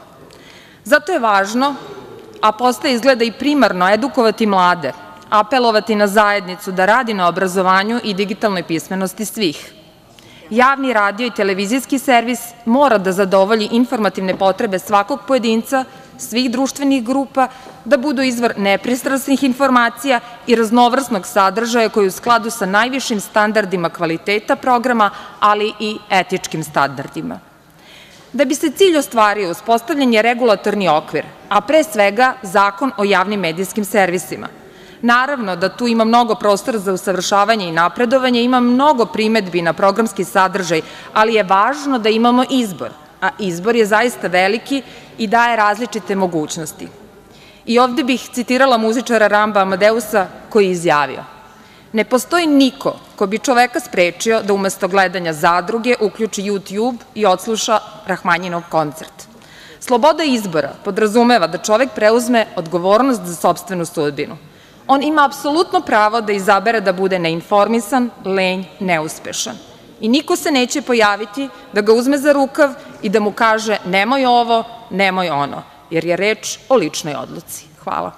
Zato je važno, a postaje izgleda i primarno, edukovati mlade, apelovati na zajednicu da radi na obrazovanju i digitalnoj pismenosti svih. Javni radio i televizijski servis mora da zadovolji informativne potrebe svakog pojedinca, svih društvenih grupa, da budu izvor nepristrasnih informacija i raznovrsnog sadržaja koji je u skladu sa najvišim standardima kvaliteta programa, ali i etičkim standardima. Da bi se cilj ostvario, uspostavljen je regulatorni okvir, a pre svega Zakon o javnim medijskim servisima. Naravno da tu ima mnogo prostora za usavršavanje i napredovanje, ima mnogo primedbi na programski sadržaj, ali je važno da imamo izbor, a izbor je zaista veliki i daje različite mogućnosti. I ovde bih citirala muzičara Ramba Amadeusa koji je izjavio: "Ne postoji niko ko bi čoveka sprečio da umesto gledanja Zadruge uključi YouTube i odsluša Rahmanjinov koncert." Sloboda izbora podrazumeva da čovek preuzme odgovornost za sopstvenu sudbinu. On ima apsolutno pravo da izabere da bude neinformisan, lenj, neuspešan. I niko se neće pojaviti da ga uzme za rukav i da mu kaže nemoj ovo, nemoj ono, jer je reč o ličnoj odluci. Hvala.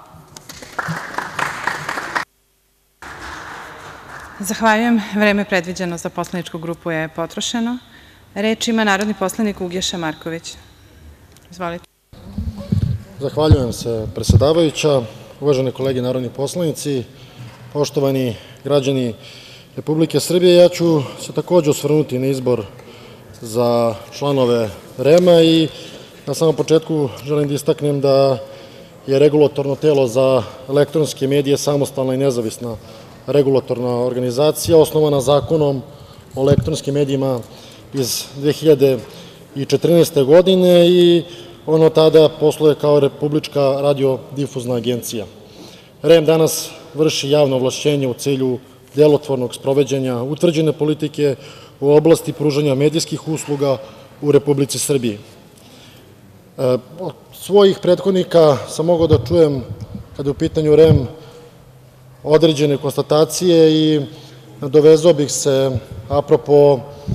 Zahvaljujem. Vreme predviđeno za poslaničku grupu je potrošeno. Reč ima narodni poslanik Uglješa Marković. Izvolite. Zahvaljujem se, predsedavajuća. Uvažene kolege narodni poslanici, poštovani građani Republike Srbije, ja ću se takođe osvrnuti na izbor za članove REM-a i na samom početku želim da istaknem da je Regulatorno telo za elektronske medije samostalna i nezavisna regulatorna organizacija osnovana Zakonom o elektronskim medijima iz dve hiljade četrnaeste. godine i ono tada posluje kao Republička radiodifuzna agencija. REM danas vrši javno ovlašćenje u cilju delotvornog sprovođenja utvrđene politike u oblasti pružanja medijskih usluga u Republici Srbiji. Od svojih prethodnika sam mogao da čujem, kada je u pitanju REM, određene konstatacije i nadovezao bih se apropo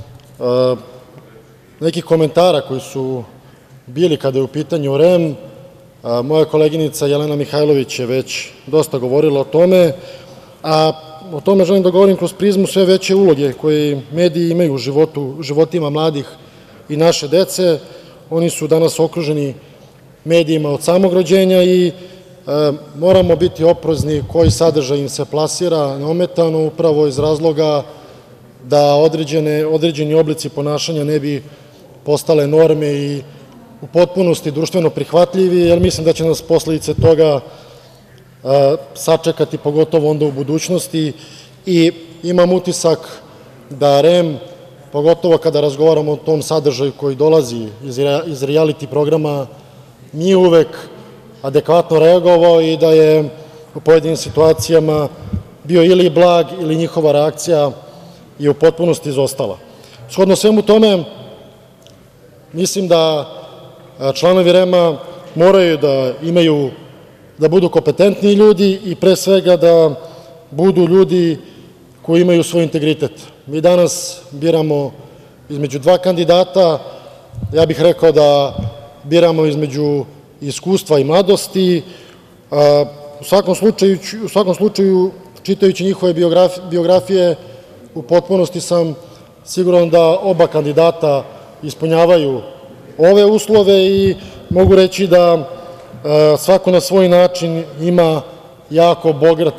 nekih komentara koji su bili kada je u pitanju REM. Moja koleginica Jelena Mihajlović je već dosta govorila o tome, a o tome želim da govorim kroz prizmu sve veće uloge koje mediji imaju u životima mladih i naše dece. Oni su danas okruženi medijima od samog rođenja i moramo biti oprezni koji sadržaj im se plasira neometano, upravo iz razloga da određeni oblici ponašanja ne bi postale norme i u potpunosti društveno prihvatljivi, jer mislim da će nas posledice toga sačekati, pogotovo onda u budućnosti. I imam utisak da REM, pogotovo kada razgovaramo o tom sadržaju koji dolazi iz rijaliti programa, nije uvek adekvatno reagovao i da je u pojedinim situacijama bio ili blag ili njihova reakcija je u potpunosti izostala. Shodno svemu tome, mislim da članovi REM-a moraju da imaju, da budu kompetentni ljudi i pre svega da budu ljudi koji imaju svoj integritet. Mi danas biramo između dva kandidata, ja bih rekao da biramo između iskustva i mladosti. U svakom slučaju čitajući njihove biografije u potpunosti sam siguran da oba kandidata ispunjavaju ove uslove i mogu reći da svako na svoj način ima jako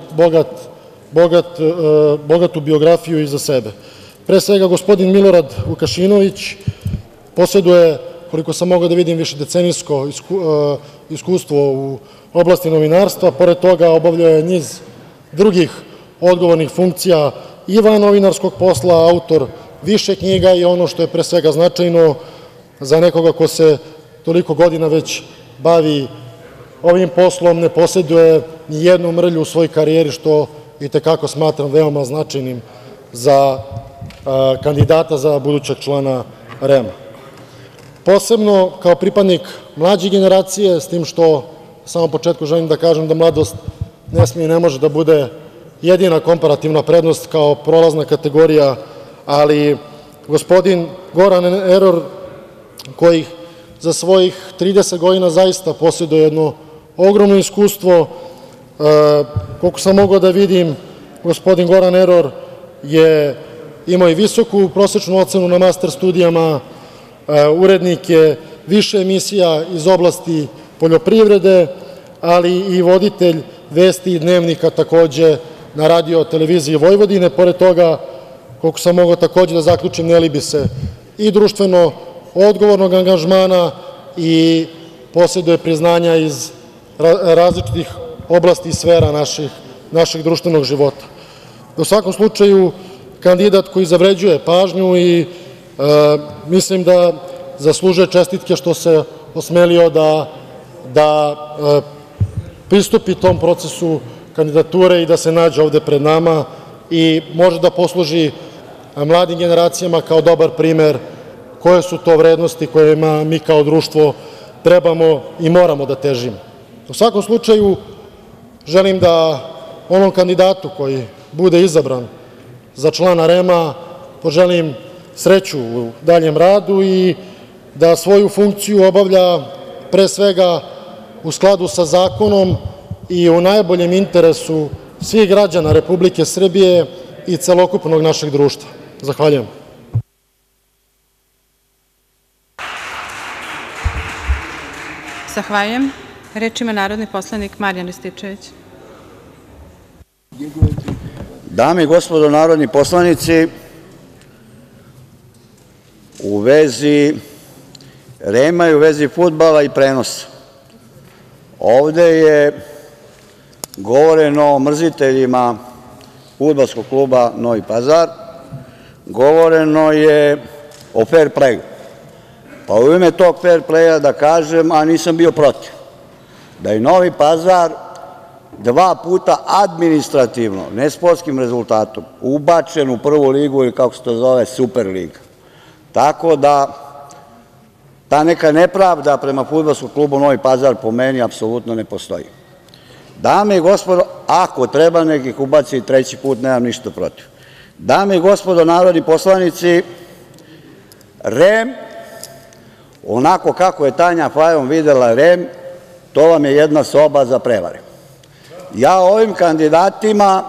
bogatu biografiju iza sebe. Pre svega, gospodin Milorad Vukašinović poseduje, koliko sam mogao da vidim, višedecenijsko iskustvo u oblasti novinarstva. Pored toga, obavljao je niz drugih odgovornih funkcija i van novinarskog posla, autor više knjiga i ono što je pre svega značajno za nekoga ko se toliko godina već bavi ovim poslom, ne poseduje ni jednu mrlju u svojoj karijeri, što i te kako smatram veoma značajnim za kandidata za budućeg člana R E M-a. Posebno kao pripadnik mlađe generacije, s tim što na samom početku želim da kažem da mladost ne sme i ne može da bude jedina komparativna prednost kao prolazna kategorija, ali gospodin Goran Eror, koji za svojih trideset godina zaista poseduje jedno ogromno iskustvo, koliko sam mogao da vidim, gospodin Goran Eror je imao i visoku prosečnu ocenu na master studijama, urednik je više emisija iz oblasti poljoprivrede, ali i voditelj vesti i dnevnika takođe na radio televiziji Vojvodine. Pored toga, koliko sam mogao takođe da zaključim, ne libi se i društveno odgovornog angažmana i poseduje priznanja iz različitih oblasti i sfera našeg društvenog života. U svakom slučaju, kandidat koji zavređuje pažnju i mislim da zaslužuje čestitke što se osmelio da pristupi tom procesu kandidature i da se nađe ovde pred nama i može da posluži mladim generacijama kao dobar primer koje su to vrednosti kojima mi kao društvo trebamo i moramo da težimo. U svakom slučaju, želim da onom kandidatu koji bude izabran za člana R E M-a poželim sreću u daljem radu i da svoju funkciju obavlja pre svega u skladu sa zakonom i u najboljem interesu svih građana Republike Srbije i celokupnog našeg društva. Zahvaljujem. Zahvaljujem. Reč ima narodni poslanik Marijan Rističević. Dame i gospodo narodni poslanici, u vezi R E M-a i u vezi fudbala i prenosa, ovde je govoreno o mrziteljima fudbalskog kluba Novi Pazar, govoreno je o fair playu. Pa u ime tog fair playa da kažem, a nisam bio protiv, da je Novi Pazar dva puta administrativno, ne sportskim rezultatom, ubačen u prvu ligu ili kako se to zove Super liga. Tako da ta neka nepravda prema fudbalskom klubu Novi Pazar po meni apsolutno ne postoji. Dame i gospodo, ako treba nek ih ubaci treći put, nemam ništa protiv. Dame i gospodo narodni poslanici, R E M, onako kako je Tanja Fajon videla R E M, to vam je jedna soba za prevare. Ja ovim kandidatima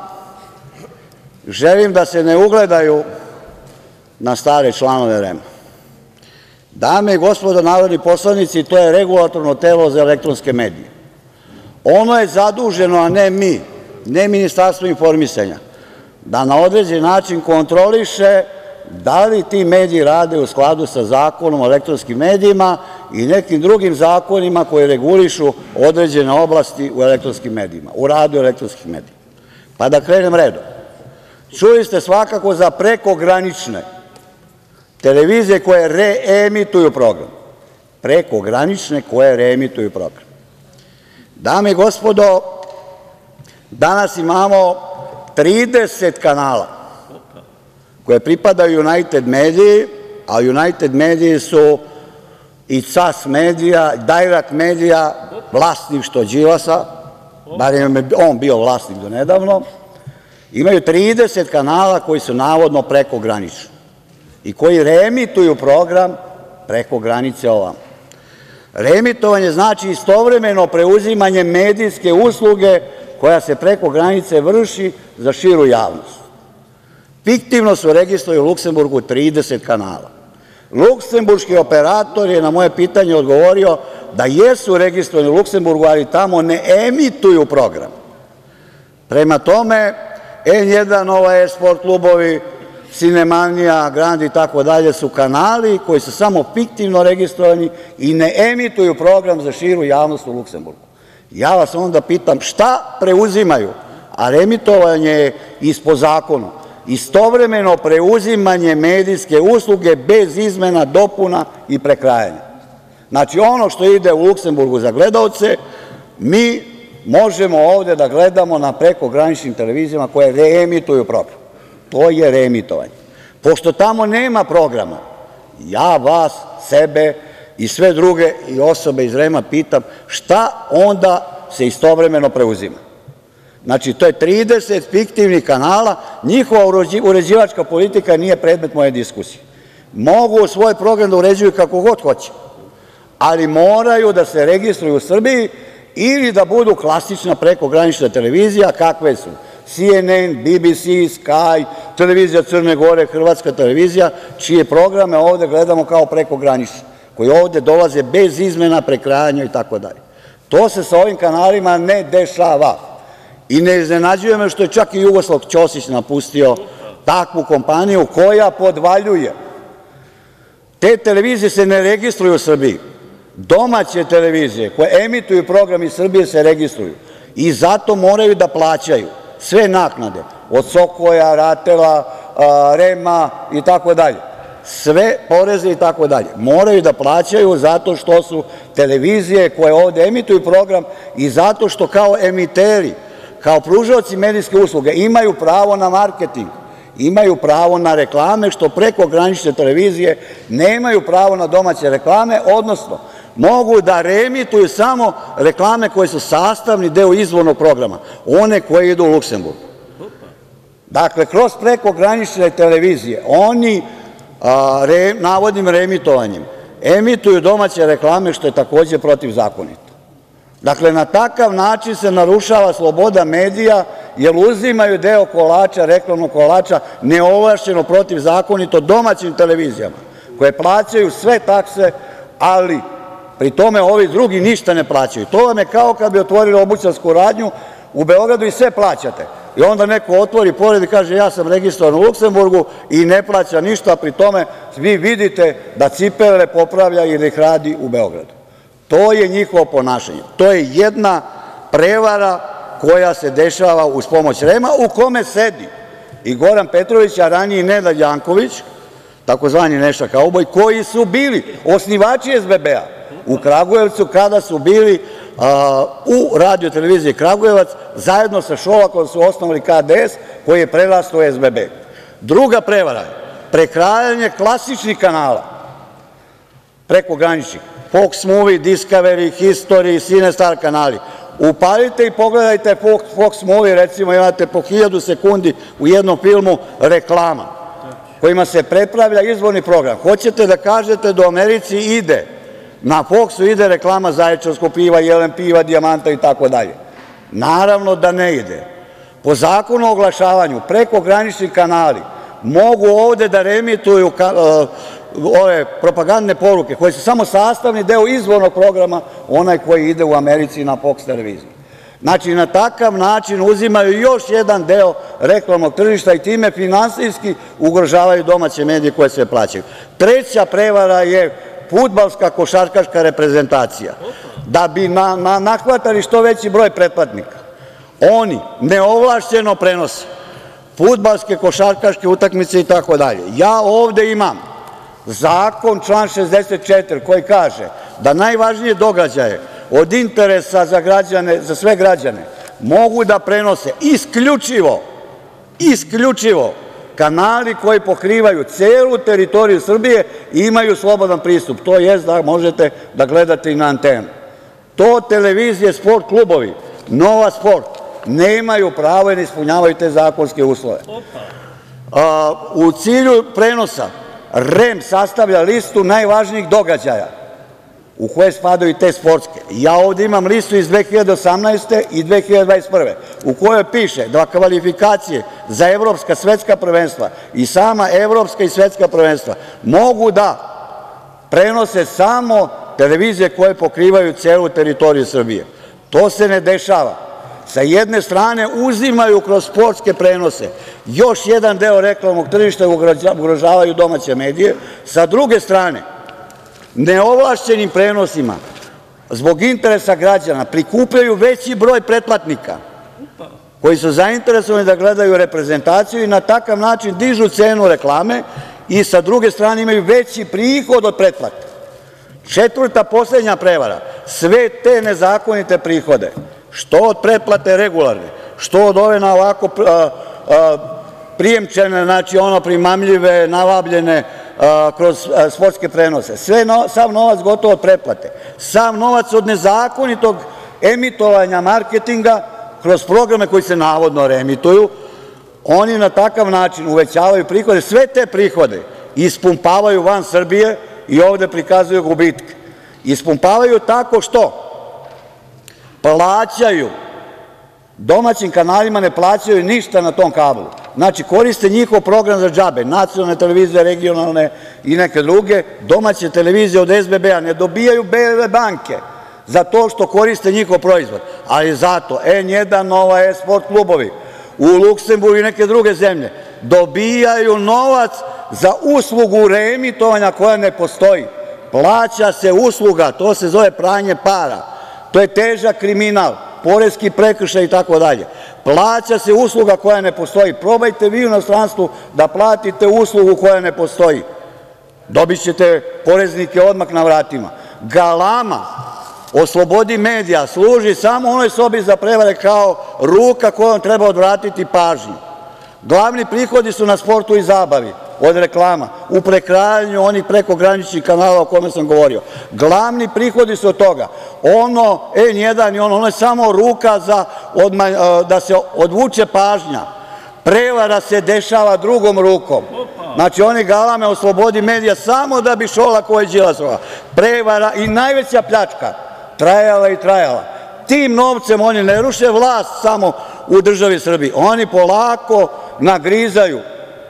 želim da se ne ugledaju na stare članove R E M-a. Dame i gospodo narodni poslanici, to je Regulatorno telo za elektronske medije. Ono je zaduženo, a ne mi, ne Ministarstvo informisanja, da na određen način kontroliše da li ti mediji rade u skladu sa Zakonom o elektronskim medijima i nekim drugim zakonima koji regulišu određene oblasti u elektronskim medijima, u radu elektronskih medija. Pa da krenem redom. Čuli ste svakako za prekogranične televizije koje reemituju program. Prekogranične koje reemituju program. Dame i gospodo, danas imamo trideset kanala koje pripadaju United mediji, a United mediji su i C A S medija, Dajrekt medija, vlasništvo Đilasa, bar je on bio vlasnik do nedavno, imaju trideset kanala koji su navodno prekogranični i koji reemituju program preko granice ovamo. Reemitovanje znači istovremeno preuzimanje medijske usluge koja se preko granice vrši za širu javnost. Fiktivno su registrovali u Luksemburgu trideset kanala. Luksemburški operator je na moje pitanje odgovorio da jesu registrovani u Luksemburgu, ali tamo ne emituju program. Prema tome, N jedan, Nova S, sport klubovi, Sinemanija, Grand i tako dalje su kanali koji su samo fiktivno registrovani i ne emituju program za širu javnost u Luksemburgu. Ja vas onda pitam šta preuzimaju, a reemitovanje je ispod zakona, istovremeno preuzimanje medijske usluge bez izmena, dopuna i prekrajanja. Znači, ono što ide u Luksemburgu za gledaoce, mi možemo ovde da gledamo na prekograničnim televizijama koje reemituju program. To je reemitovanje. Pošto tamo nema programa, ja vas, sebe i sve druge i osobe iz REM-a pitam šta onda se istovremeno preuzima? Znači, to je trideset fiktivnih kanala, njihova uređivačka politika nije predmet moje diskusije. Mogu svoj program da uređuju kako god hoće, ali moraju da se registruju u Srbiji ili da budu klasična prekogranična televizija, kakve su C N N, B B C, Sky, televizija Crne Gore, Hrvatska televizija, čije programe ovde gledamo kao prekogranične, koji ovde dolaze bez izmena, prekrajanja i tako dalje. To se sa ovim kanalima ne dešava. I ne iznenađuje me što je čak i Jugoslav Ćosić napustio takvu kompaniju koja podvaljuje. Te televizije se ne registruju u Srbiji. Domaće televizije koje emituju program iz Srbije se registruju i zato moraju da plaćaju sve naknade od Sokoja, Ratela, REM-a i tako dalje. Sve poreze i tako dalje. Moraju da plaćaju zato što su televizije koje ovde emituju program i zato što kao emiteri, kao pružaoci medijske usluge imaju pravo na marketing, imaju pravo na reklame, što prekogranične televizije nemaju pravo na domaće reklame, odnosno mogu da reemituju samo reklame koje su sastavni deo izvornog programa, one koje idu u Luksemburg. Dakle, kroz prekogranične televizije oni navodnim reemitovanjem emituju domaće reklame, što je takođe protivzakonito. Dakle, na takav način se narušava sloboda medija, jer uzimaju deo kolača, reklamnog kolača, neovlašćeno, protivzakonito domaćim televizijama, koje plaćaju sve takse, ali pri tome ovi drugi ništa ne plaćaju. To vam je kao kad bi otvorili obućarsku radnju u Beogradu i sve plaćate. I onda neko otvori pored i kaže ja sam registrovan u Luksemburgu i ne plaća ništa, a pri tome vi vidite da cipele popravlja ili ih radi u Beogradu. To je njihovo ponašanje. To je jedna prevara koja se dešava uz pomoć REM-a, u kome sedi i Goran Petrović, a ranije i Nenad Janković, takozvani Neša kauboj, koji su bili osnivači S B B-a u Kragujevcu kada su bili u radio televiziji Kragujevac, zajedno sa Šolakom su osnovali K D S koji je prerastao u S B B. Druga prevara je prekrajanje klasičnih kanala prekograničnih, Fox Movie, Discovery, History, Cinestar kanali. Upalite i pogledajte Fox Movie, recimo imate po hiljadu sekundi u jednom filmu reklama kojima se prepravlja izvorni program. Hoćete da kažete da u Americi ide, na Foxu ide reklama Zaječarskog piva, Jelen piva, Dijamanta i tako dalje? Naravno da ne ide. Po zakonu o oglašavanju prekogranični kanali mogu ovde da reemituju ove propagandne poruke koje su samo sastavni deo izvornog programa, onaj koji ide u Americi na Fox televiziji. Znači, na takav način uzimaju još jedan deo reklamnog tržišta i time finansijski ugrožavaju domaće medije koje se plaćaju. Treća prevara je fudbalska košarkaška reprezentacija. Da bi nahvatali što veći broj pretplatnika, oni neovlašćeno prenose fudbalske, košarkaške utakmice i tako dalje. Ja ovde imam zakon, član šezdeset četiri, koji kaže da najvažnije događaje od interesa za građane, za sve građane, mogu da prenose isključivo, isključivo kanali koji pokrivaju celu teritoriju Srbije i imaju slobodan pristup. To jest da možete da gledate i na antenu. To televizije, sport klubovi, Nova Sport nemaju pravo i ne ispunjavaju te zakonske uslove. U cilju prenosa REM sastavlja listu najvažnijih događaja u koje spadaju i te sportske. Ja ovde imam listu iz dve hiljade osamnaeste. i dve hiljade dvadeset prve. u kojoj piše da kvalifikacije za evropska, svetska prvenstva i sama evropska i svetska prvenstva mogu da prenose samo televizije koje pokrivaju celu teritoriju Srbije. To se ne dešava. Sa jedne strane uzimaju kroz sportske prenose još jedan deo reklamnog tržišta, ugrožavaju domaće medije. Sa druge strane, neovlašćenim prenosima, zbog interesa građana, prikupljaju veći broj pretplatnika koji su zainteresovani da gledaju reprezentaciju i na takav način dižu cenu reklame i sa druge strane imaju veći prihod od pretplate. Četvrta, poslednja prevara, sve te nezakonite prihode, što od pretplate regularne, što od ove na ovako prijemčene, znači ono primamljive, navabljene kroz sportske prenose, sav novac gotovo od pretplate, sav novac od nezakonitog emitovanja marketinga kroz programe koji se navodno reemituju, oni na takav način uvećavaju prihode, sve te prihode ispumpavaju van Srbije i ovde prikazuju gubitke. Ispumpavaju tako što plaćaju domaćim kanalima, ne plaćaju ništa na tom kablu. Znači, koriste njihov program za džabe, nacionalne televizije, regionalne i neke druge, domaće televizije od S B B-a ne dobijaju bele banke za to što koriste njihov proizvod, ali zato N jedan, Nova S, sport klubovi u Luksemburgu i neke druge zemlje dobijaju novac za uslugu reemitovanja koja ne postoji. Plaća se usluga, to se zove pranje para, to je težak kriminal, poreski prekršaj i tako dalje. Plaća se usluga koja ne postoji. Probajte vi u inostranstvu da platite uslugu koja ne postoji. Dobit ćete poreznike odmah na vratima. Galama o slobodi medija služi samo onoj sobi za prevare kao ruka kojom treba odvratiti pažnju. Glavni prihodi su na sportu i zabavi od reklama, u prekrajanju onih prekograničnih kanala o kome sam govorio. Glavni prihodi su od toga. Ono N jedan i ono, ono je samo ruka za da se odvuče pažnja. Prevara se dešava drugom rukom. Znači, oni galame o slobodi medija samo da bi Šolakova i Đilasova prevara i najveća pljačka trajala i trajala. Tim novcem oni ne ruše vlast samo u državi Srbiji. Oni polako nagrizaju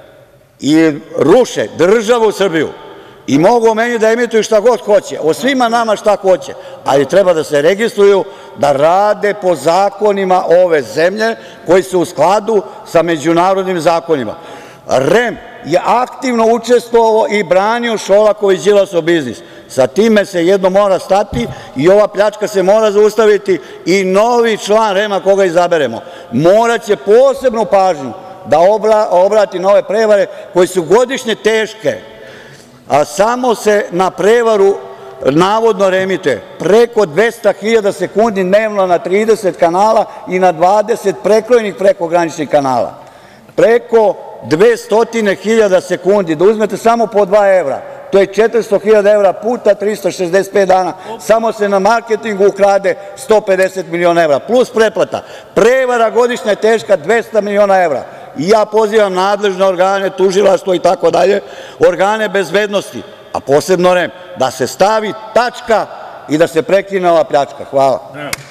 i ruše državu Srbiju i mogu meni da emituju šta god hoće, o svima nama šta hoće, ali treba da se registruju, da rade po zakonima ove zemlje koji su u skladu sa međunarodnim zakonima. REM je aktivno učestvovao i branio Šolakov i Đilasov biznis. Sa time se jedno mora stati i ova pljačka se mora zaustaviti i novi član REM-a koga izaberemo moraće posebnu pažnju da obrati na ove prevare koje su godišnje teške, a samo se na prevaru navodno reemituje preko dvesta hiljada sekundi dnevno na trideset kanala i na dvadeset prekrojenih prekograničnih kanala. Preko dvesta hiljada sekundi, da uzmete samo po dva evra, to je četiristo hiljada evra puta trista šezdeset pet dana, samo se na marketingu ukrade sto pedeset miliona evra, plus pretplata. Prevara godišnja je teška dvesta miliona evra. I ja pozivam nadležne organe, tužilaštvo i tako dalje, organe bezbednosti, a posebno REM, da se stavi tačka i da se prekine ova pljačka. Hvala.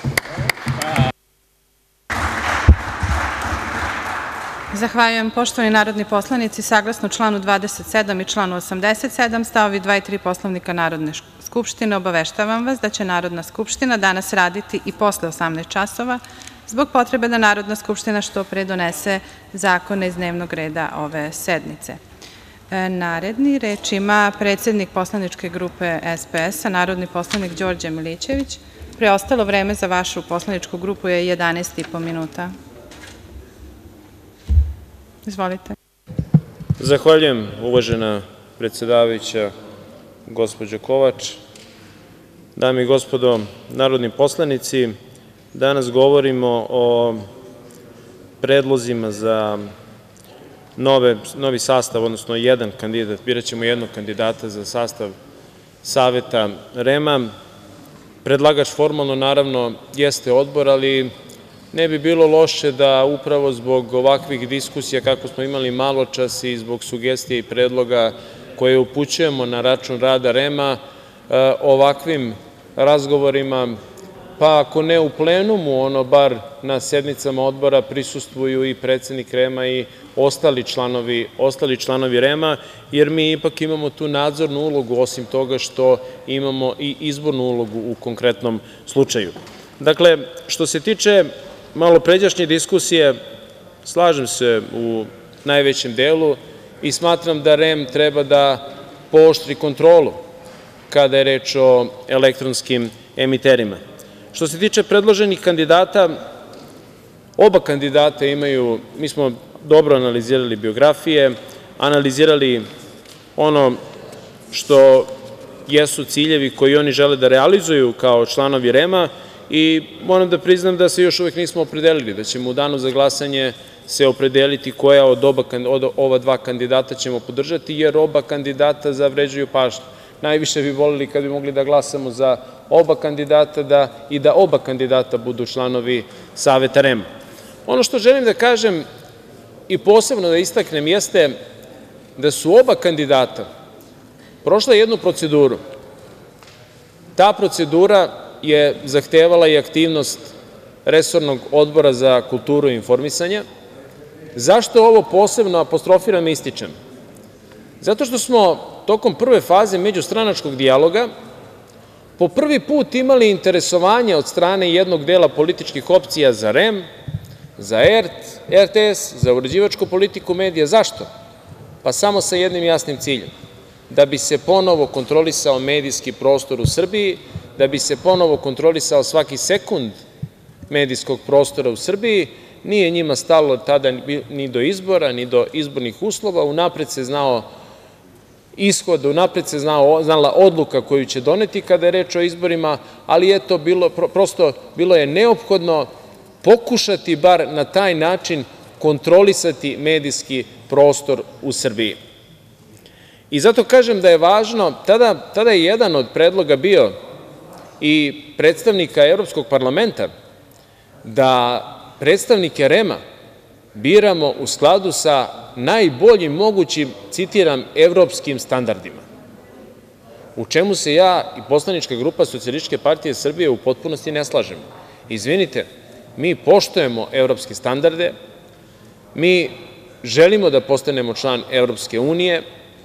Zahvaljujem. Poštovani narodni poslanici, saglasno članu dvadeset sedam i članu osamdeset sedam, stavovi dva i tri Poslovnika Narodne skupštine, obaveštavam vas da će Narodna skupština danas raditi i posle osamnaest časova, zbog potrebe da Narodna skupština što pre donese zakone iz dnevnog reda ove sednice. Naredni reč ima predsednik poslaničke grupe S P S-a, narodni poslanik Đorđe Milićević. Preostalo vreme za vašu poslaničku grupu je jedanaest i po minuta. Izvolite. Zahvaljujem, uvažena predsedavajuća, gospođo Kovač. Dame i gospodo narodni poslanici, danas govorimo o predlozima za novi sastav, odnosno jedan kandidat, biraćemo jednog kandidata za sastav Saveta REM-a. Predlagač formalno, naravno, jeste odbor, ali ne bi bilo loše da upravo zbog ovakvih diskusija kako smo imali maločas i zbog sugestija i predloga koje upućujemo na račun rada REM-a, ovakvim razgovorima, pa ako ne u plenumu, ono bar na sednicama odbora prisustvuju i predsednik REM-a i ostali članovi, ostali članovi REM-a, jer mi ipak imamo tu nadzornu ulogu, osim toga što imamo i izbornu ulogu u konkretnom slučaju. Dakle, što se tiče malopređašnje diskusije, slažem se u najvećem delu i smatram da REM treba da pooštri kontrolu kada je reč o elektronskim emiterima. Što se tiče predloženih kandidata, oba kandidata imaju, mi smo dobro analizirali biografije, analizirali ono što jesu ciljevi koji oni žele da realizuju kao članovi REM-a i moram da priznam da se još uvek nismo opredelili, da ćemo u danu za glasanje se opredeliti koja od, oba, od ova dva kandidata ćemo podržati, jer oba kandidata zavređuju pažnju. Najviše bi voleli kad bi mogli da glasamo za oba kandidata da, i da oba kandidata budu članovi Saveta REM-a. Ono što želim da kažem i posebno da istaknem jeste da su oba kandidata prošla jednu proceduru. Ta procedura je zahtevala i aktivnost resornog Odbora za kulturu i informisanje. Zašto ovo posebno apostrofiram i ističem? Zato što smo tokom prve faze međustranačkog dijaloga po prvi put imali interesovanje od strane jednog dela političkih opcija za REM, za R T S, za uređivačku politiku medija. Zašto? Pa samo sa jednim jasnim ciljem, da bi se ponovo kontrolisao medijski prostor u Srbiji, da bi se ponovo kontrolisao svaki sekund medijskog prostora u Srbiji. Nije njima stalo tada ni do izbora, ni do izbornih uslova, unapred se znao ishod, unapred se znala odluka koju će doneti kada je reč o izborima, ali eto, bilo, prosto bilo je neophodno pokušati bar na taj način kontrolisati medijski prostor u Srbiji. I zato kažem da je važno, tada, tada je jedan od predloga bio i predstavnika Evropskog parlamenta, da predstavnike REM-a biramo u skladu sa najboljim mogućim, citiram, evropskim standardima, u čemu se ja i poslanička grupa Socijalističke partije Srbije u potpunosti ne slažemo. Izvinite, mi poštujemo evropske standarde, mi želimo da postanemo član Evropske unije,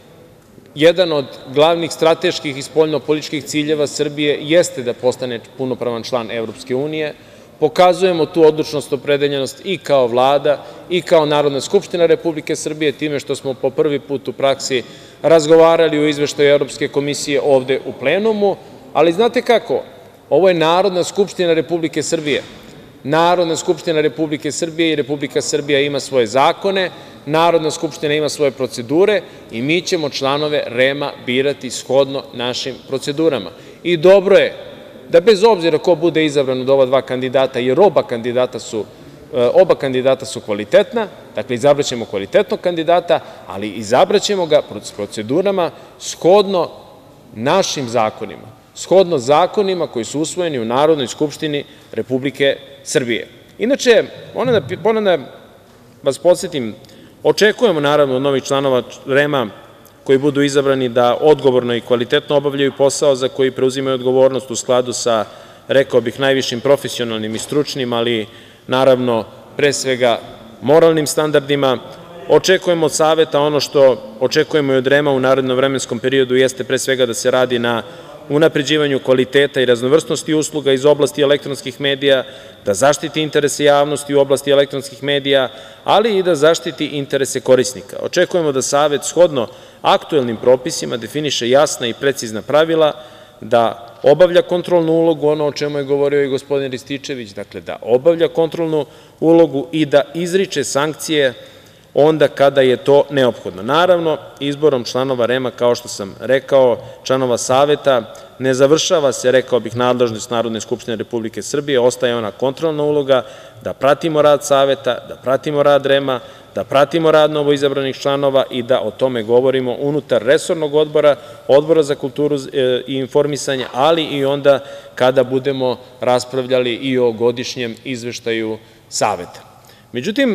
jedan od glavnih strateških i spoljnopolitičkih ciljeva Srbije jeste da postane punopravan član Evropske unije. Pokazujemo tu odlučnost, opredeljenost i kao Vlada i kao Narodna skupština Republike Srbije time što smo po prvi put u praksi razgovarali o izveštaju Evropske komisije ovde u plenumu, ali znate kako, ovo je Narodna skupština Republike Srbije. Narodna skupština Republike Srbije i Republika Srbija ima svoje zakone, Narodna skupština ima svoje procedure i mi ćemo članove REM-a birati shodno našim procedurama. I dobro je da bez obzira ko bude izabran od ova dva kandidata, jer oba kandidata su, oba kandidata su kvalitetna, dakle izabraćemo kvalitetnog kandidata, ali izabraćemo ga s procedurama shodno našim zakonima, shodno zakonima koji su usvojeni u Narodnoj skupštini Republike Srbije. Inače, moram da vas podsetim, očekujemo naravno od novih članova REM-a koji budu izabrani da odgovorno i kvalitetno obavljaju posao za koji preuzimaju odgovornost u skladu sa, rekao bih, najvišim profesionalnim i stručnim, ali naravno pre svega moralnim standardima. Očekujemo od Saveta ono što očekujemo i od REM-a u narednom vremenskom periodu jeste pre svega da se radi na unapređivanju kvaliteta i raznovrsnosti usluga iz oblasti elektronskih medija, da zaštiti interese javnosti u oblasti elektronskih medija, ali i da zaštiti interese korisnika. Očekujemo da Savet shodno aktuelnim propisima definiše jasna i precizna pravila, da obavlja kontrolnu ulogu, ono o čemu je govorio i gospodin Rističević, dakle da obavlja kontrolnu ulogu i da izriče sankcije onda kada je to neophodno. Naravno, izborom članova REM-a, kao što sam rekao, članova Saveta, ne završava se, rekao bih, nadležnost Narodne skupštine Republike Srbije, ostaje ona kontrolna uloga da pratimo rad Saveta, da pratimo rad REM-a, da pratimo rad novoizabranih članova i da o tome govorimo unutar resornog odbora, Odbora za kulturu i informisanje, ali i onda kada budemo raspravljali i o godišnjem izveštaju Saveta. Međutim,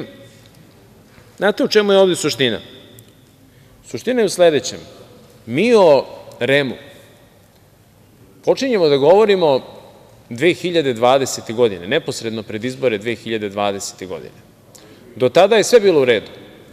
znate u čemu je ovde suština? Suština je u sledećem. Mi o REM-u počinjemo da govorimo dve hiljade dvadesete. godine, neposredno pred izbore dve hiljade dvadesete. godine. Do tada je sve bilo u redu.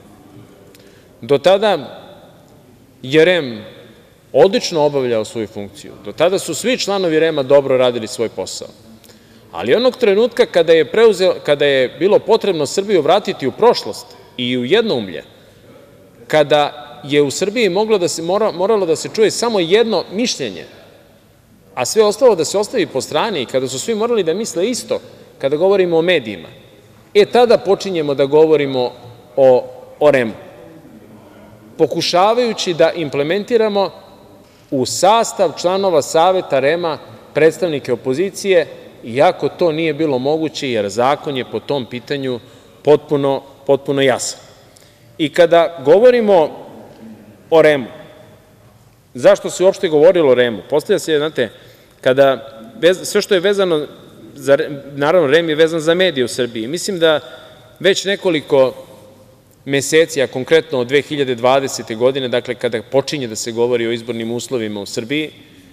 Do tada je REM odlično obavljao svoju funkciju. Do tada su svi članovi REM-a dobro radili svoj posao. Ali onog trenutka kada je, preuzeo, kada je bilo potrebno Srbiju vratiti u prošlost i u jednoumlje, kada je u Srbiji moglo da se, mora, moralo da se čuje samo jedno mišljenje, a sve ostalo da se ostavi po strani i kada su svi morali da misle isto kada govorimo o medijima, e tada počinjemo da govorimo o, o REM-u. Pokušavajući da implementiramo u sastav članova Saveta REM-a predstavnike opozicije, iako to nije bilo moguće, jer zakon je po tom pitanju potpuno, potpuno jasan. I kada govorimo o REM-u, zašto se uopšte govorilo o REM-u? Postavlja se, znate, kada sve što je vezano, za, naravno REM je vezan za medije u Srbiji. Mislim da već nekoliko meseci, a konkretno od dve hiljade dvadesete. godine, dakle kada počinje da se govori o izbornim uslovima u Srbiji,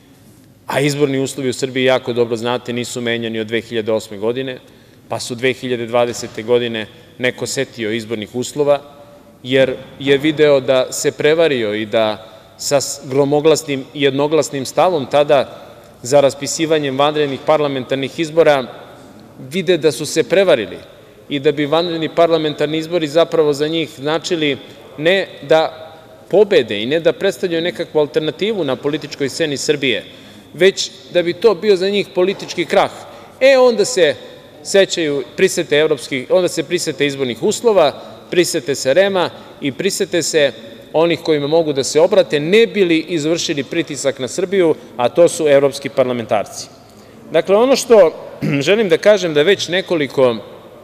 a izborni uslovi u Srbiji, jako dobro znate, nisu menjani od dve hiljade osme. godine, pa su dve hiljade dvadesete. godine neko setio izbornih uslova, jer je video da se prevario i da sa gromoglasnim i jednoglasnim stavom tada za raspisivanjem vanrednih parlamentarnih izbora vide da su se prevarili i da bi vanredni parlamentarni izbori zapravo za njih značili ne da pobede i ne da predstavljaju nekakvu alternativu na političkoj sceni Srbije, već da bi to bio za njih politički krah. E, onda se sećaju, prisete evropskih, onda se prisete izbornih uslova, prisete se REM-a i prisete se onih kojima mogu da se obrate, ne bili izvršili pritisak na Srbiju, a to su evropski parlamentarci. Dakle, ono što želim da kažem da već nekoliko,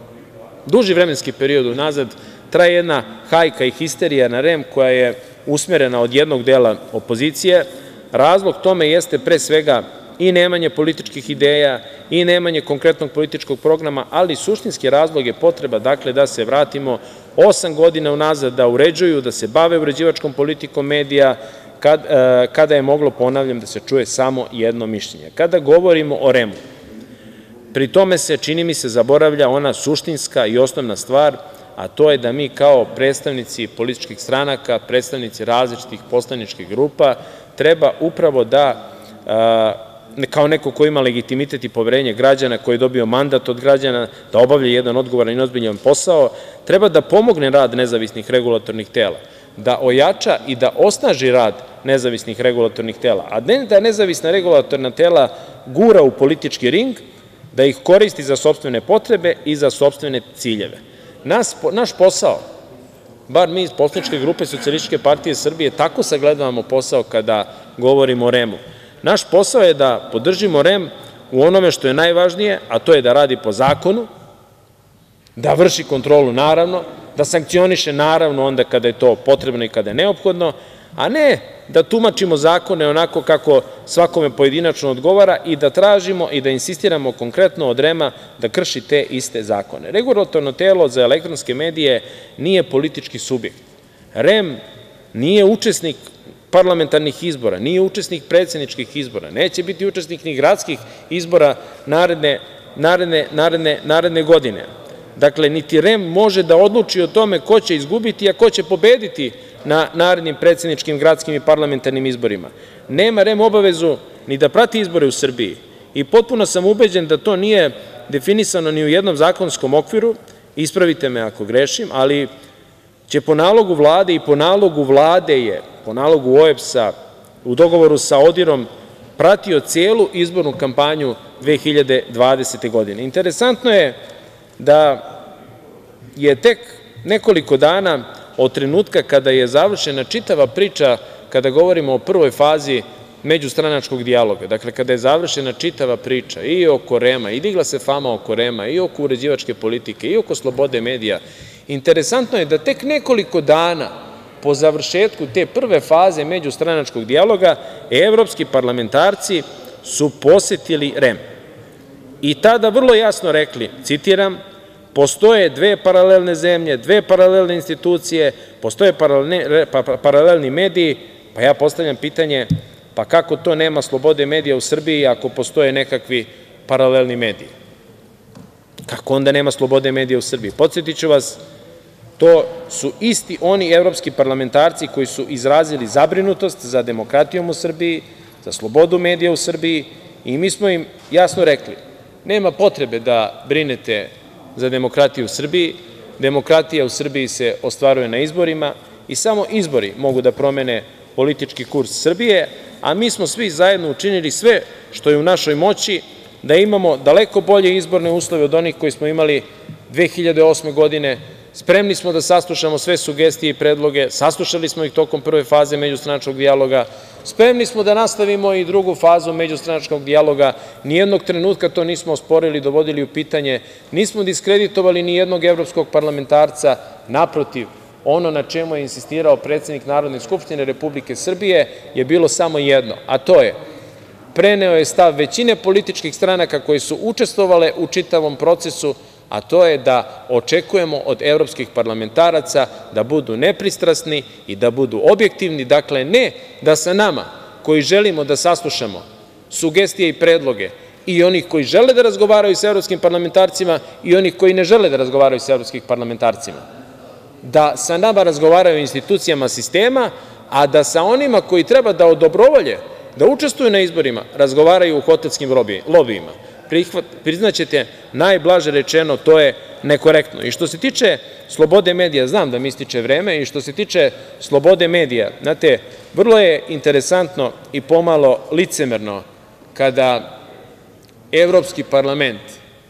duži vremenski period unazad, traje jedna hajka i histerija na REM koja je usmerena od jednog dela opozicije. Razlog tome jeste pre svega i nemanje političkih ideja i nemanje konkretnog političkog programa, ali suštinski razlog je potreba, dakle, da se vratimo osam godina unazad, da uređuju, da se bave uređivačkom politikom medija, kad, kada je moglo, ponavljam, da se čuje samo jedno mišljenje. Kada govorimo o REM-u, pri tome se, čini mi se, zaboravlja ona suštinska i osnovna stvar, a to je da mi kao predstavnici političkih stranaka, predstavnici različitih poslaničkih grupa, treba upravo da, kao neko ko ima legitimitet i poverenje građana, koji je dobio mandat od građana da obavlja jedan odgovoran i ozbiljan posao, treba da pomogne rad nezavisnih regulatornih tela, da ojača i da osnaži rad nezavisnih regulatornih tela, a ne da nezavisna regulatorna tela gura u politički ring, da ih koristi za sopstvene potrebe i za sopstvene ciljeve. Nas, naš posao, bar mi iz poslaničke grupe Socijalističke partije Srbije, tako sagledavamo posao kada govorimo o REM-u. Naš posao je da podržimo REM u onome što je najvažnije, a to je da radi po zakonu, da vrši kontrolu, naravno, da sankcioniše, naravno, onda kada je to potrebno i kada je neophodno, a ne da tumačimo zakone onako kako svakome pojedinačno odgovara i da tražimo i da insistiramo konkretno od REM-a da krši te iste zakone. Regulatorno telo za elektronske medije nije politički subjekt. REM nije učesnik parlamentarnih izbora, nije učesnik predsedničkih izbora, neće biti učesnik ni gradskih izbora naredne, naredne, naredne, naredne godine. Dakle, niti REM može da odluči o tome ko će izgubiti, a ko će pobediti na narednim predsedničkim, gradskim i parlamentarnim izborima. Nema REM obavezu ni da prati izbore u Srbiji i potpuno sam ubeđen da to nije definisano ni u jednom zakonskom okviru, ispravite me ako grešim, ali će po nalogu Vlade i po nalogu Vlade je, po nalogu O E B S-a, u dogovoru sa ODIR-om, pratio celu izbornu kampanju dve hiljade dvadesete. godine. Interesantno je da je tek nekoliko dana od trenutka kada je završena čitava priča, kada govorimo o prvoj fazi međustranačkog dijaloga, dakle, kada je završena čitava priča i oko REM-a, i digla se fama oko REM-a, i oko uređivačke politike, i oko slobode medija, interesantno je da tek nekoliko dana po završetku te prve faze međustranačkog dijaloga evropski parlamentarci su posetili REM i tada vrlo jasno rekli, citiram: postoje dve paralelne zemlje, dve paralelne institucije, postoje paralelni mediji, pa ja postavljam pitanje Pa kako to nema slobode medija u Srbiji ako postoje nekakvi paralelni mediji? Kako onda nema slobode medija u Srbiji? Podsetiću vas, to su isti oni evropski parlamentarci koji su izrazili zabrinutost za demokratijom u Srbiji, za slobodu medija u Srbiji i mi smo im jasno rekli – nema potrebe da brinete za demokratiju u Srbiji, demokratija u Srbiji se ostvaruje na izborima i samo izbori mogu da promene politički kurs Srbije, a mi smo svi zajedno učinili sve što je u našoj moći da imamo daleko bolje izborne uslove od onih koje smo imali dve hiljade osme godine. Spremni smo da saslušamo sve sugestije i predloge, saslušali smo ih tokom prve faze međustranačkog dijaloga, spremni smo da nastavimo i drugu fazu međustranačkog dijaloga, nijednog trenutka to nismo osporili, dovodili u pitanje, nismo diskreditovali nijednog evropskog parlamentarca, naprotiv, ono na čemu je insistirao predsednik Narodne skupštine Republike Srbije je bilo samo jedno, a to je preneo je stav većine političkih stranaka koje su učestvovale u čitavom procesu, a to je da očekujemo od evropskih parlamentaraca da budu nepristrasni i da budu objektivni, dakle ne da sa nama koji želimo da saslušamo sugestije i predloge i onih koji žele da razgovaraju sa evropskim parlamentarcima i onih koji ne žele da razgovaraju sa evropskim parlamentarcima, da sa nama razgovaraju institucijama sistema, a da sa onima koji treba da odobrovolje da učestvuju na izborima razgovaraju u hotelskim lobijima. Priznaćete, najblaže rečeno, to je nekorektno. I što se tiče slobode medija, znam da mi ističe vreme, i što se tiče slobode medija, znate, vrlo je interesantno i pomalo licemerno kada Evropski parlament,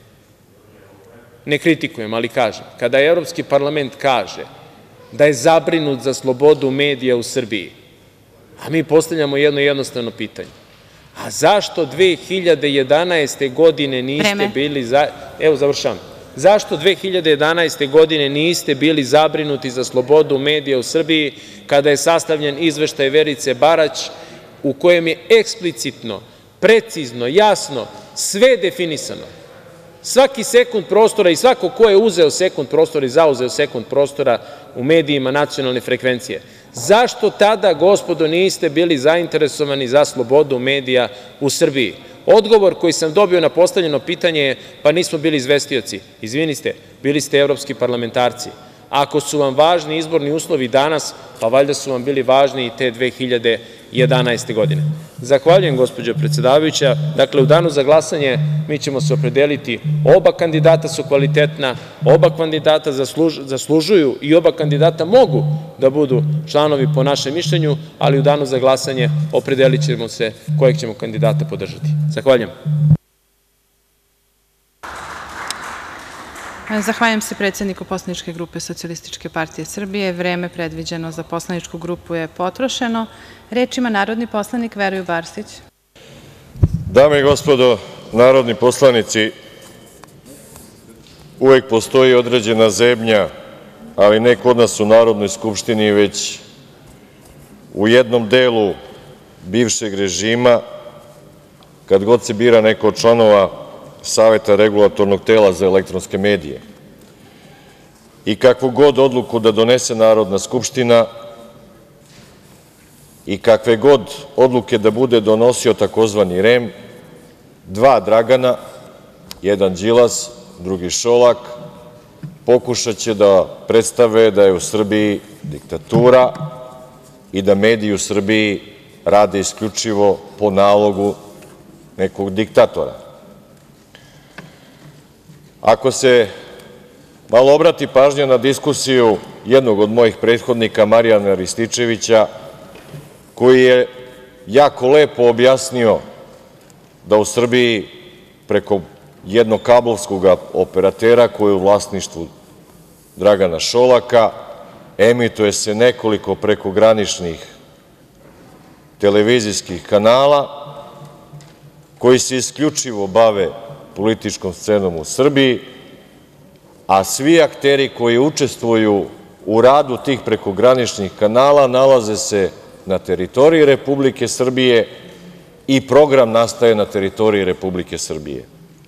ne kritikujem, ali kažem, kada Evropski parlament kaže da je zabrinut za slobodu medija u Srbiji, a mi postavljamo jedno jednostavno pitanje – a zašto dve hiljade jedanaeste godine niste bili, evo završavam, zašto dve hiljade jedanaeste godine niste bili zabrinuti za slobodu medija u Srbiji kada je sastavljen izveštaj Verice Barać u kojem je eksplicitno, precizno, jasno sve definisano, svaki sekund prostora i svako ko je uzeo sekund prostora i zauzeo sekund prostora u medijima nacionalne frekvencije? Zašto tada, gospodo, niste bili zainteresovani za slobodu medija u Srbiji? Odgovor koji sam dobio na postavljeno pitanje je – pa nismo bili izvestioci. Izvinite, bili ste evropski parlamentarci. Ako su vam važni izborni uslovi danas, pa valjda su vam bili važni i te dve hiljade jedanaeste godine. Zahvaljujem, gospođo predsedavajuća. Dakle, u danu za glasanje mi ćemo se opredeliti. Oba kandidata su kvalitetna, oba kandidata zaslužuju i oba kandidata mogu da budu članovi po našem mišljenju, ali u danu za glasanje opredelit ćemo se kojeg ćemo kandidata podržati. Zahvaljujem. Zahvaljujem se predsedniku poslaničke grupe Socijalističke partije Srbije. Vreme predviđeno za poslaničku grupu je potrošeno. Reč ima narodni poslanik Veroljub Arsić. Dame i gospodo narodni poslanici, uvek postoji određena zebnja, ali ne kod nas u Narodnoj skupštini, već u jednom delu bivšeg režima, kad god se bira neko od članova Saveta regulatornog tela za elektronske medije. I kakvu god odluku da donese Narodna skupština i kakve god odluke da bude donosio takozvani R E M, dva Dragana, jedan Đilas, drugi Šolak, pokušaće da predstave da je u Srbiji diktatura i da mediji u Srbiji rade isključivo po nalogu nekog diktatora. Ako se malo obrati pažnja na diskusiju jednog od mojih prethodnika, Marijana Rističevića, koji je jako lepo objasnio da u Srbiji preko jednog kablovskog operatera koji je u vlasništvu Dragana Šolaka emituje se nekoliko prekograničnih televizijskih kanala koji se isključivo bave političkom scenom u Srbiji, a svi akteri koji učestvuju u radu tih prekograničnih kanala nalaze se na teritoriji Republike Srbije i program nastaje na teritoriji Republike Srbije.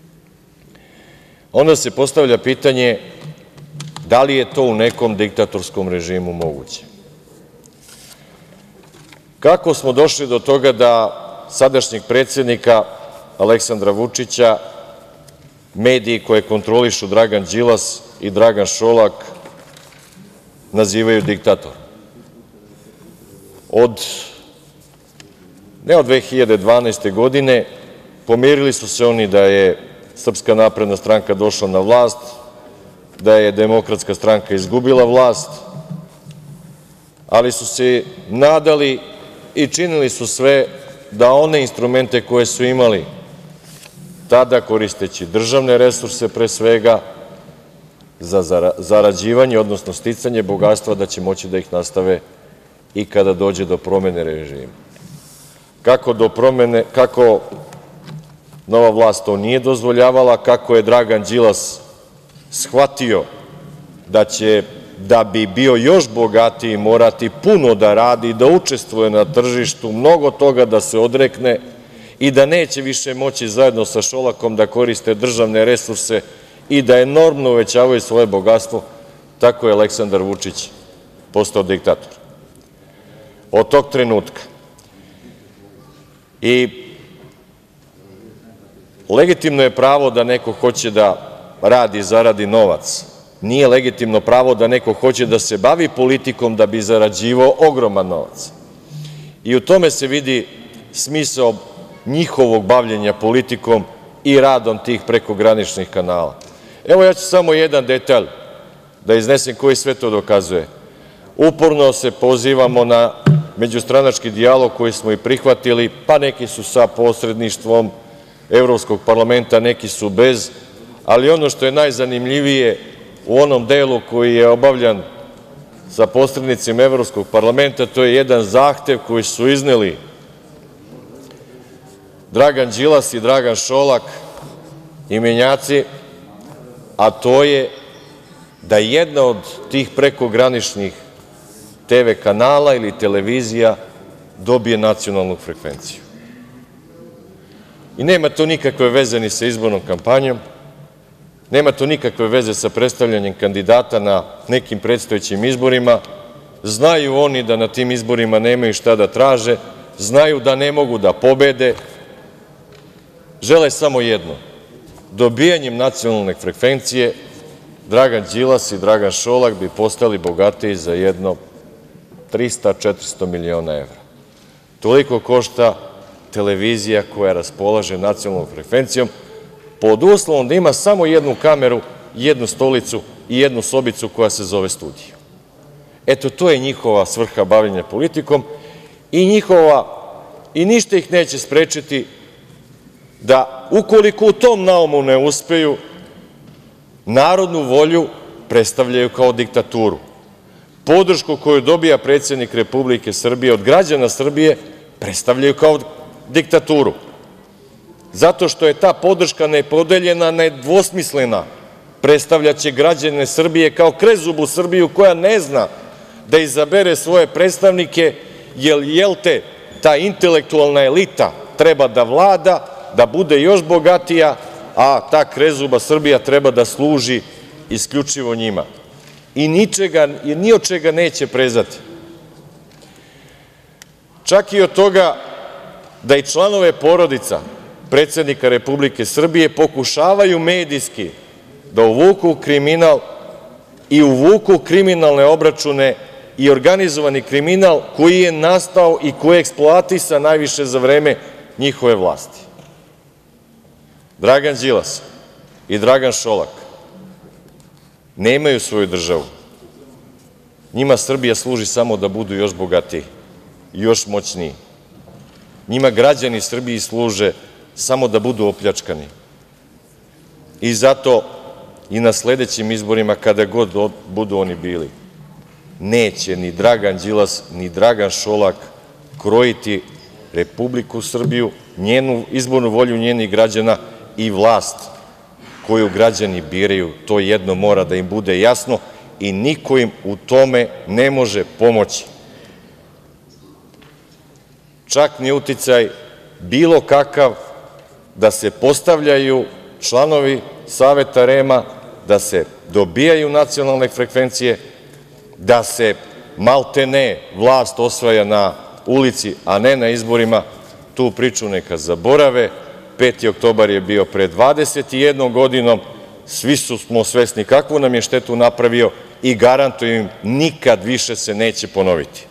Onda se postavlja pitanje da li je to u nekom diktatorskom režimu moguće? kako smo došli do toga da sadašnjeg predsednika Aleksandra Vučića mediji koje kontrolišu Dragan Đilas i Dragan Šolak nazivaju diktatorom? Od, ne od dve hiljade dvanaeste. godine, pomirili su se oni da je Srpska napredna stranka došla na vlast, da je Demokratska stranka izgubila vlast, ali su se nadali i činili su sve da one instrumente koje su imali tada, koristeći državne resurse pre svega, za zarađivanje, odnosno sticanje bogatstva, da će moći da ih nastave i kada dođe do promene režima. Kako do promene, kako nova vlast to nije dozvoljavala, kako je Dragan Đilas shvatio da će, da bi bio još bogatiji, morati puno da radi, da učestvuje na tržištu, mnogo toga da se odrekne i da neće više moći zajedno sa Šolakom da koriste državne resurse i da enormno uvećavaju svoje bogatstvo, tako je Aleksandar Vučić postao diktator. Od tog trenutka. I legitimno je pravo da neko hoće da radi i zaradi novac. Nije legitimno pravo da neko hoće da se bavi politikom da bi zarađivao ogroman novac. I u tome se vidi smisao njihovog bavljenja politikom i radom tih prekograničnih kanala. Evo, ja ću samo jedan detalj da iznesem koji sve to dokazuje. Uporno se pozivamo na međustranački dijalog koji smo i prihvatili, pa neki su sa posredništvom Evropskog parlamenta, neki su bez, ali ono što je najzanimljivije u onom delu koji je obavljan sa posrednicima Evropskog parlamenta, to je jedan zahtev koji su izneli Dragan Đilas i Dragan Šolak i menjaci, a to je da jedna od tih prekograničnih te ve kanala ili televizija dobije nacionalnu frekvenciju. I nema to nikakve veze ni sa izbornom kampanjom, nema to nikakve veze sa predstavljanjem kandidata na nekim predstojećim izborima. Znaju oni da na tim izborima nemaju šta da traže, znaju da ne mogu da pobede, žele samo jedno – dobijanjem nacionalne frekvencije Dragan Đilas i Dragan Šolak bi postali bogatiji za jedno trista do četiristo miliona evra. Toliko košta televizija koja raspolaže nacionalnom frekvencijom, pod uslovom da ima samo jednu kameru, jednu stolicu i jednu sobicu koja se zove studio. Eto, to je njihova svrha bavljenja politikom i njihova, i ništa ih neće sprečiti da, ukoliko u tom naumu ne uspeju, narodnu volju predstavljaju kao diktaturu. Podršku koju dobija predsednik Republike Srbije od građana Srbije predstavljaju kao diktaturu. Zato što je ta podrška nepodeljena, nedvosmislena, predstavljaće građane Srbije kao krezubu Srbiju koja ne zna da izabere svoje predstavnike, jer, jel te, ta intelektualna elita treba da vlada, da bude još bogatija, a ta krezuba Srbija treba da služi isključivo njima. I ničega, ni od čega neće prezati. Čak i od toga da i članove porodica predsednika Republike Srbije pokušavaju medijski da uvuku kriminal i uvuku kriminalne obračune i organizovani kriminal koji je nastao i koji je eksploatisan najviše za vreme njihove vlasti. Dragan Đilas i Dragan Šolak nemaju svoju državu. Njima Srbija služi samo da budu još bogatiji, još moćniji. Njima građani Srbiji služe samo da budu opljačkani. I zato i na sledećim izborima, kada god budu oni bili, neće ni Dragan Đilas, ni Dragan Šolak krojiti Republiku Srbiju, njenu izbornu volju njenih građana i vlast koju građani biraju. To jedno mora da im bude jasno i niko im u tome ne može pomoći. Čak ni uticaj bilo kakav da se postavljaju članovi Saveta REM-a, da se dobijaju nacionalne frekvencije, da se maltene vlast osvaja na ulici, a ne na izborima, tu priču neka zaborave. peti oktobar je bio pre dvadeset jednom godinom, svi smo svesni kakvu nam je štetu napravio i garantujem, nikad više se neće ponoviti.